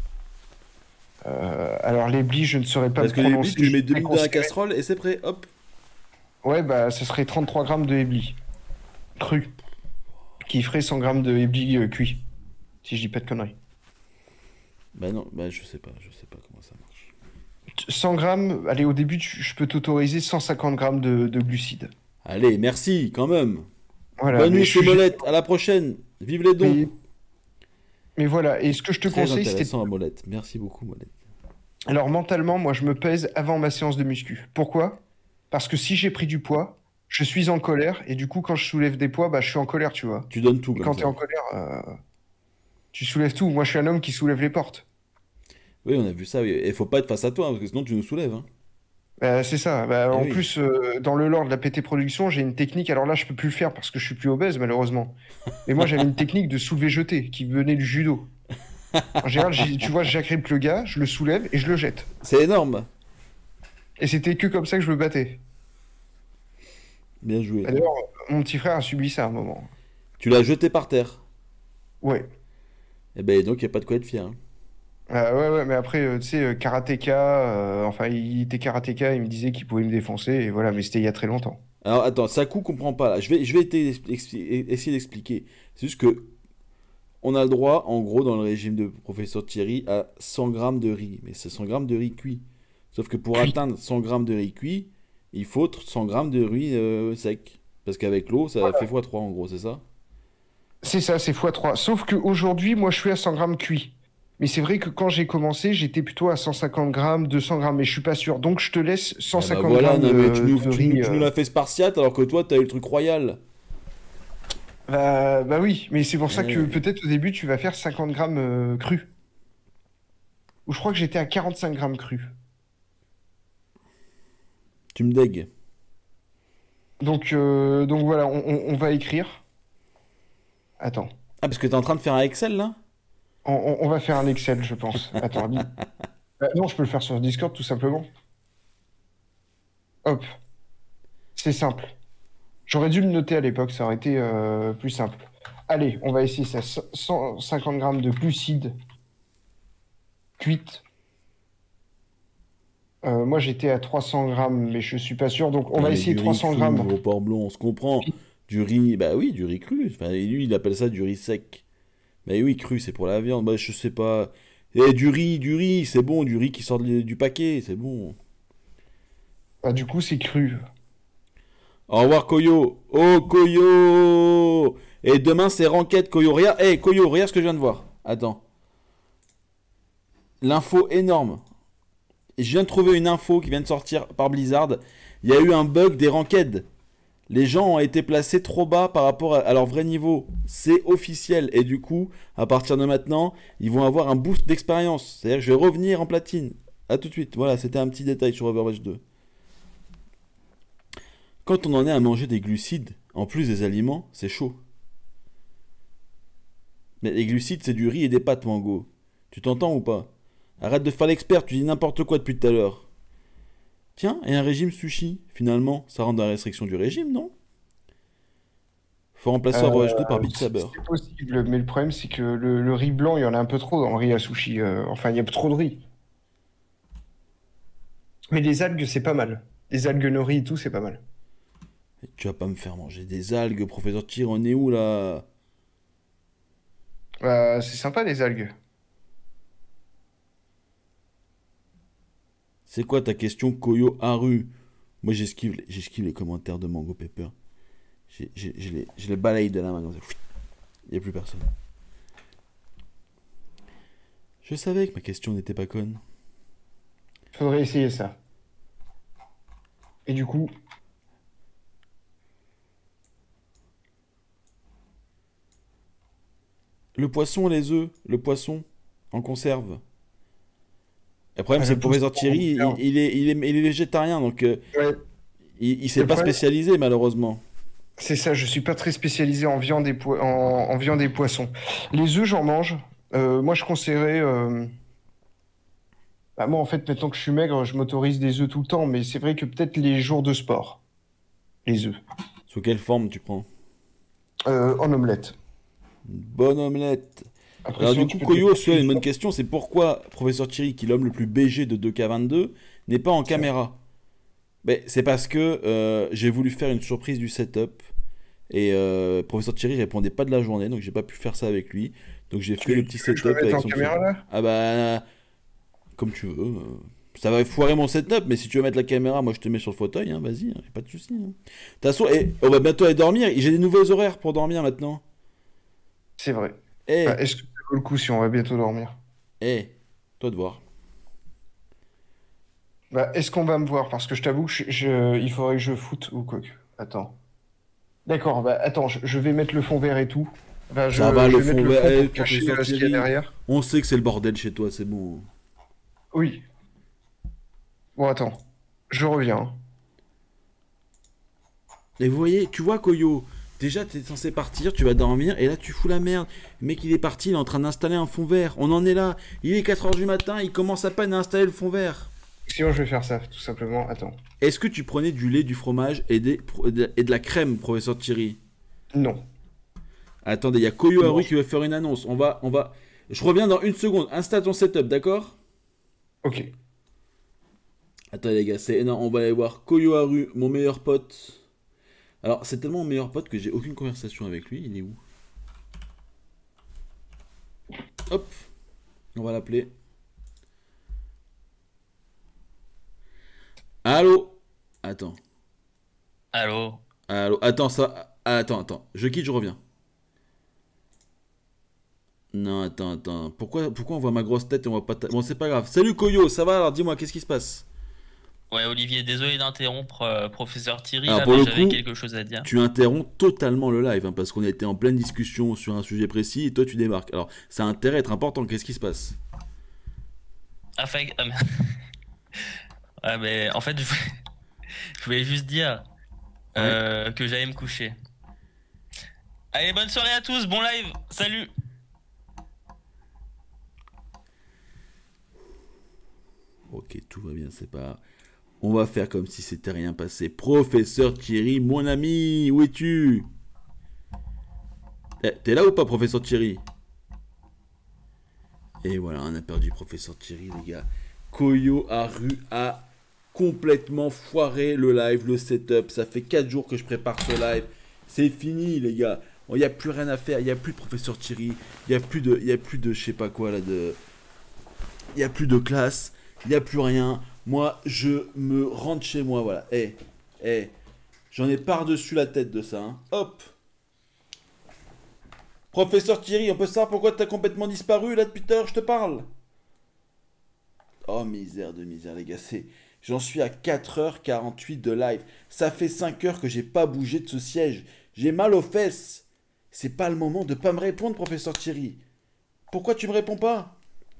Euh, alors, les blis, je ne saurais pas Parce me que l'éblis, prononcer. tu le Je mets deux vais minutes dans la considérer- casserole et c'est prêt. Hop. Ouais, bah, ce serait trente-trois grammes de héblis cru, qui ferait cent grammes de héblis euh, cuit, si je dis pas de conneries. Bah non, bah je sais pas. Je sais pas comment ça marche. cent grammes, allez, au début, tu- je peux t'autoriser cent cinquante grammes de, de glucides. Allez, merci quand même. Voilà, Bonne mais nuit, je c'est suis juste- Molette. À la prochaine. Vive les dons. Mais, mais voilà, et ce que je te Très conseille, c'était... intéressant, Molette. Merci beaucoup, Molette. Alors, mentalement, moi, je me pèse avant ma séance de muscu. Pourquoi? Parce que si j'ai pris du poids, je suis en colère, et du coup, quand je soulève des poids, bah, je suis en colère, tu vois. Tu donnes tout Et comme quand ça. tu es en colère, euh, tu soulèves tout. Moi, je suis un homme qui soulève les portes. Oui, on a vu ça. Oui. Et faut pas être face à toi, hein, parce que sinon tu nous soulèves. Hein. Bah, c'est ça. Bah, Eh en oui. plus, euh, dans le lore de la P T Production, j'ai une technique. Alors là, je peux plus le faire parce que je suis plus obèse, malheureusement. Mais moi, j'avais une technique de soulever-jeter qui venait du judo. En général, j'ai- tu vois, j'agrippe le gars, je le soulève et je le jette. C'est énorme. Et c'était que comme ça que je me battais. Bien joué. Bah, D'ailleurs, mon petit frère a subi ça à un moment. Tu l'as jeté par terre. Ouais. Eh ben donc, il n'y a pas de quoi être fier. Hein. Ah ouais, ouais, mais après, euh, tu sais, euh, karatéka, euh, enfin, il était karatéka, il me disait qu'il pouvait me défoncer, et voilà, mais c'était il y a très longtemps. Alors attends, Sakou comprend pas là. Je vais, je vais t'e- expli- essayer d'expliquer. C'est juste que on a le droit, en gros, dans le régime de professeur Thierry, à cent grammes de riz. Mais c'est cent grammes de riz cuit. Sauf que pour Cuit. atteindre cent grammes de riz cuit, il faut cent grammes de riz euh, sec. Parce qu'avec l'eau, ça fait fois trois en gros, c'est ça? C'est ça, c'est fois trois. Sauf qu'aujourd'hui, moi, je suis à cent grammes cuit. Mais c'est vrai que quand j'ai commencé, j'étais plutôt à cent cinquante grammes, deux cents grammes, mais je suis pas sûr. Donc je te laisse Ah bah cent cinquante voilà, grammes non mais tu de, nous, de tu, nous- riz. tu nous euh. l'as fait spartiate alors que toi t'as eu le truc royal. Bah, bah oui, mais c'est pour ça que Ouais. peut-être au début, tu vas faire cinquante grammes euh, crus. Ou je crois que j'étais à quarante-cinq grammes crus. Tu me dégues. Donc, euh, donc voilà, on, on- on va écrire. Attends. Ah parce que t'es en train de faire un Excel là? On, on- on va faire un Excel, je pense. Attends, dis- Bah, non, je peux le faire sur Discord tout simplement. Hop, c'est simple. J'aurais dû le noter à l'époque, ça aurait été euh, plus simple. Allez, on va essayer ça. cent cinquante grammes de glucides cuites. Euh, moi, j'étais à trois cents grammes, mais je suis pas sûr. Donc, on Non, va mais essayer du trois riz cents cru, grammes. gros porc blanc, on se comprend. Du riz, bah oui, du riz cru. Enfin, et lui, il appelle ça du riz sec. Mais oui, cru, c'est pour la viande. Bah, je sais pas. Et du riz, du riz, c'est bon. Du riz qui sort de- du paquet, c'est bon. Bah, du coup, c'est cru. Au revoir, Koyo. Oh, Koyo. Et demain, c'est Ranquette, Koyo. Regarde, hey, Koyo, regarde ce que je viens de voir. Attends. L'info énorme. Et je viens de trouver une info qui vient de sortir par Blizzard. Il y a eu un bug des ranked. Les gens ont été placés trop bas par rapport à à leur vrai niveau. C'est officiel. Et du coup, à partir de maintenant, ils vont avoir un boost d'expérience. C'est-à-dire que je vais revenir en platine. A tout de suite. Voilà, c'était un petit détail sur Overwatch deux. Quand on en est à manger des glucides, en plus des aliments, c'est chaud. Mais les glucides, c'est du riz et des pâtes, Mango. Tu t'entends ou pas? Arrête de faire l'expert, tu dis n'importe quoi depuis tout à l'heure. Tiens, et un régime sushi, finalement, ça rentre dans la restriction du régime, non? Faut remplacer Euh, Overwatch deux par Beat c'est Saber. c'est possible, mais le problème, c'est que le, le riz blanc, il y en a un peu trop dans le riz à sushi. euh, enfin, il y a trop de riz. Mais les algues, c'est pas mal. Les algues nori et tout, c'est pas mal. Tu vas pas me faire manger des algues, professeur Tyr, on est où là? Bah, c'est sympa les algues. C'est quoi ta question, Koyo Haru? Moi, j'esquive les, j'esquive les commentaires de Mango Pepper. J'ai- j'ai- Je les, je les balaye de la main comme ça. Il n'y a plus personne. Je savais que ma question n'était pas conne. Faudrait essayer ça. Et du coup, Le poisson, les œufs, le poisson en conserve. Le problème, ah, c'est le que le pouce professeur en Thierry, il, conserve. il est, il, est, il est végétarien, donc euh, Ouais. il, il s'est Le pas problème, spécialisé, malheureusement. c'est ça, je suis pas très spécialisé en viande et, poi- en, en viande et poisson. Les œufs, j'en mange. Euh, moi, je conseillerais. euh, bah, moi, en fait, maintenant que je suis maigre, je m'autorise des œufs tout le temps, mais c'est vrai que peut-être les jours de sport, les œufs. Sous quelle forme tu prends? Euh, en omelette. Une bonne omelette. Après, Alors sinon, du tu coup, peux te les Koyo, faire tu as une bonne cuire. question, c'est pourquoi professeur Thierry, qui est l'homme le plus B G de deux K vingt-deux, n'est pas en Ça. caméra? Ben, c'est parce que euh, j'ai voulu faire une surprise du setup et euh, professeur Thierry répondait pas de la journée, donc j'ai pas pu faire ça avec lui. Donc j'ai fait le Tu, petit tu veux que je me setup mette avec en son petit caméra écran. là? Ah bah, comme tu veux. euh. Ça va foirer mon setup, mais si tu veux mettre la caméra, moi je te mets sur le fauteuil, hein, vas-y, hein, y a pas de souci. Hein. De toute façon, eh, on va bientôt aller dormir. J'ai des nouveaux horaires pour dormir maintenant. C'est vrai. Bah, Eh, est-ce que ça vaut le coup si on va bientôt dormir? eh, toi de voir. Bah, est-ce qu'on va me voir? Parce que je t'avoue que je, je- il faudrait que je foute ou quoi que. Attends. D'accord, bah attends, je, je vais mettre le fond vert et tout. Bah, Ça je, va, je le vais mettre fond le vert, fond eh, pour cacher professeur euh, ce qu'il y a Thierry. derrière. On sait que c'est le bordel chez toi, c'est bon. Oui. Bon, attends. Je reviens, hein. Et vous voyez, tu vois, Koyo, déjà t'es censé partir, tu vas dormir, et là tu fous la merde. Le mec il est parti, il est en train d'installer un fond vert. On en est là. Il est quatre heures du matin, il commence à peine à installer le fond vert. Sinon, je vais faire ça, tout simplement. Attends. Est-ce que tu prenais du lait, du fromage et, des- et de la crème, professeur Thierry? Non. Attendez, il y a Koyo Non. Haru qui veut faire une annonce. On va, on va. Je reviens dans une seconde. Installe ton setup, d'accord? Ok. Attendez les gars, c'est énorme. On va aller voir Koyo Haru, mon meilleur pote. Alors, c'est tellement mon meilleur pote que j'ai aucune conversation avec lui. Il est où? Hop, on va l'appeler. Allô? Attends. Allô? Allô? Attends, ça. Attends, attends. Je quitte, je reviens. Non, attends, attends. Pourquoi, pourquoi on voit ma grosse tête et on voit pas ta... Bon, c'est pas grave. Salut Koyo, ça va? Alors dis-moi, qu'est-ce qui se passe? Ouais, Olivier, désolé d'interrompre euh, professeur Thierry Alors là, pour mais le j'avais coup, quelque chose à dire. tu interromps totalement le live, hein, parce qu'on était en pleine discussion sur un sujet précis et toi tu démarques. Alors, ça a intérêt à être important. Qu'est-ce qui se passe? Ah, fait... ah, merde. Ouais, mais en fait, je voulais, je voulais juste dire Ouais. euh, que j'allais me coucher. Allez, bonne soirée à tous, bon live, salut! Ok, tout va bien, c'est pas... On va faire comme si c'était rien passé. Professeur Thierry, mon ami, où es-tu? Eh, T'es là ou pas, professeur Thierry? Et voilà, on a perdu professeur Thierry, les gars. Koyo Haru a complètement foiré le live, le setup. Ça fait quatre jours que je prépare ce live. C'est fini, les gars. Il n'y a plus rien à faire. Il n'y a plus de professeur Thierry. Il n'y a plus de, il y a plus de, je sais pas quoi là, de, il n'y a plus de classe. Il n'y a plus rien. Moi, je me rentre chez moi, voilà. Eh, eh, j'en ai par-dessus la tête de ça. Hein. Hop. Professeur Thierry, on peut savoir pourquoi t'as complètement disparu là depuis tout à l'heure, je te parle. Oh misère de misère les gars, c'est... J'en suis à quatre heures quarante-huit de live. Ça fait cinq heures que j'ai pas bougé de ce siège. J'ai mal aux fesses. C'est pas le moment de pas me répondre, professeur Thierry. Pourquoi tu me réponds pas?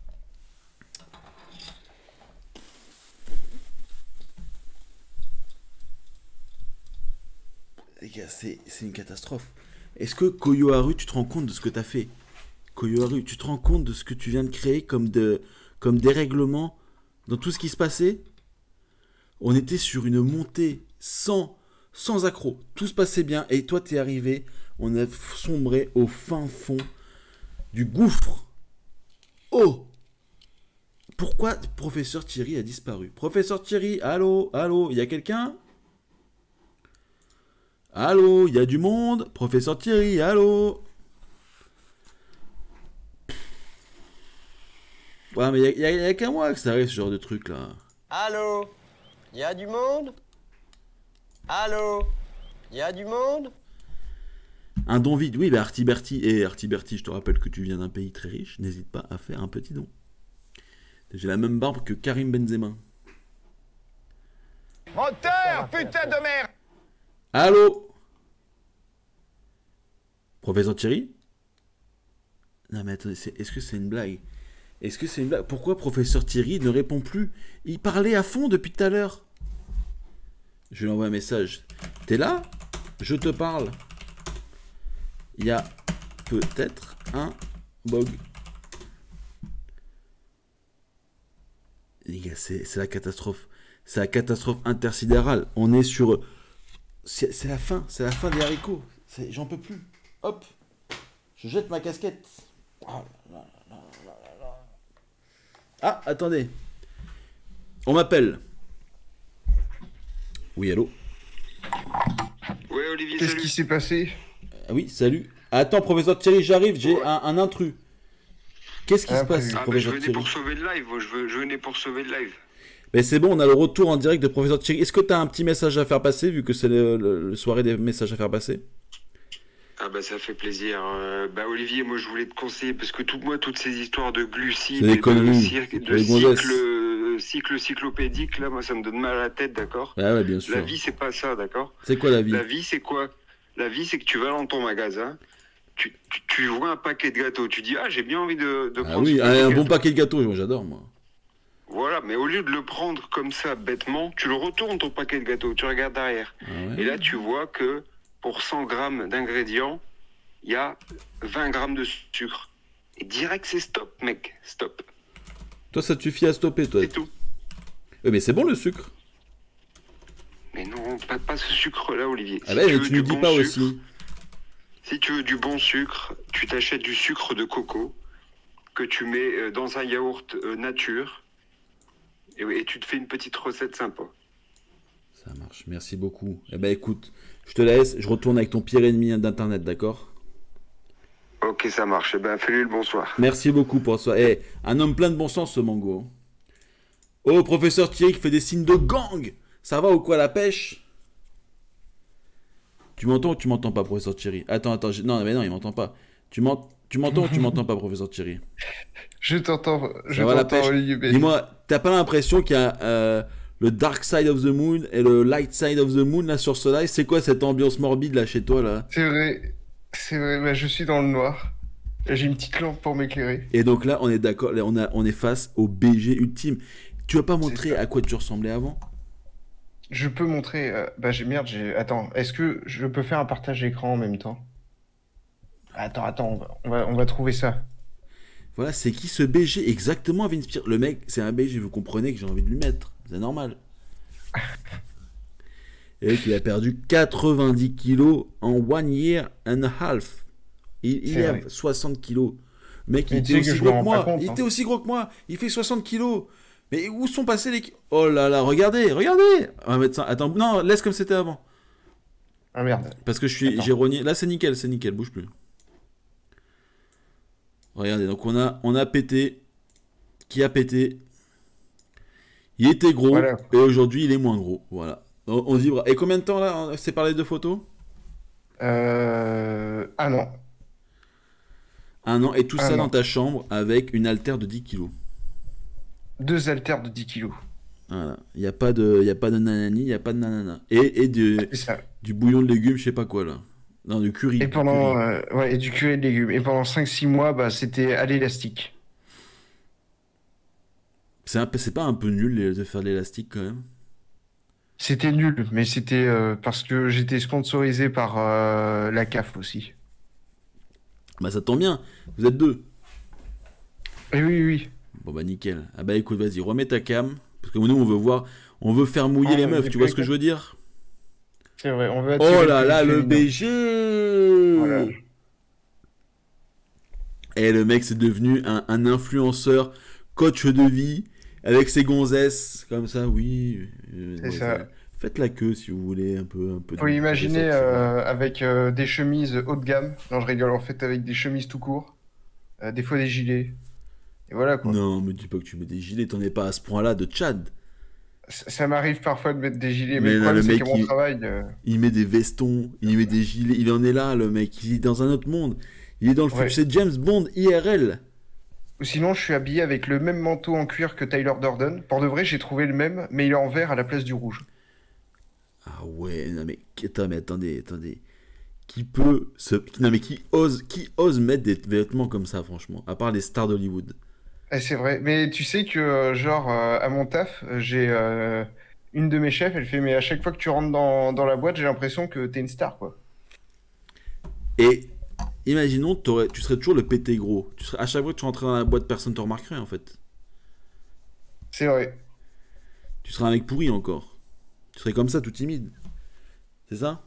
Les gars, c'est c'est une catastrophe. Est-ce que Koyo Haru, tu te rends compte de ce que t'as fait? Koyo Haru, tu te rends compte de ce que tu viens de créer comme, de, comme dérèglement dans tout ce qui se passait? On était sur une montée sans, sans accroc. Tout se passait bien et toi t'es arrivé. On a sombré au fin fond du gouffre. Oh! Pourquoi professeur Thierry a disparu? Professeur Thierry, allô, allô, il y a quelqu'un? Allô, il y a du monde? Professeur Thierry, allô? Ouais, mais il y a, y a- y a qu'à moi que ça arrive, ce genre de truc, là. Allô? Y a du monde? Allô? Y a du monde? Un don vide, oui, bah Artiberti, et Artiberti, je te rappelle que tu viens d'un pays très riche, n'hésite pas à faire un petit don. J'ai la même barbe que Karim Benzema. Moteur, putain de merde! Allô? Professeur Thierry? Non mais attendez, c'est- est-ce que c'est une blague? Est-ce que c'est une blague? Pourquoi professeur Thierry ne répond plus? Il parlait à fond depuis tout à l'heure. Je lui envoie un message. T'es là? Je te parle. Il y a peut-être un bug. Les gars, c'est c'est la catastrophe. C'est la catastrophe intersidérale. On est sur... C'est c'est la fin. C'est la fin des haricots. C'est- J'en peux plus. Hop. Je jette ma casquette. Oh là là là là là là. Ah, attendez. On m'appelle. Oui, allô? Ouais, Olivier, Qu'est-ce salut. qui s'est passé? Ah oui, salut. Attends, professeur Thierry, j'arrive. J'ai un, un intrus. Qu'est-ce qui Ah, se passe, prévu. Ah, bah, je professeur venais Thierry? pour sauver le live. moi, Je, veux- je venais pour sauver le live. Mais c'est bon, on a le retour en direct de professeur Thierry. Est-ce que tu as un petit message à faire passer, vu que c'est le, le- le soirée des messages à faire passer? Ah bah ça fait plaisir. Euh, bah Olivier, moi je voulais te conseiller parce que tout moi toutes ces histoires de glucides, C'est des et de, conneries, cir- de les gonzesses. cycle, euh, cycle cyclopédique là, moi ça me donne mal à la tête, d'accord. Ah ouais, bien La sûr. vie c'est pas ça, d'accord. C'est quoi la vie? La vie c'est quoi? La vie c'est que tu vas dans ton magasin, tu, tu, tu vois un paquet de gâteaux, tu dis ah j'ai bien envie de, de Ah prendre oui, ce un, paquet un de bon gâteaux. paquet de gâteaux, moi j'adore moi. Voilà, mais au lieu de le prendre comme ça bêtement, tu le retournes ton paquet de gâteaux, tu regardes derrière. Ah ouais. Et là, tu vois que pour cent grammes d'ingrédients, il y a vingt grammes de sucre. Et direct, c'est stop, mec. Stop. Toi, ça te suffit à stopper, toi. C'est tout. Euh, mais c'est bon le sucre. Mais non, pas, pas ce sucre-là, Olivier. Ah Si bah, mais veux tu du nous dis bon pas sucre- aussi. Si tu veux du bon sucre, tu t'achètes du sucre de coco que tu mets euh, dans un yaourt euh, nature. Et, et tu te fais une petite recette sympa. Ça marche, merci beaucoup. Eh ben écoute, je te laisse, je retourne avec ton pire ennemi d'internet, d'accord? Ok, ça marche. Eh ben, fais-lui le bonsoir. Merci beaucoup pour ça. Eh, un homme plein de bon sens, ce Mango. hein. Oh, professeur Thierry qui fait des signes de gang. Ça va ou quoi, la pêche? Tu m'entends ou tu m'entends pas, professeur Thierry? Attends, attends, j'ai- non, mais non, il m'entend pas. Tu m'en- tu m'entends ou tu m'entends pas, professeur Thierry? Je t'entends, je va, la t'entends, pêche? Olivier. mais- Dis-moi, t'as pas l'impression qu'il y a euh, le Dark Side of the Moon et le Light Side of the Moon là sur ce live? C'est quoi cette ambiance morbide là chez toi là? C'est vrai, c'est vrai, mais je suis dans le noir. J'ai une petite lampe pour m'éclairer. Et donc là, on est d'accord, là, on, a, on est face au B G ultime. Tu vas pas montrer ça. à quoi tu ressemblais avant? Je peux montrer. euh, Bah, j'ai merde, j'ai. Attends, est-ce que je peux faire un partage écran en même temps? Attends, attends, on va, on va, on va trouver ça. Voilà, c'est qui ce B G exactement, Vince Pierre? Le mec, c'est un B G, vous comprenez que j'ai envie de lui mettre. C'est normal. Et il a perdu quatre-vingt-dix kilos en one year and a half. Il, il C'est est à vrai. soixante kilos. Le mec, il Mais tu était sais que aussi je me gros que rends pas moi. compte, Il hein. était aussi gros que moi. Il fait soixante kilos. Mais où sont passés les... ki- Oh là là, regardez, regardez. On va mettre ça. Attends, non, laisse comme c'était avant. Ah merde. Parce que je suis, Attends. j'ai rogné. Là, c'est nickel, c'est nickel, bouge plus. Regardez, donc on a, on a pété. Qui a pété? Il était gros, Voilà. et aujourd'hui il est moins gros. Voilà. On, on se dit, et combien de temps là? C'est par les deux photos? Euh... Ah non. Un an, et tout Ah ça non. dans ta chambre avec une haltère de dix kilos. Deux haltères de dix kilos. Voilà. Il n'y a pas de, il y a pas de nanani, il n'y a pas de nanana. Et, et du, C'est ça. du bouillon de légumes, je sais pas quoi là. Non, du curry. Et du pendant, curry. euh, ouais, et du curry de légumes. Et pendant cinq six mois, bah, c'était à l'élastique. C'est un peu- c'est pas un peu nul les- de faire de l'élastique quand même? C'était nul, mais c'était euh, parce que j'étais sponsorisé par euh, la C A F aussi. Bah ça tombe bien, vous êtes deux. Et oui, oui. Bon bah nickel. Ah bah écoute, vas-y, remets ta cam. Parce que nous on veut voir, on veut faire mouiller Ah, les mais meufs, j'ai tu pas vois ce que je veux dire? C'est vrai, on veut attirer Oh là le là, public le féminin. B G. Voilà. Et le mec c'est devenu un, un influenceur, coach de vie, avec ses gonzesses, comme ça, oui. euh, C'est ouais, ça. Faites la queue si vous voulez, un peu. Un peu Faut de- imaginer de- euh, avec euh, des chemises haut de gamme. Non, je rigole, en fait, avec des chemises tout court. Euh, des fois des gilets. Et voilà quoi. Non, me dis pas que tu mets des gilets, t'en es pas à ce point-là de Tchad. Ça, ça m'arrive parfois de mettre des gilets, mais, Mais le là, le problème c'est mec, que mon il- travail. euh, Il met des vestons, il met des gilets, il en est là, le mec, il est dans un autre monde. Il est dans le Ouais. film, c'est James Bond I R L. Ou sinon, je suis habillé avec le même manteau en cuir que Tyler Durden. Pour de vrai, j'ai trouvé le même, mais il est en vert à la place du rouge. Ah ouais, non mais, attends, mais attendez, attendez. Qui peut se... Non mais qui ose, qui ose mettre des vêtements comme ça, franchement, à part les stars d'Hollywood. Eh, c'est vrai. Mais tu sais que, euh, genre, euh, à mon taf, euh, j'ai euh, une de mes chefs, elle fait, mais à chaque fois que tu rentres dans, dans la boîte, j'ai l'impression que t'es une star, quoi. Et imaginons, t'aurais- tu serais toujours le pété gros. Tu serais, à chaque fois que tu rentrais dans la boîte, personne te remarquerait en fait. C'est vrai. Tu serais un mec pourri encore. Tu serais comme ça, tout timide. C'est ça?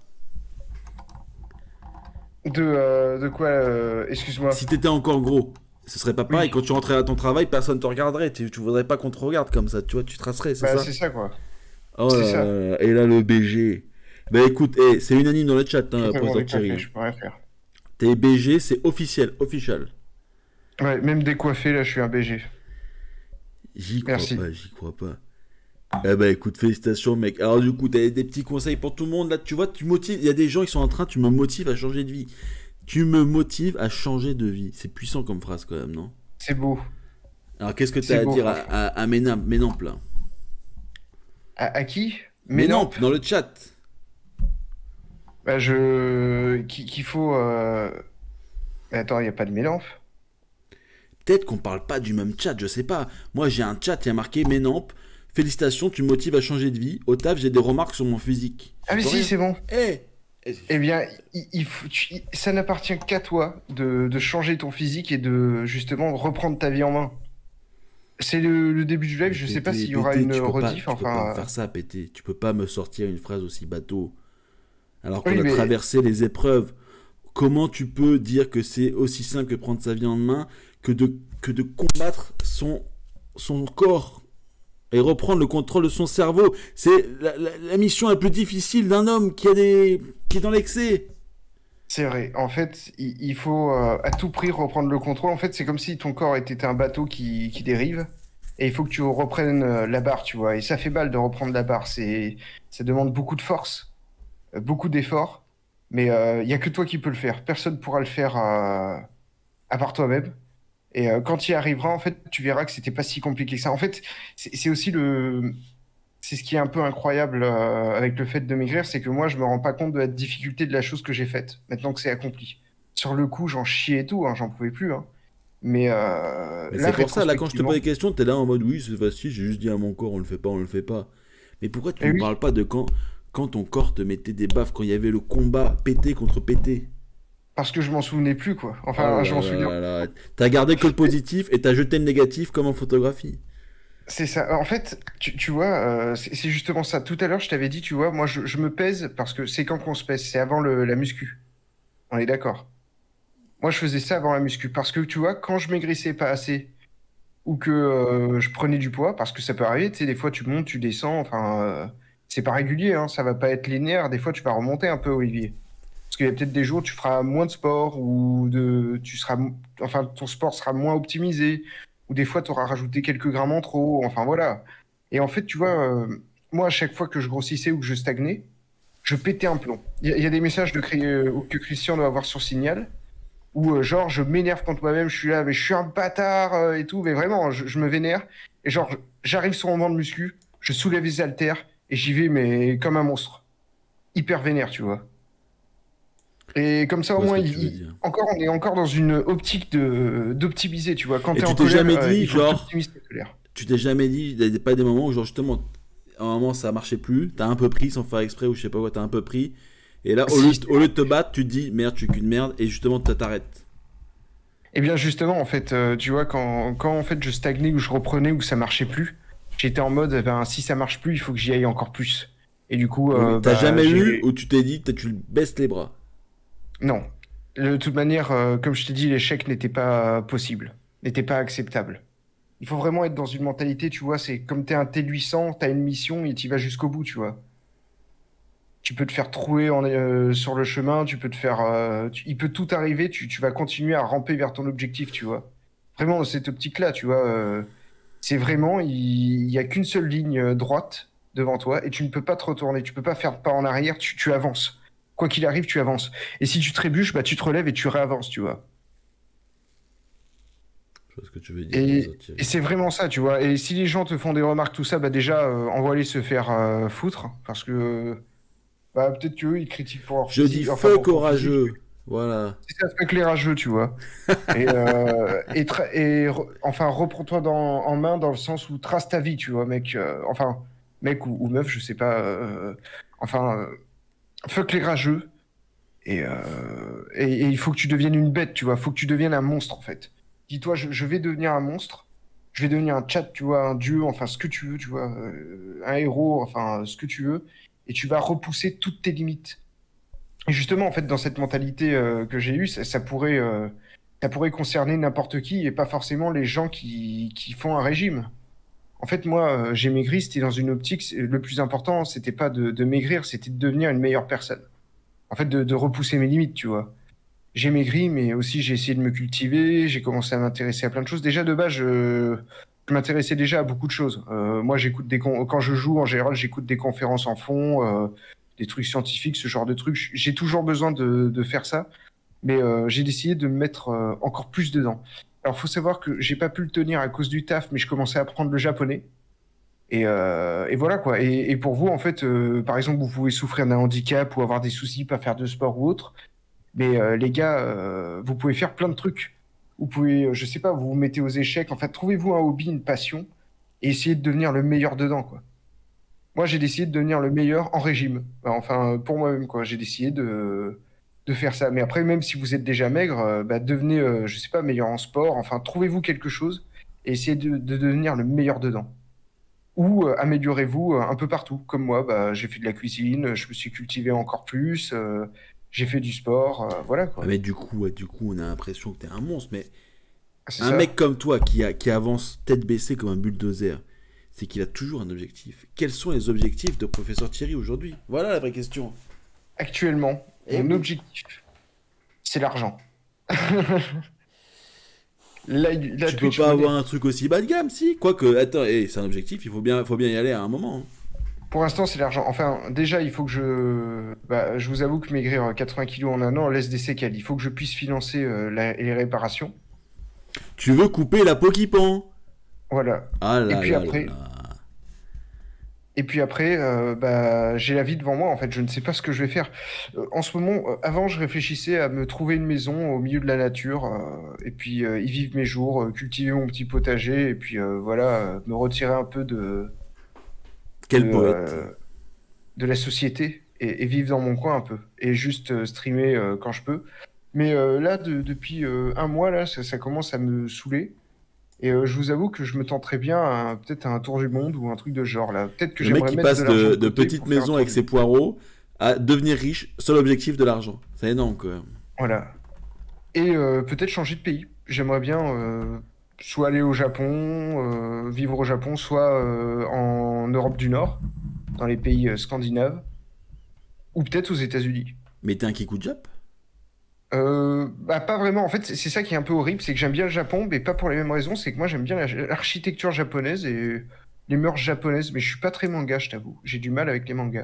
De, euh, de quoi, euh, excuse-moi. Si t'étais encore gros, ce serait pas pareil. Oui. Quand tu rentrais à ton travail, personne te regarderait. Tu, tu voudrais pas qu'on te regarde comme ça. Tu vois, tu tracerais, c'est Bah, ça? c'est ça, quoi. Oh c'est là ça. là, et là le B G. Bah écoute, eh, c'est unanime dans le chat, hein, Totalement professeur Thierry. décoiffé, je peux rien faire. T'es B G, c'est officiel, official. Ouais, même décoiffé, là, je suis un B G. J'y crois Merci. pas, j'y crois pas. Eh bah écoute, félicitations mec. Alors du coup, t'as des petits conseils pour tout le monde là, tu vois, tu motives, il y a des gens qui sont en train, tu me motives à changer de vie. Tu me motives à changer de vie. C'est puissant comme phrase quand même, non? C'est beau. Alors qu'est-ce que C'est t'as à beau, dire à, franchement. à, à Ménamp, Ménamp là? À, à qui? Ménamp, dans le chat. Bah, je... Qu'il qu'il faut... euh, Mais attends, il n'y a pas de Mélenf. Peut-être qu'on parle pas du même chat, je sais pas. Moi j'ai un chat, il y a marqué Ménamp. Félicitations, tu me motives à changer de vie. Au taf, j'ai des remarques sur mon physique. Ah mais J'y peux si, rien. c'est bon. Eh Eh bien, il, il faut- tu- il- ça n'appartient qu'à toi de, de changer ton physique et de justement reprendre ta vie en main. C'est le, le début du live, je sais pas Pété, s'il y aura pété, une tu peux pas- rediff, tu peux pas enfin... me faire ça, pété. Tu peux pas me sortir une phrase aussi bateau. Alors qu'on Oui, a mais- traversé les épreuves. Comment tu peux dire que c'est aussi simple que prendre sa vie en main que de, que de combattre son, son corps et reprendre le contrôle de son cerveau? C'est la, la- la mission la plus difficile d'un homme qui, a des, qui est dans l'excès. C'est vrai, en fait, il, il faut euh, à tout prix reprendre le contrôle. En fait, c'est comme si ton corps était un bateau qui, qui dérive, et il faut que tu reprennes euh, la barre, tu vois. Et ça fait mal de reprendre la barre, c'est, ça demande beaucoup de force, euh, beaucoup d'efforts, mais euh, il n'y a que toi qui peux le faire. Personne ne pourra le faire euh, à part toi-même. Et euh, quand tu y arriveras, en fait, tu verras que c'était pas si compliqué que ça. En fait, c'est c'est aussi le... C'est ce qui est un peu incroyable euh, avec le fait de maigrir, c'est que moi, je me rends pas compte de la difficulté de la chose que j'ai faite, maintenant que c'est accompli. Sur le coup, j'en chiais et tout, hein, j'en pouvais plus. Hein. Mais, euh, Mais là, c'est pour ça, là, quand je te rétrospectivement- pose des questions, t'es là en mode oui, c'est facile, j'ai juste dit à mon corps, on le fait pas, on le fait pas. Mais pourquoi tu Eh ne oui. parles pas de quand, quand ton corps te mettait des baffes, quand il y avait le combat pété contre pété? Parce que je m'en souvenais plus, quoi. Oh Enfin, là je m'en là souviens. là là. T'as gardé que le positif et t'as jeté le négatif comme en photographie. C'est ça. En fait, tu, tu vois, euh, c'est c'est justement ça. Tout à l'heure, je t'avais dit, tu vois, moi, je, je me pèse parce que c'est quand qu'on se pèse, c'est avant le- la muscu. On est d'accord. Moi, je faisais ça avant la muscu parce que, tu vois, quand je maigrissais pas assez ou que euh, je prenais du poids, parce que ça peut arriver, tu sais, des fois, tu montes, tu descends, enfin, euh, c'est pas régulier, hein, ça va pas être linéaire. Des fois, tu vas remonter un peu, Olivier. Parce qu'il y a peut-être des jours où tu feras moins de sport ou de, tu seras, enfin, ton sport sera moins optimisé ou des fois, tu auras rajouté quelques grammes en trop. Enfin, voilà. Et en fait, tu vois, euh, moi, à chaque fois que je grossissais ou que je stagnais, je pétais un plomb. Il y, a- il y a des messages de, Cri- euh, que Christian doit avoir sur Signal où, euh, genre, je m'énerve contre moi-même, je suis là, mais je suis un bâtard euh, et tout. Mais vraiment, je, je me vénère. Et genre, j'arrive sur mon banc de muscu, je soulève les haltères et j'y vais, mais comme un monstre. Hyper vénère, tu vois. Et comme ça, Je au vois moins, ce que il, tu veux il- dire. encore, on est encore dans une optique de d'optimiser, tu vois. Quand Et t'es tu en t'es colère, jamais euh, dit, il faut que genre- t'optimises ta colère. Tu t'es jamais dit, il n'y a pas des moments où, genre, justement, à un moment ça marchait plus, t'as un peu pris sans faire exprès ou je sais pas quoi, t'as un peu pris. Et là, au Si. lieu, au lieu de te battre, tu te dis merde, je suis qu'une merde, et justement, tu t'arrêtes. Eh bien, justement, en fait, euh, tu vois, quand, quand en fait je stagnais ou je reprenais ou ça marchait plus, j'étais en mode, eh ben, si ça marche plus, il faut que j'y aille encore plus. Et du coup, euh, T'as bah, jamais j'ai- eu où tu t'es dit, t'as- tu baisses les bras. Non. De toute manière, euh, comme je t'ai dit, l'échec n'était pas possible, n'était pas acceptable. Il faut vraiment être dans une mentalité, tu vois, c'est comme t'es un T huit cents, t'as une mission et t'y vas jusqu'au bout, tu vois. Tu peux te faire trouer en, euh, sur le chemin, tu peux te faire... euh, tu- il peut tout arriver, tu, tu vas continuer à ramper vers ton objectif, tu vois. Vraiment, dans cette optique-là, tu vois. euh, c'est vraiment, il il y a qu'une seule ligne euh, droite devant toi et tu ne peux pas te retourner. Tu peux pas faire de pas en arrière, tu, tu avances. Quoi qu'il arrive, tu avances. Et si tu trébuches, bah, tu te relèves et tu réavances, tu vois. Je vois ce que tu veux dire, Et, professeur Thierry. et c'est vraiment ça, tu vois. Et si les gens te font des remarques, tout ça, bah déjà, euh, envoie-les se faire euh, foutre. Parce que bah, peut-être qu'eux, ils critiquent pour leur Je dis physique. Enfin, fuck pour ton au physique. rageux. Voilà. C'est ça, fuck les rageux, tu vois. Et, euh, et, tra- et re- enfin, reprends-toi dans- en main dans le sens où trace ta vie, tu vois, mec. euh, enfin, mec ou, ou meuf, je sais pas. euh, enfin, euh, fuck les rageux. Et, euh, et, et il faut que tu deviennes une bête, tu vois. Il faut que tu deviennes un monstre, en fait. Dis-toi, je, je vais devenir un monstre. Je vais devenir un chat, tu vois, un dieu, enfin, ce que tu veux, tu vois. euh, un héros, enfin, ce que tu veux. Et tu vas repousser toutes tes limites. Et justement, en fait, dans cette mentalité euh, que j'ai eue, ça, ça pourrait, euh, ça pourrait concerner n'importe qui et pas forcément les gens qui, qui font un régime. En fait, moi, euh, j'ai maigri, c'était dans une optique, c'est- le plus important, c'était pas de, de maigrir, c'était de devenir une meilleure personne. En fait, de, de repousser mes limites, tu vois. J'ai maigri, mais aussi j'ai essayé de me cultiver, j'ai commencé à m'intéresser à plein de choses. Déjà, de base, je, je m'intéressais déjà à beaucoup de choses. Euh, moi, j'écoute des con- quand je joue, en général, j'écoute des conférences en fond, euh, des trucs scientifiques, ce genre de trucs. J'ai toujours besoin de, de faire ça, mais euh, j'ai décidé de me mettre euh, encore plus dedans. Alors, faut savoir que j'ai pas pu le tenir à cause du taf, mais je commençais à apprendre le japonais. Et, euh, et voilà quoi. Et, et pour vous, en fait, euh, par exemple, vous pouvez souffrir d'un handicap ou avoir des soucis, pas faire de sport ou autre. Mais euh, les gars, euh, vous pouvez faire plein de trucs. Vous pouvez, euh, je sais pas, vous vous mettez aux échecs. En fait, trouvez-vous un hobby, une passion, et essayez de devenir le meilleur dedans, quoi. Moi, j'ai décidé de devenir le meilleur en régime. Enfin, euh, pour moi-même, quoi. J'ai décidé de, de faire ça. Mais après, même si vous êtes déjà maigre, euh, bah, devenez, euh, je sais pas, meilleur en sport. Enfin, trouvez-vous quelque chose et essayez de, de devenir le meilleur dedans. Ou euh, améliorez-vous euh, un peu partout. Comme moi, bah, j'ai fait de la cuisine, je me suis cultivé encore plus, euh, j'ai fait du sport, euh, voilà Ah, quoi. mais du coup, ouais, du coup, on a l'impression que t'es un monstre. Mais Ah, c'est un ça. mec comme toi qui, a, qui avance tête baissée comme un bulldozer, c'est qu'il a toujours un objectif. Quels sont les objectifs de professeur Thierry aujourd'hui? Voilà la vraie question. Actuellement, Eh mon oui. objectif, c'est l'argent. Là, il- là, Tu peux Twitch pas Money, avoir un truc aussi bas de gamme, si. Quoique, attends, eh, c'est un objectif, il faut bien, faut bien y aller à un moment. hein. pour l'instant, c'est l'argent. Enfin, déjà, il faut que je... Bah, je vous avoue que maigrir euh, quatre-vingts kilos en un an laisse des séquelles. Il faut que je puisse financer euh, la- les réparations. Tu veux couper la peau qui pend. Voilà. Ah Et là puis là après, là là. Et puis après, euh, bah, j'ai la vie devant moi, en fait, je ne sais pas ce que je vais faire. Euh, en ce moment, euh, avant, je réfléchissais à me trouver une maison au milieu de la nature, euh, et puis euh, y vivre mes jours, euh, cultiver mon petit potager, et puis euh, voilà, euh, me retirer un peu de, de, Quel poète. euh, de la société, et, et vivre dans mon coin un peu, et juste euh, streamer euh, quand je peux. Mais euh, là, de- depuis euh, un mois, là, ça, ça commence à me saouler. Et euh, je vous avoue que je me tenterais bien à- peut-être à un tour du monde ou un truc de ce genre là. Peut-être que Le mec j'aimerais qui mettre passe de l'argent de, de de côté petite pour faire un maison tour avec du ses monde. poireaux à devenir riche, seul objectif de l'argent. C'est énorme quand même. Voilà. Et euh, peut-être changer de pays. J'aimerais bien euh, soit aller au Japon, euh, vivre au Japon, soit euh, en Europe du Nord, dans les pays euh, scandinaves, ou peut-être aux États-Unis. Mais t'es un kikou Jap. Euh, bah, pas vraiment. En fait, c'est c'est ça qui est un peu horrible, c'est que j'aime bien le Japon, mais pas pour les mêmes raisons. C'est que moi, j'aime bien la- l'architecture japonaise et les mœurs japonaises, mais je suis pas très manga, je t'avoue. J'ai du mal avec les mangas.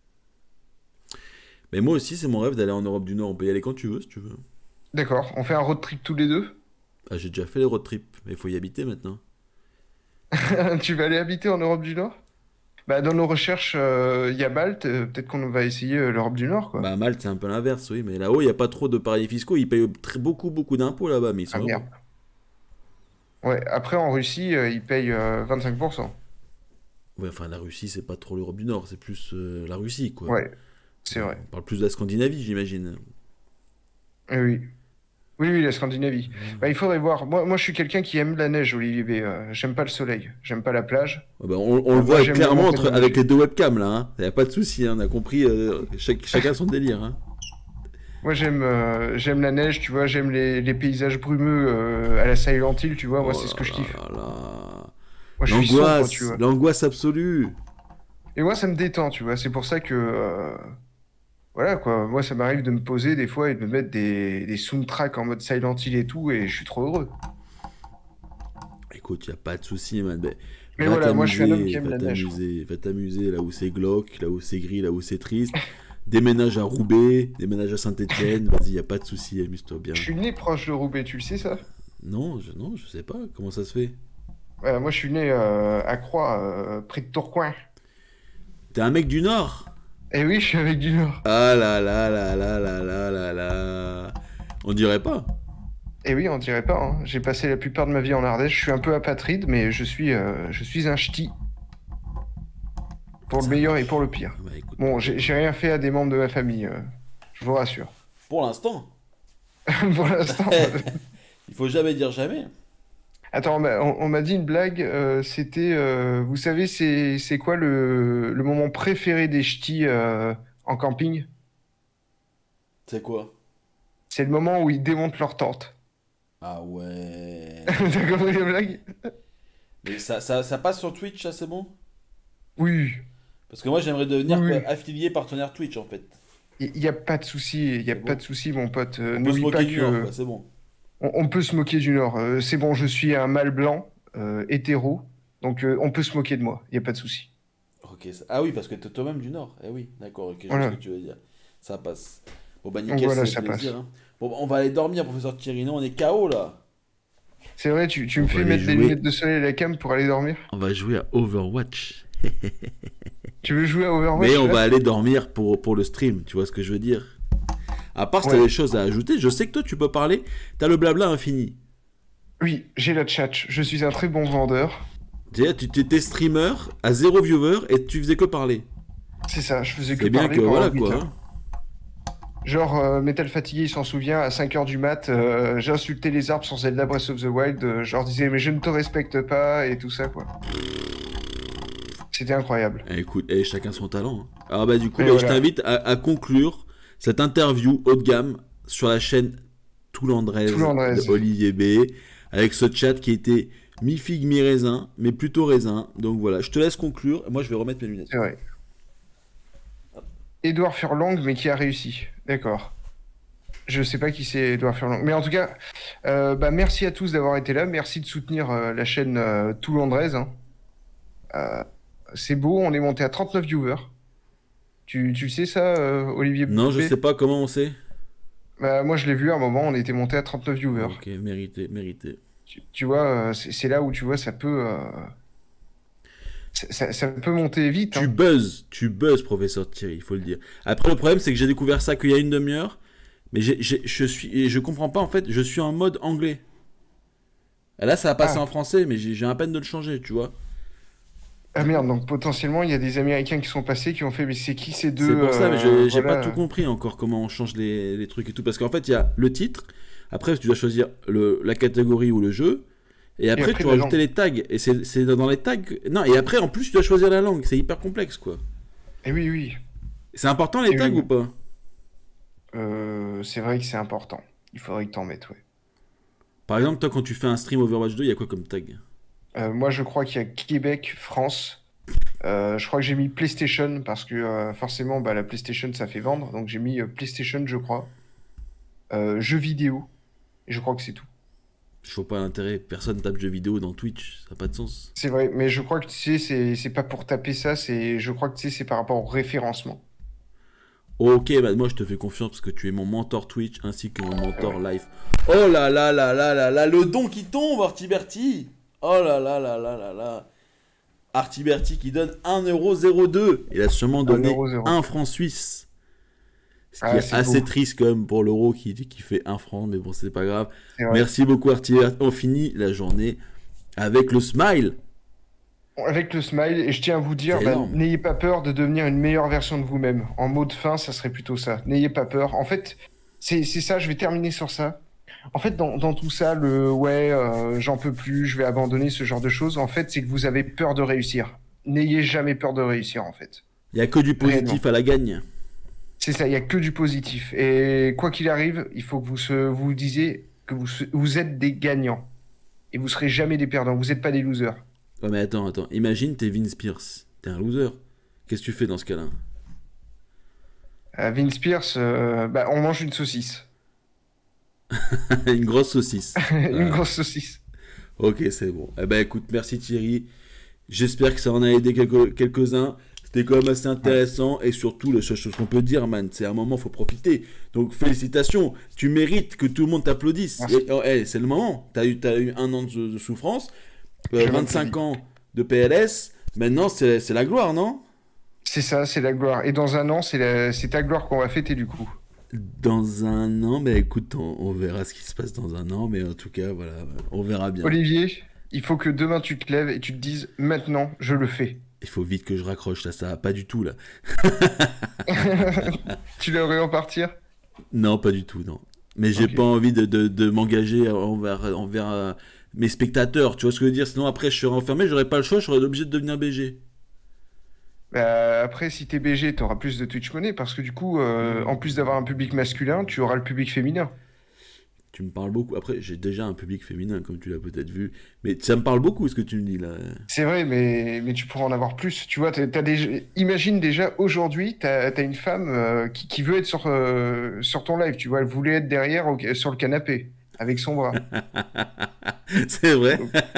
Mais moi aussi, c'est mon rêve d'aller en Europe du Nord. On peut y aller quand tu veux, si tu veux. D'accord, on fait un road trip tous les deux. Ah, j'ai déjà fait les road trips, mais il faut y habiter maintenant. Tu vas aller habiter en Europe du Nord? Bah, dans nos recherches, il y a Malte, euh, peut-être qu'on va essayer euh, l'Europe du Nord, quoi. Bah, Malte, c'est un peu l'inverse, oui. Mais là-haut, il n'y a pas trop de paradis fiscaux. Ils payent très, beaucoup, beaucoup d'impôts là-bas, mais ils sont Ah heureux. merde. Ouais, après en Russie, euh, ils payent euh, vingt-cinq pour cent. Ouais, enfin, la Russie, c'est pas trop l'Europe du Nord, c'est plus euh, la Russie, quoi. Ouais, c'est vrai. On parle plus de la Scandinavie, j'imagine. Eh oui. Oui, oui, la Scandinavie. Bah, il faudrait voir. Moi, moi, je suis quelqu'un qui aime la neige, Olivier B. Euh, j'aime pas le soleil, j'aime pas la plage. Ouais, bah, on, on le Moi, voit j'aime les clairement montagnes entre, avec neigeuses. les deux webcams, là. Hein. Y a pas de souci, hein, on a compris. euh, chaque- chacun son délire. Hein. Moi, j'aime euh, j'aime la neige, tu vois, j'aime les, les paysages brumeux euh, à la Silent Hill, tu vois, moi, Oh c'est ce que là je kiffe. là là. Moi, je suis sombre, L'angoisse, tu vois. l'angoisse absolue. Et moi, ça me détend, tu vois. C'est pour ça que. euh, Voilà, quoi. Moi, ça m'arrive de me poser des fois et de me mettre des, des soundtracks en mode Silent Hill et tout, et je suis trop heureux. écoute, y a pas de souci, man. Mais, Mais va voilà, moi, je suis un homme t'amuser, qui aime va la neige, t'amuser, va t'amuser là où c'est glauque, là où c'est gris, là où c'est triste. Déménage à Roubaix, déménage à Saint-Etienne, vas-y, y a pas de souci, amuse-toi bien. Je suis né proche de Roubaix, tu le sais ça? Non, je, non, je sais pas, comment ça se fait? Ouais, moi, je suis né euh, à Croix, euh, près de Tourcoing. T'es un mec du Nord? Et oui, je suis avec du Nord. Ah là là là là là là là là. On dirait pas. Et oui, on dirait pas, hein. J'ai passé la plupart de ma vie en Ardèche. Je suis un peu apatride, mais je suis, euh, je suis un ch'ti. Pour le Ça meilleur marche. et pour le pire. Bah, écoute, Bon, j'ai j'ai rien fait à des membres de ma famille, euh, je vous rassure. pour l'instant, Pour l'instant. il faut jamais dire jamais. Attends, on m'a on- on m'a dit une blague, euh, c'était, euh, vous savez, c'est c'est quoi le, le moment préféré des ch'tis euh, en camping? C'est quoi? C'est le moment où ils démontent leur tente. Ah ouais. T'as compris la blague? Mais ça, ça, ça passe sur Twitch, ça c'est bon? Oui, Parce que moi j'aimerais devenir Oui, oui. affilié partenaire Twitch en fait. il n'y a pas de souci, il y a C'est pas bon. de souci, mon pote. Euh, On peut se n'oublie pas moquer du Nord, que quoi, c'est bon. on, on peut se moquer du Nord. Euh, c'est bon, je suis un mâle blanc, euh, hétéro, donc euh, on peut se moquer de moi, il n'y a pas de souci. Ok, ça- ah oui, parce que t'es toi-même du Nord. Eh oui, d'accord, ok, je vois Voilà. ce que tu veux dire. Ça passe. Bon bah Donc nickel, voilà, c'est ça plaisir. passe. Hein. Bon, bah, on va aller dormir, professeur Thierry. Non, on est K O là. C'est vrai, tu, tu On me va fais aller mettre des jouer. lunettes de soleil à la cam pour aller dormir? On va jouer à Overwatch. Tu veux jouer à Overwatch Mais on là? va aller dormir pour, pour le stream, tu vois ce que je veux dire? À part si t'as Ouais. des choses à ajouter, je sais que toi tu peux parler, t'as le blabla infini. Oui, j'ai la chat, je suis un très bon vendeur. C'est-à-dire, tu étais streamer à zéro viewer et tu faisais que parler. C'est ça, je faisais que C'est bien parler que pendant voilà huit quoi. heures. hein. Genre, euh, Metal Fatigué, il s'en souvient, à cinq heures du mat, euh, j'ai insulté les arbres sur Zelda Breath of the Wild, euh, je leur disais, mais je ne te respecte pas, et tout ça, quoi. C'était incroyable. Eh, écoute, eh, chacun son talent. hein. Alors bah du coup, Et bah, je voilà. t'invite à, à conclure cette interview haut de gamme sur la chaîne Toulandraise Toulandraise. de Olivier B. Avec ce chat qui était mi-figue, mi-raisin, mais plutôt raisin. Donc voilà, je te laisse conclure. Moi, je vais remettre mes lunettes. C'est vrai. Édouard Furlong, mais qui a réussi. D'accord. Je sais pas qui c'est Édouard Furlong. Mais en tout cas, euh, bah, merci à tous d'avoir été là. Merci de soutenir euh, la chaîne euh, Toulandraise. Hein. Euh, c'est beau, on est monté à trente-neuf viewers. Tu, tu sais ça, euh, Olivier Non, je P sais pas comment on sait. Bah, moi, je l'ai vu à un moment, on était monté à trente-neuf viewers. Ok, mérité, mérité. Tu, tu vois, euh, c'est c'est là où tu vois, ça peut, euh, ça, ça- ça peut monter vite. Tu Hein. buzzes, tu buzzes, professeur Thierry, il faut le dire. Après, le problème, c'est que j'ai découvert ça qu'il y a une demi-heure, mais j'ai- j'ai- je suis, et je comprends pas, en fait, je suis en mode anglais. Et là, ça va passer Ah. en français, mais j'ai j'ai à peine de le changer, tu vois. Ah merde, donc potentiellement, il y a des Américains qui sont passés qui ont fait, mais c'est qui ces deux C'est pour ça, mais euh, j'ai j'ai voilà. pas tout compris encore comment on change les, les trucs et tout. Parce qu'en fait, il y a le titre, après, tu dois choisir le, la catégorie ou le jeu, et après, après, tu la dois rajouter langue. les tags. Et c'est c'est dans les tags. Non, et après, en plus, tu dois choisir la langue. C'est hyper complexe, quoi. Eh oui, oui. C'est important les Et tags oui. ou pas? Euh, c'est vrai que c'est important. Il faudrait que t'en mettes, ouais. Par exemple, toi, quand tu fais un stream Overwatch deux, il y a quoi comme tag? Euh, moi, je crois qu'il y a Québec, France. Euh, je crois que j'ai mis PlayStation parce que euh, forcément, bah, la PlayStation, ça fait vendre. Donc j'ai mis euh, PlayStation, je crois. Euh, jeux vidéo. Et je crois que c'est tout. Je vois pas l'intérêt. Personne tape jeux vidéo dans Twitch. Ça n'a pas de sens. C'est vrai, mais je crois que tu sais, c'est c'est pas pour taper ça. C'est, je crois que tu sais, c'est par rapport au référencement. Ok, bah moi je te fais confiance parce que tu es mon mentor Twitch ainsi que mon mentor live. Oh là là là là là là, le don qui tombe, Artiberti. Oh là là là là là là. Artiberti qui donne un euro zéro deux. Il a sûrement donné un euro zéro deux. un franc suisse. Ce qui Ah, est c'est assez beau. triste quand même pour l'euro qui, qui fait un franc, mais bon, c'est pas grave. C'est vrai. Merci beaucoup, Artiberti. On finit la journée avec le smile. Avec le smile, et je tiens à vous dire, C'est bah, énorme. n'ayez pas peur de devenir une meilleure version de vous-même. En mot de fin, ça serait plutôt ça. N'ayez pas peur. En fait, c'est c'est ça, je vais terminer sur ça. En fait, dans, dans tout ça, le ouais, euh, j'en peux plus, je vais abandonner ce genre de choses, en fait, c'est que vous avez peur de réussir. N'ayez jamais peur de réussir, en fait. Il n'y a que du positif Réellement. à la gagne. C'est ça, il n'y a que du positif. Et quoi qu'il arrive, il faut que vous se, vous disiez que vous, se- vous êtes des gagnants. Et vous serez jamais des perdants, vous n'êtes pas des losers. Ouais, mais attends, attends. Imagine, t'es Vince Pierce. T'es un loser. Qu'est-ce que tu fais dans ce cas-là? À Vince Pierce, euh, bah, on mange une saucisse. Une grosse saucisse. Une Ouais. grosse saucisse. Ok, c'est bon. Eh ben écoute, merci Thierry. J'espère que ça en a aidé quelques- quelques-uns. C'était quand même assez intéressant. Et surtout, la seule chose qu'on peut dire, man, c'est à un moment, faut profiter. Donc félicitations. Tu mérites que tout le monde t'applaudisse. Merci. Et, oh, eh, c'est le moment. T'as eu, t'as eu un an de, de souffrance, euh, Je vingt-cinq m'applaudis. ans de P L S. Maintenant, c'est c'est la gloire, non? C'est ça, c'est la gloire. Et dans un an, c'est la- c'est ta gloire qu'on va fêter du coup. Dans un an, bah écoute, on, on verra ce qui se passe dans un an. Mais en tout cas, voilà, on verra bien. Olivier, il faut que demain tu te lèves et tu te dises maintenant, je le fais. Il faut vite que je raccroche, là, ça va pas du tout, là. Tu l'aurais en partir? Non, pas du tout, non. Mais j'ai Ok. pas envie de, de, de m'engager envers, envers euh, mes spectateurs, tu vois ce que je veux dire? Sinon, après, je serais enfermé, j'aurais pas le choix, je serais obligé de devenir B G. Bah, après, si t'es B G, t'auras plus de Twitch Money parce que du coup, euh, en plus d'avoir un public masculin, tu auras le public féminin. Tu me parles beaucoup. Après, j'ai déjà un public féminin, comme tu l'as peut-être vu. Mais ça me parle beaucoup, ce que tu me dis, là. C'est vrai, mais, mais tu pourras en avoir plus. Tu vois, t'as, t'as déjà... imagine déjà aujourd'hui, t'as, t'as une femme euh, qui, qui veut être sur, euh, sur ton live. Tu vois, elle voulait être derrière au- sur le canapé avec son bras. C'est vrai.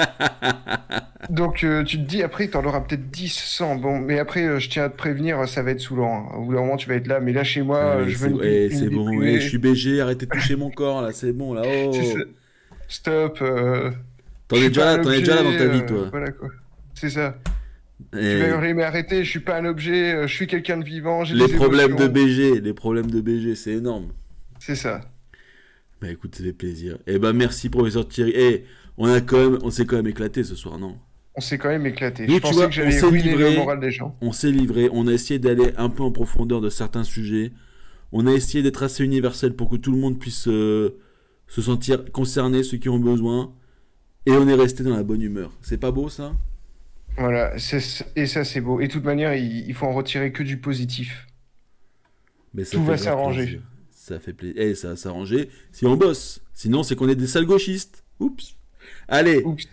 Donc euh, tu te dis, après, t'en auras peut-être dix, cent. Bon, mais après, euh, je tiens à te prévenir, ça va être saoulant, hein. Au bout d'un moment, tu vas être là, mais là, chez moi, Ah, euh, mais je c'est veux une, eh, une c'est vie bon, privée. eh, je suis B G, arrêtez de toucher mon corps, là, c'est bon, là. Oh. C'est ça. Stop. euh, T'en je es suis déjà pas là, un t'en es déjà là dans ta objet, vie, euh, toi. Voilà quoi. C'est ça. Eh, Tu vas hurler, mais arrêtez, je suis pas un objet, euh, je suis quelqu'un de vivant, j'ai les des problèmes de émotions. B G, les problèmes de B G, c'est énorme. C'est ça. Bah écoute, ça fait plaisir. Eh bah merci, professeur Thierry. Eh, on a quand même, on s'est quand même éclaté ce soir, non? On s'est quand même éclaté. Nous, Je tu pensais vois, que on j'allais s'est ruiner livré. le moral des gens. On s'est livré, on a essayé d'aller un peu en profondeur de certains sujets. On a essayé d'être assez universel pour que tout le monde puisse euh, se sentir concerné, ceux qui ont besoin. Et on est resté dans la bonne humeur. C'est pas beau ça? Voilà, c'est- et ça c'est beau. Et de toute manière, il, il faut en retirer que du positif. Mais ça Tout fait va grave s'arranger. plaisir. Ça fait plaisir. Eh, ça va s'arranger si on bosse. Sinon, c'est qu'on est des sales gauchistes. Oups. Allez. Oups.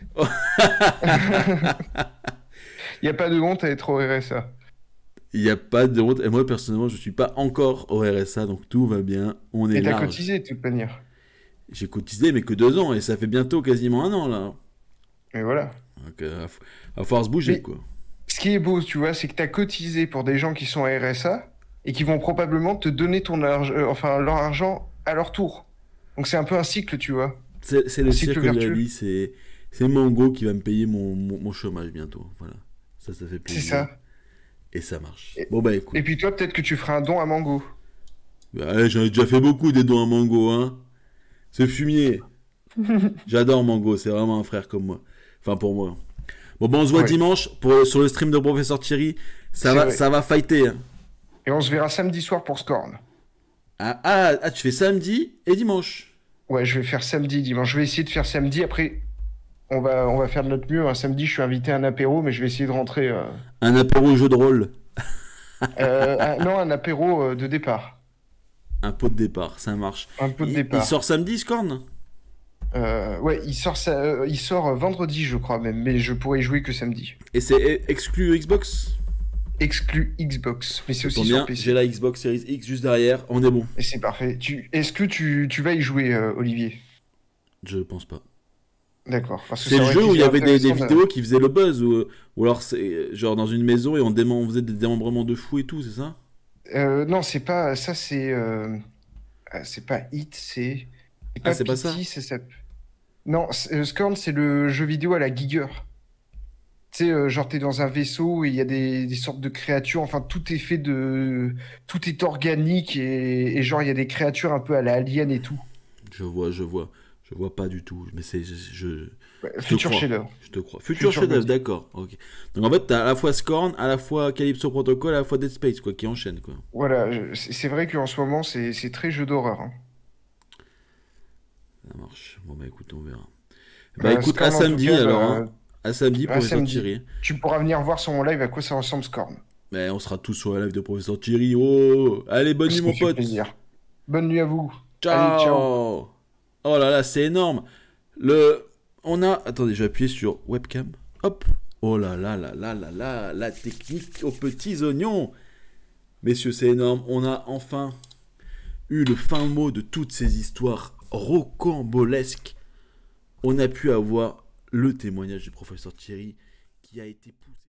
Il n'y a pas de honte à être au R S A. Il n'y a pas de honte. Et moi, personnellement, je suis pas encore au R S A, donc tout va bien. On est Et t'as large. cotisé de toute manière. J'ai cotisé, mais que deux ans, et ça fait bientôt quasiment un an, là. Et voilà. Donc, euh, va falloir se bouger, Mais- quoi. Ce qui est beau, tu vois, c'est que t'as cotisé pour des gens qui sont à R S A et qui vont probablement te donner ton argent, euh, enfin leur argent à leur tour. Donc c'est un peu un cycle, tu vois. C'est c'est le cycle cirque de la vertueux. vie, c'est c'est Mango qui va me payer mon, mon, mon chômage bientôt. Voilà. Ça, ça fait C'est plaisir. ça. Et ça marche. Et- Bon, bah écoute. Et puis toi, peut-être que tu feras un don à Mango. Bah, j'en ai déjà fait beaucoup des dons à Mango, hein. Ce fumier. J'adore Mango, c'est vraiment un frère comme moi. Enfin, pour moi. Bon, bah, on se voit Ouais. dimanche pour, sur le stream de Professeur Thierry. Ça C'est va, vrai. ça va fighter, hein. Et on se verra samedi soir pour Scorn. Ah, ah, ah, tu fais samedi et dimanche. Ouais, je vais faire samedi, dimanche. Je vais essayer de faire samedi. Après, on va, on va faire de notre mieux. Un samedi, je suis invité à un apéro, mais je vais essayer de rentrer. euh, Un apéro jeu de rôle. euh, un- non, un apéro euh, de départ. Un pot de départ, ça marche. Un peu de Il, départ. il sort samedi, Scorn? Euh, ouais, il sort, ça, euh, il sort vendredi, je crois même, mais je pourrais y jouer que samedi. Et c'est e- exclu Xbox? Exclu Xbox, mais c'est aussi Tant sur bien, P C. j'ai la Xbox Series X juste derrière, on est bon. Et c'est parfait. Tu... Est-ce que tu, tu vas y jouer, euh, Olivier? Je pense pas. D'accord. Parce que C'est ça le aurait jeu été où il y avait des, des intéressant de- vidéos qui faisaient le buzz, ou, ou alors c'est genre dans une maison et on, démem- on faisait des démembrements de fou et tout, c'est ça? Euh, non, c'est pas. Ça, c'est. euh, ah, c'est pas Hit, c'est. Ah, c'est pas Pity, c'est ça. Non, c'est- euh, Scorn, c'est le jeu vidéo à la Giger. Tu sais, euh, genre, t'es dans un vaisseau et il y a des, des sortes de créatures. Enfin, tout est fait de. Tout est organique et, et genre, il y a des créatures un peu à la Alien et tout. Je vois, je vois. Je vois pas du tout, mais c'est... Je, je, Ouais, je te Future crois. Shader. je te crois. Future Future chef-d'œuvre, Body. d'accord. Ok. Donc en fait, t'as à la fois Scorn, à la fois Calypso Protocol, à la fois Dead Space, quoi, qui enchaîne, quoi. Voilà, je- c'est c'est vrai qu'en ce moment, c'est c'est très jeu d'horreur, hein. Ça marche. Bon, bah écoute, on verra. Bah, Bah écoute, Scorn, à en tout samedi cas, alors, bah, hein. À samedi, à professeur samedi. Thierry. Tu pourras venir voir sur mon live à quoi ça ressemble Scorn. Mais on sera tous sur la live de professeur Thierry. Oh, allez, bonne nuit, Ça mon me fait pote. plaisir. Bonne nuit à vous. Ciao. Allez, ciao. Oh là là, c'est énorme. Le, on a, attendez, je vais appuyer sur webcam. Hop. Oh là là là là là là, la technique aux petits oignons. Messieurs, c'est énorme. On a enfin eu le fin mot de toutes ces histoires rocambolesques. On a pu avoir le témoignage du professeur Thierry qui a été poussé.